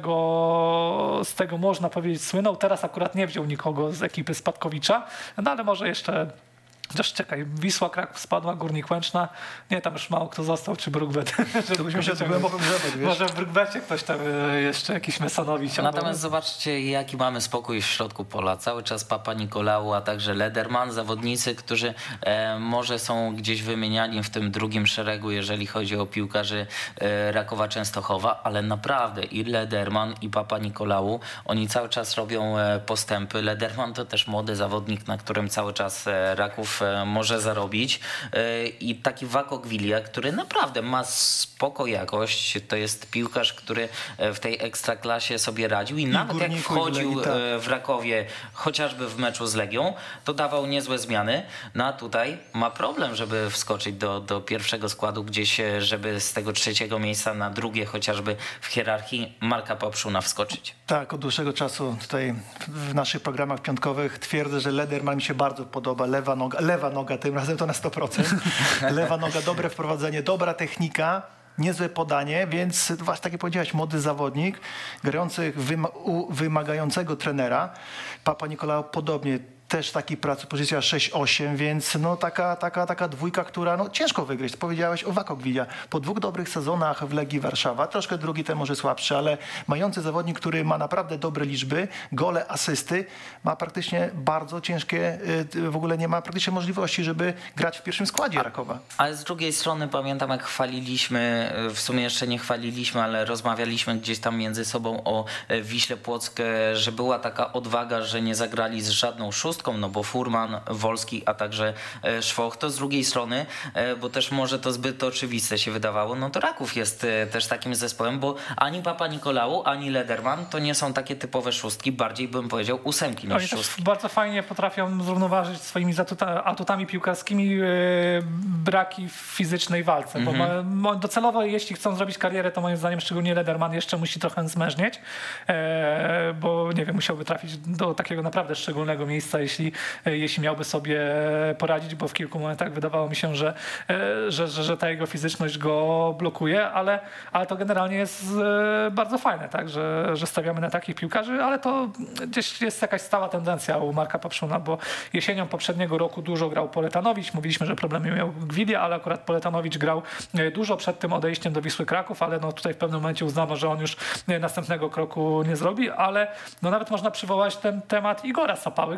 tego można powiedzieć słynął. Teraz akurat nie wziął nikogo z ekipy Spadkowicza, ale może jeszcze... Chociaż czekaj, Wisła Kraków spadła, Górnik Łęczna. Nie, tam już mało kto został, czy Brookbet. To byśmy się głęboko grzebać, wiesz? Może w Brookbecie ktoś tam jeszcze jakiś Mesonowicz. Natomiast zobaczcie, jaki mamy spokój w środku pola. Cały czas Papa Nikolału, a także Lederman, zawodnicy, którzy może są gdzieś wymieniani w tym drugim szeregu, jeżeli chodzi o piłkarzy Rakowa Częstochowa, ale naprawdę i Lederman, i Papa Nikolału, oni cały czas robią postępy. Lederman to też młody zawodnik, na którym cały czas Raków może zarobić. I taki Wako Gwilia, który naprawdę ma spoko jakość. To jest piłkarz, który w tej ekstraklasie sobie radził i nawet jak wchodził w Rakowie, chociażby w meczu z Legią, to dawał niezłe zmiany. No a tutaj ma problem, żeby wskoczyć do pierwszego składu gdzieś, żeby z tego trzeciego miejsca na drugie, chociażby w hierarchii Marka Papszuna wskoczyć. Tak, od dłuższego czasu tutaj w naszych programach piątkowych twierdzę, że Lederman mi się bardzo podoba. Lewa noga, tym razem to na 100%. Lewa noga, dobre wprowadzenie, dobra technika, niezłe podanie, więc właśnie tak jak powiedziałeś, młody zawodnik, grający wymagającego trenera. Papa Nikolał podobnie też taki pracy, pozycja 6-8, więc taka dwójka, która ciężko wygrać. Powiedziałeś o Wako Gwilia. Po 2 dobrych sezonach w Legii Warszawa, troszkę drugi ten może słabszy, ale mający zawodnik, który ma naprawdę dobre liczby, gole, asysty, ma praktycznie bardzo ciężkie, w ogóle nie ma praktycznie możliwości, żeby grać w pierwszym składzie Rakowa. Ale z drugiej strony pamiętam, jak chwaliliśmy, w sumie jeszcze nie chwaliliśmy, ale rozmawialiśmy gdzieś tam między sobą o Wiśle Płock, że była taka odwaga, że nie zagrali z żadną szóstką, bo Furman, Wolski, a także Szwoch. To z drugiej strony, bo też może to zbyt oczywiste się wydawało, to Raków jest też takim zespołem, bo ani Papa Nikolału, ani Lederman to nie są takie typowe szóstki, bardziej bym powiedział 8 niż Oni szóstki. też bardzo fajnie potrafią zrównoważyć swoimi atutami piłkarskimi braki w fizycznej walce, bo docelowo jeśli chcą zrobić karierę, to moim zdaniem szczególnie Lederman jeszcze musi trochę zmężnieć, bo nie wiem, musiałby trafić do takiego naprawdę szczególnego miejsca, jeśli miałby sobie poradzić, bo w kilku momentach wydawało mi się, że ta jego fizyczność go blokuje, ale to generalnie jest bardzo fajne, tak, że stawiamy na takich piłkarzy, ale to gdzieś jest jakaś stała tendencja u Marka Papszuna, bo jesienią poprzedniego roku dużo grał Poletanowicz, mówiliśmy, że problemy miał Gwilia, ale akurat Poletanowicz grał dużo przed tym odejściem do Wisły Kraków, ale tutaj w pewnym momencie uznano, że on już następnego kroku nie zrobi, ale nawet można przywołać ten temat Igora Sapały, który też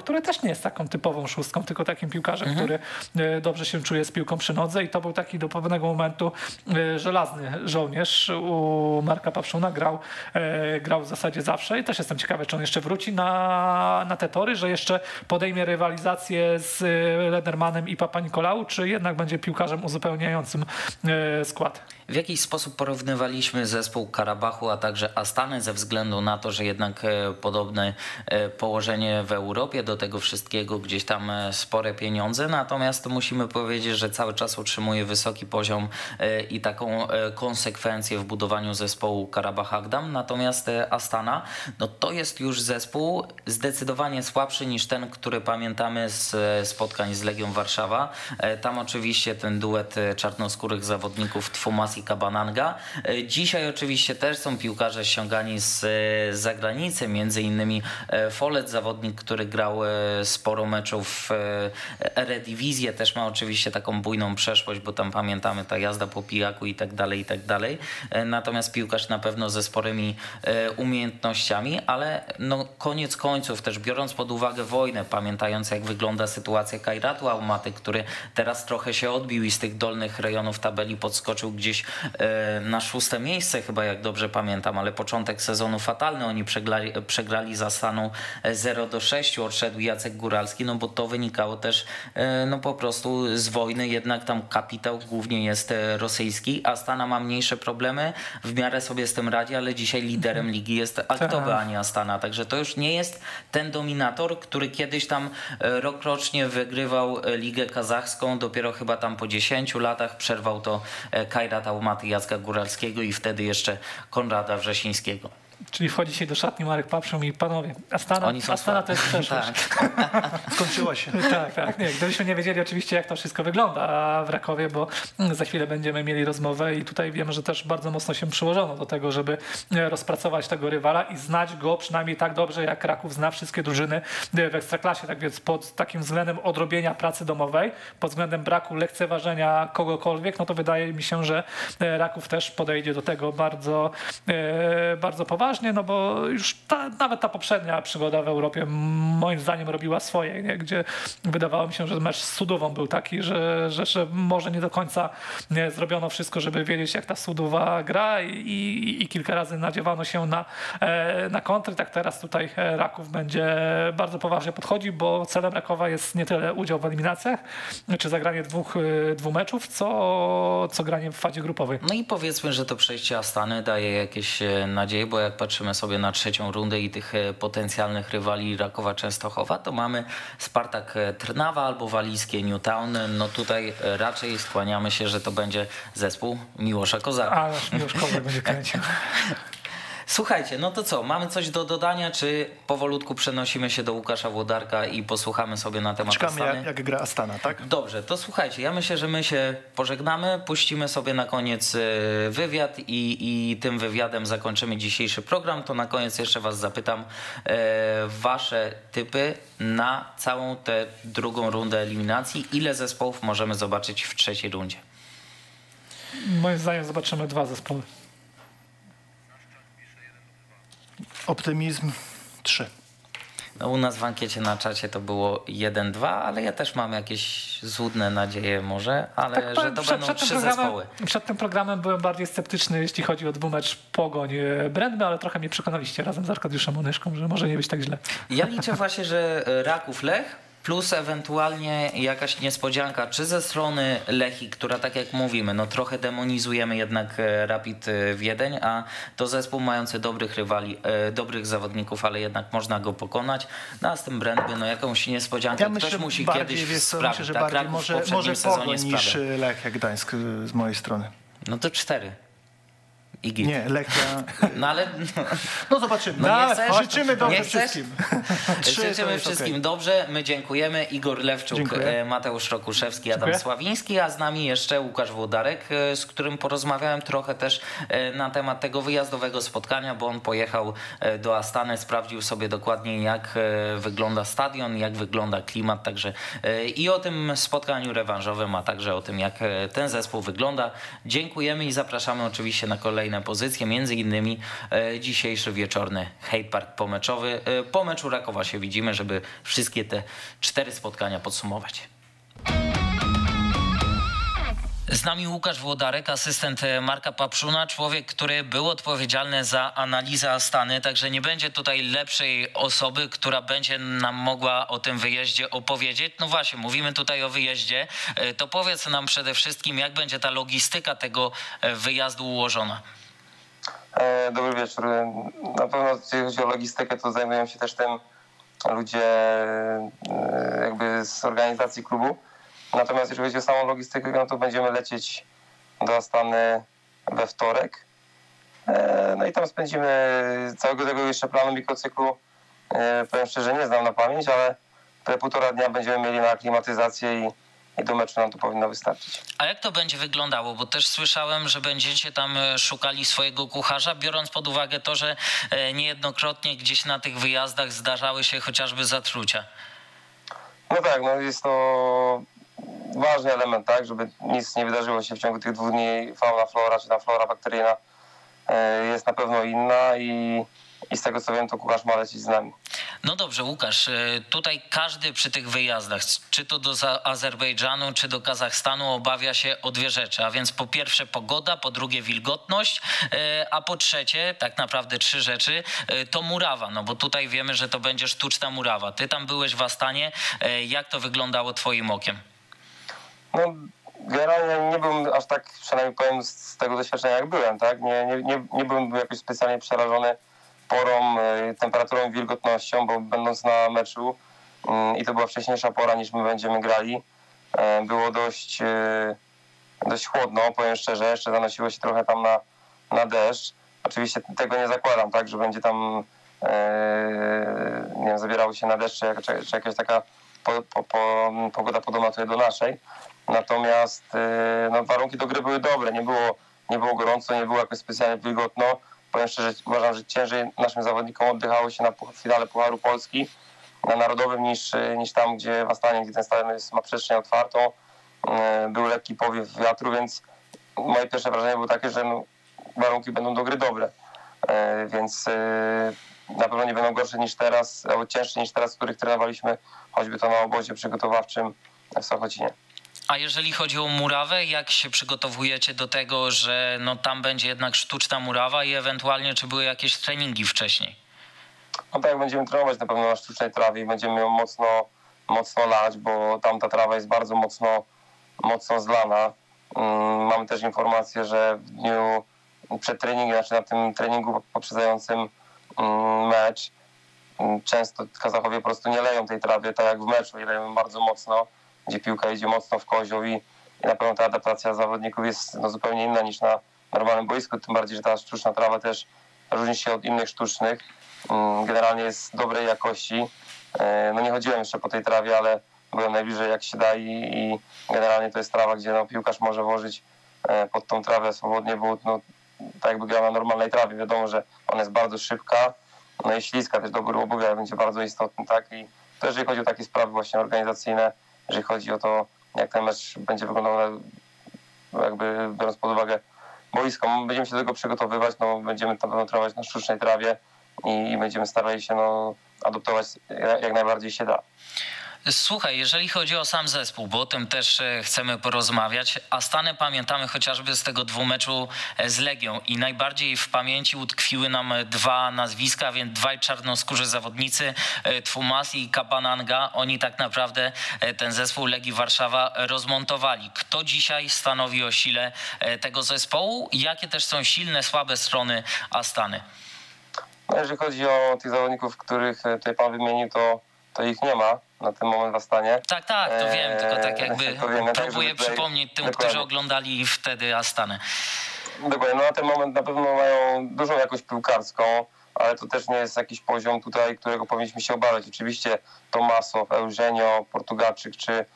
też nie jest taką typową szóstką, tylko takim piłkarzem, który dobrze się czuje z piłką przy nodze i to był taki do pewnego momentu żelazny żołnierz u Marka Papszuna, grał w zasadzie zawsze i też jestem ciekawy, czy on jeszcze wróci na te tory, że jeszcze podejmie rywalizację z Ledermanem i Papa Nikolału, czy jednak będzie piłkarzem uzupełniającym skład. W jakiś sposób porównywaliśmy zespół Karabachu, a także Astany ze względu na to, że jednak podobne położenie w Europie, do tego wszystkiego gdzieś tam spore pieniądze, natomiast musimy powiedzieć, że cały czas utrzymuje wysoki poziom i taką konsekwencję w budowaniu zespołu Karabach Agdam, natomiast Astana, no to jest już zespół zdecydowanie słabszy niż ten, który pamiętamy z spotkań z Legią Warszawa. Tam oczywiście ten duet czarnoskórych zawodników Tfumas i Kabananga. Dzisiaj oczywiście też są piłkarze ściągani z zagranicy, między innymi Follett, zawodnik, który grał sporo meczów w Eredivisie, też ma oczywiście taką bujną przeszłość, bo tam pamiętamy ta jazda po pijaku i tak dalej, i tak dalej. Natomiast piłkarz na pewno ze sporymi umiejętnościami, ale no koniec końców też biorąc pod uwagę wojnę, pamiętając jak wygląda sytuacja Kairatu Almaty, który teraz trochę się odbił i z tych dolnych rejonów tabeli podskoczył gdzieś na 6. miejsce chyba, jak dobrze pamiętam, ale początek sezonu fatalny, oni przegrali za Astaną 0-6, odszedł Jacek Góralski, no bo to wynikało też no po prostu z wojny, jednak tam kapitał głównie jest rosyjski, Astana ma mniejsze problemy, w miarę sobie z tym radzi, ale dzisiaj liderem ligi jest Aktobe, a nie Astana, także to już nie jest ten dominator, który kiedyś tam rokrocznie wygrywał Ligę Kazachską, dopiero chyba tam po 10 latach przerwał to Kairat Almaty Jacka Góralskiego i wtedy jeszcze Konrada Wrzesińskiego. Czyli wchodzi się do szatni Marek Papszun i panowie, Astana to jest przeszłość. Skończyło się. Tak. Nie, gdybyśmy nie wiedzieli oczywiście, jak to wszystko wygląda w Rakowie, bo za chwilę będziemy mieli rozmowę i tutaj wiemy, że też bardzo mocno się przyłożono do tego, żeby rozpracować tego rywala i znać go przynajmniej tak dobrze, jak Raków zna wszystkie drużyny w Ekstraklasie. Tak więc pod takim względem odrobienia pracy domowej, pod względem braku lekceważenia kogokolwiek, no to wydaje mi się, że Raków też podejdzie do tego bardzo, bardzo poważnie. No bo już nawet ta poprzednia przygoda w Europie moim zdaniem robiła swoje, nie? Gdzie wydawało mi się, że mecz z Sudową był taki, że może nie do końca zrobiono wszystko, żeby wiedzieć, jak ta Sudowa gra i kilka razy nadziewano się na kontry. Tak teraz tutaj Raków będzie bardzo poważnie podchodził, bo celem Rakowa jest nie tyle udział w eliminacjach, czy zagranie dwóch meczów, co granie w fazie grupowej. No i powiedzmy, że to przejście Astany daje jakieś nadzieje, bo jak patrzymy sobie na trzecią rundę i tych potencjalnych rywali Rakowa Częstochowa, to mamy Spartak Trnawa albo walijskie Newtown. No tutaj raczej skłaniamy się, że to będzie zespół Miłosza Kozaka. A, Miłosz Kozak będzie kręcił. Słuchajcie, no to co, mamy coś do dodania, czy powolutku przenosimy się do Łukasza Włodarka i posłuchamy sobie na temat Czekamy Astany? jak gra Astana, tak? Dobrze, to słuchajcie, ja myślę, że my się pożegnamy, puścimy sobie na koniec wywiad i tym wywiadem zakończymy dzisiejszy program. To na koniec jeszcze was zapytam wasze typy na całą tę drugą rundę eliminacji. Ile zespołów możemy zobaczyć w trzeciej rundzie? Moim zdaniem zobaczymy 2 zespoły. Optymizm 3. No u nas w ankiecie na czacie to było 1-2, ale ja też mam jakieś złudne nadzieje może, ale Tak, że to będą 3 zespoły. Przed tym programem byłem bardziej sceptyczny, jeśli chodzi o dwumecz Pogoń Brędby, ale trochę mnie przekonaliście razem z Arkadiuszem Onyszką, że może nie być tak źle. Ja liczę właśnie, że Raków Lech plus ewentualnie jakaś niespodzianka, czy ze strony Lechii, która tak jak mówimy, no trochę demonizujemy jednak Rapid Wiedeń, a to zespół mający dobrych rywali, dobrych zawodników, ale jednak można go pokonać. No a z tym Brędby, no jakąś niespodziankę ktoś musi kiedyś sprawić. Myślę, że tak, bardziej Raków może Pogoń niż sprawia. Lechia Gdańsk z mojej strony. No to 4. I git. Nie, Lechia... No ale... No zobaczymy. No nie chcesz? Życzymy dobrze Nie chcesz? wszystkim. Życzymy wszystkim dobrze, my dziękujemy. Igor Lewczuk, Dziękuję. Mateusz Rokuszewski, Adam Dziękuję. Sławiński, a z nami jeszcze Łukasz Włodarek, z którym porozmawiałem trochę też na temat tego wyjazdowego spotkania, bo on pojechał do Astany, sprawdził sobie dokładnie jak wygląda stadion, jak wygląda klimat, także i o tym spotkaniu rewanżowym, a także o tym jak ten zespół wygląda. Dziękujemy i zapraszamy oczywiście na kolejne kolejne pozycje, między innymi dzisiejszy wieczorny Hate Park pomeczowy. Po meczu Rakowa się widzimy, żeby wszystkie te 4 spotkania podsumować. Z nami Łukasz Włodarek, asystent Marka Papszuna, człowiek, który był odpowiedzialny za analizę Astany, także nie będzie tutaj lepszej osoby, która będzie nam mogła o tym wyjeździe opowiedzieć. No właśnie, mówimy tutaj o wyjeździe, to powiedz nam przede wszystkim, jak będzie ta logistyka tego wyjazdu ułożona. Dobry wieczór. Na pewno jeśli chodzi o logistykę, to zajmują się też tym ludzie jakby z organizacji klubu. Natomiast jeżeli chodzi o samą logistykę, no to będziemy lecieć do Astany we wtorek. No i tam spędzimy całego tego jeszcze planu mikrocyklu. Powiem szczerze, nie znam na pamięć, ale te 1,5 dnia będziemy mieli na aklimatyzację i do meczu nam to powinno wystarczyć. A jak to będzie wyglądało? Bo też słyszałem, że będziecie tam szukali swojego kucharza, biorąc pod uwagę to, że niejednokrotnie gdzieś na tych wyjazdach zdarzały się chociażby zatrucia. No tak, no jest to ważny element, tak, żeby nic nie wydarzyło się w ciągu tych 2 dni. Fauna, flora, czy ta flora bakteryjna jest na pewno inna i z tego co wiem, to kucharz ma lecieć z nami. No dobrze, Łukasz, tutaj każdy przy tych wyjazdach, czy to do Azerbejdżanu, czy do Kazachstanu, obawia się o 2 rzeczy, a więc po pierwsze pogoda, po drugie wilgotność, a po trzecie, tak naprawdę 3 rzeczy, to murawa, no bo tutaj wiemy, że to będzie sztuczna murawa. Ty tam byłeś w Astanie, jak to wyglądało twoim okiem? No, generalnie nie byłem aż tak, przynajmniej powiem, z tego doświadczenia jak byłem, tak? Nie byłem jakoś specjalnie przerażony porą, temperaturą i wilgotnością, bo będąc na meczu i to była wcześniejsza pora niż my będziemy grali, było dość chłodno, powiem szczerze, jeszcze zanosiło się trochę tam na deszcz. Oczywiście tego nie zakładam, tak, że będzie tam nie wiem, zabierało się na deszcz, czy jakaś taka pogoda podobna tutaj do naszej. Natomiast no, warunki do gry były dobre, nie było gorąco, nie było jakoś specjalnie wilgotno. Powiem szczerze, uważam, że ciężej naszym zawodnikom oddychało się na finale Pucharu Polski na Narodowym niż tam, gdzie w Astanie, gdzie ten stadion ma przestrzeń otwartą. Był lekki powiew wiatru, więc moje pierwsze wrażenie było takie, że no, warunki będą do gry dobre. Więc na pewno nie będą gorsze niż teraz, albo cięższe niż teraz, w których trenowaliśmy, choćby to na obozie przygotowawczym w Sochocinie. A jeżeli chodzi o murawę, jak się przygotowujecie do tego, że no tam będzie jednak sztuczna murawa i ewentualnie czy były jakieś treningi wcześniej? No tak, będziemy trenować na pewno na sztucznej trawie i będziemy ją mocno lać, bo tam ta trawa jest bardzo mocno zlana. Mamy też informację, że w dniu przed treningiem, znaczy na tym treningu poprzedzającym mecz, często Kazachowie po prostu nie leją tej trawy, tak jak w meczu, i leją bardzo mocno, gdzie piłka idzie mocno w kozioł i na pewno ta adaptacja zawodników jest no, zupełnie inna niż na normalnym boisku, tym bardziej, że ta sztuczna trawa też różni się od innych sztucznych. Generalnie jest dobrej jakości. No nie chodziłem jeszcze po tej trawie, ale byłem najbliżej jak się da i generalnie to jest trawa, gdzie no, piłkarz może włożyć pod tą trawę swobodnie, bo no, tak jakby grał na normalnej trawie. Wiadomo, że ona jest bardzo szybka, no i śliska, też dobór obuwia będzie bardzo istotny, tak? I też jeżeli chodzi o takie sprawy właśnie organizacyjne, jeżeli chodzi o to, jak ten mecz będzie wyglądał, jakby biorąc pod uwagę boisko, będziemy się do tego przygotowywać, no będziemy tam pewno trenować na sztucznej trawie i będziemy starali się no, adoptować jak najbardziej się da. Słuchaj, jeżeli chodzi o sam zespół, bo o tym też chcemy porozmawiać, Astanę pamiętamy chociażby z tego dwumeczu z Legią i najbardziej w pamięci utkwiły nam 2 nazwiska, więc 2 czarnoskórzy zawodnicy, Twumasi i Kapananga. Oni tak naprawdę ten zespół Legii Warszawa rozmontowali. Kto dzisiaj stanowi o sile tego zespołu? Jakie też są silne, słabe strony Astany? No, jeżeli chodzi o tych zawodników, których tutaj pan wymienił, to ich nie ma na ten moment w Astanie. Tak, to wiem, tylko tak jakby próbuję przypomnieć tym, którzy oglądali wtedy Astanę. Dokładnie, no na ten moment na pewno mają dużą jakość piłkarską, ale to też nie jest jakiś poziom tutaj, którego powinniśmy się obawiać. Oczywiście Tomasow, Eugenio, Portugalczyk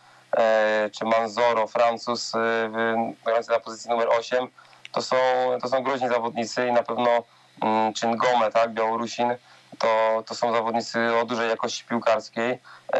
czy Manzoro, Francuz, grający na pozycji numer 8, to są groźni zawodnicy i na pewno czy Ngome, tak, Białorusin, to są zawodnicy o dużej jakości piłkarskiej,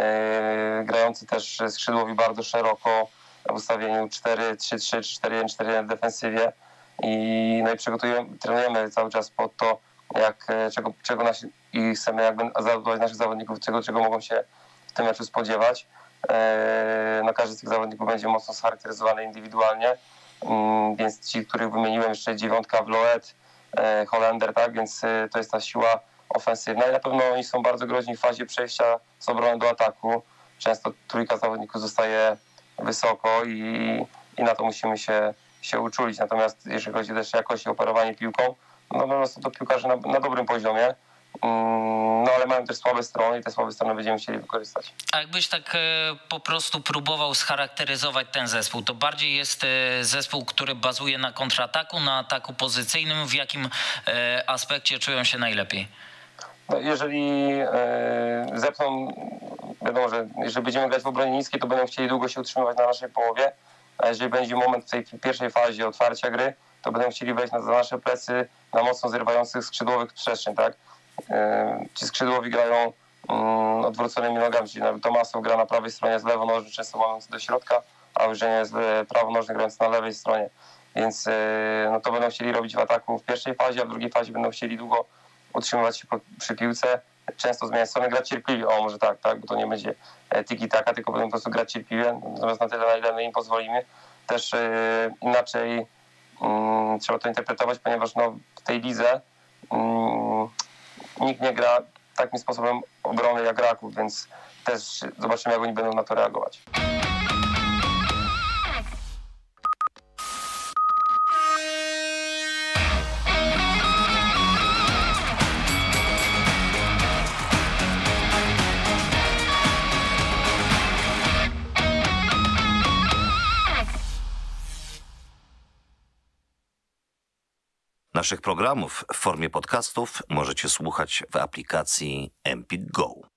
grający też skrzydłowi bardzo szeroko w ustawieniu 4-3-3 czy 4-1-4-1 w defensywie. no i trenujemy cały czas pod to, czego i chcemy jakby zadbać naszych zawodników, czego mogą się w tym meczu spodziewać. No, każdy z tych zawodników będzie mocno scharakteryzowany indywidualnie, więc ci, których wymieniłem, jeszcze dziewiątka, Vloet, Holender, tak, więc to jest ta siła ofensywna i na pewno oni są bardzo groźni w fazie przejścia z obrony do ataku. Często trójka zawodników zostaje wysoko i na to musimy się uczulić. Natomiast jeżeli chodzi też o jakość i operowanie piłką, no są to piłkarze na dobrym poziomie, no ale mają też słabe strony i te słabe strony będziemy chcieli wykorzystać. A jakbyś tak po prostu próbował scharakteryzować ten zespół, to bardziej jest zespół, który bazuje na kontrataku, na ataku pozycyjnym. W jakim aspekcie czują się najlepiej? No, jeżeli zepną, wiadomo, że jeżeli będziemy grać w obronie niskiej, to będą chcieli długo się utrzymywać na naszej połowie, a jeżeli będzie moment w tej pierwszej fazie otwarcia gry, to będą chcieli wejść za nasze plecy na mocno zrywających skrzydłowych przestrzeń, tak? Ci skrzydłowi grają odwróconymi nogami, czyli Tomasow gra na prawej stronie z lewonożny, często mający do środka, a Eugenia jest prawonożny, grając na lewej stronie. Więc no to będą chcieli robić w ataku w pierwszej fazie, a w drugiej fazie będą chcieli długo utrzymywać się przy piłce, często zmieniać stronę, grać cierpliwie, może tak, bo to nie będzie tiki-taka, tylko będą po prostu grać cierpliwie, natomiast na tyle, na ile my im pozwolimy. Też inaczej trzeba to interpretować, ponieważ w tej lidze nikt nie gra takim sposobem obrony jak Raków, więc też zobaczymy, jak oni będą na to reagować. Naszych programów w formie podcastów możecie słuchać w aplikacji Empik Go.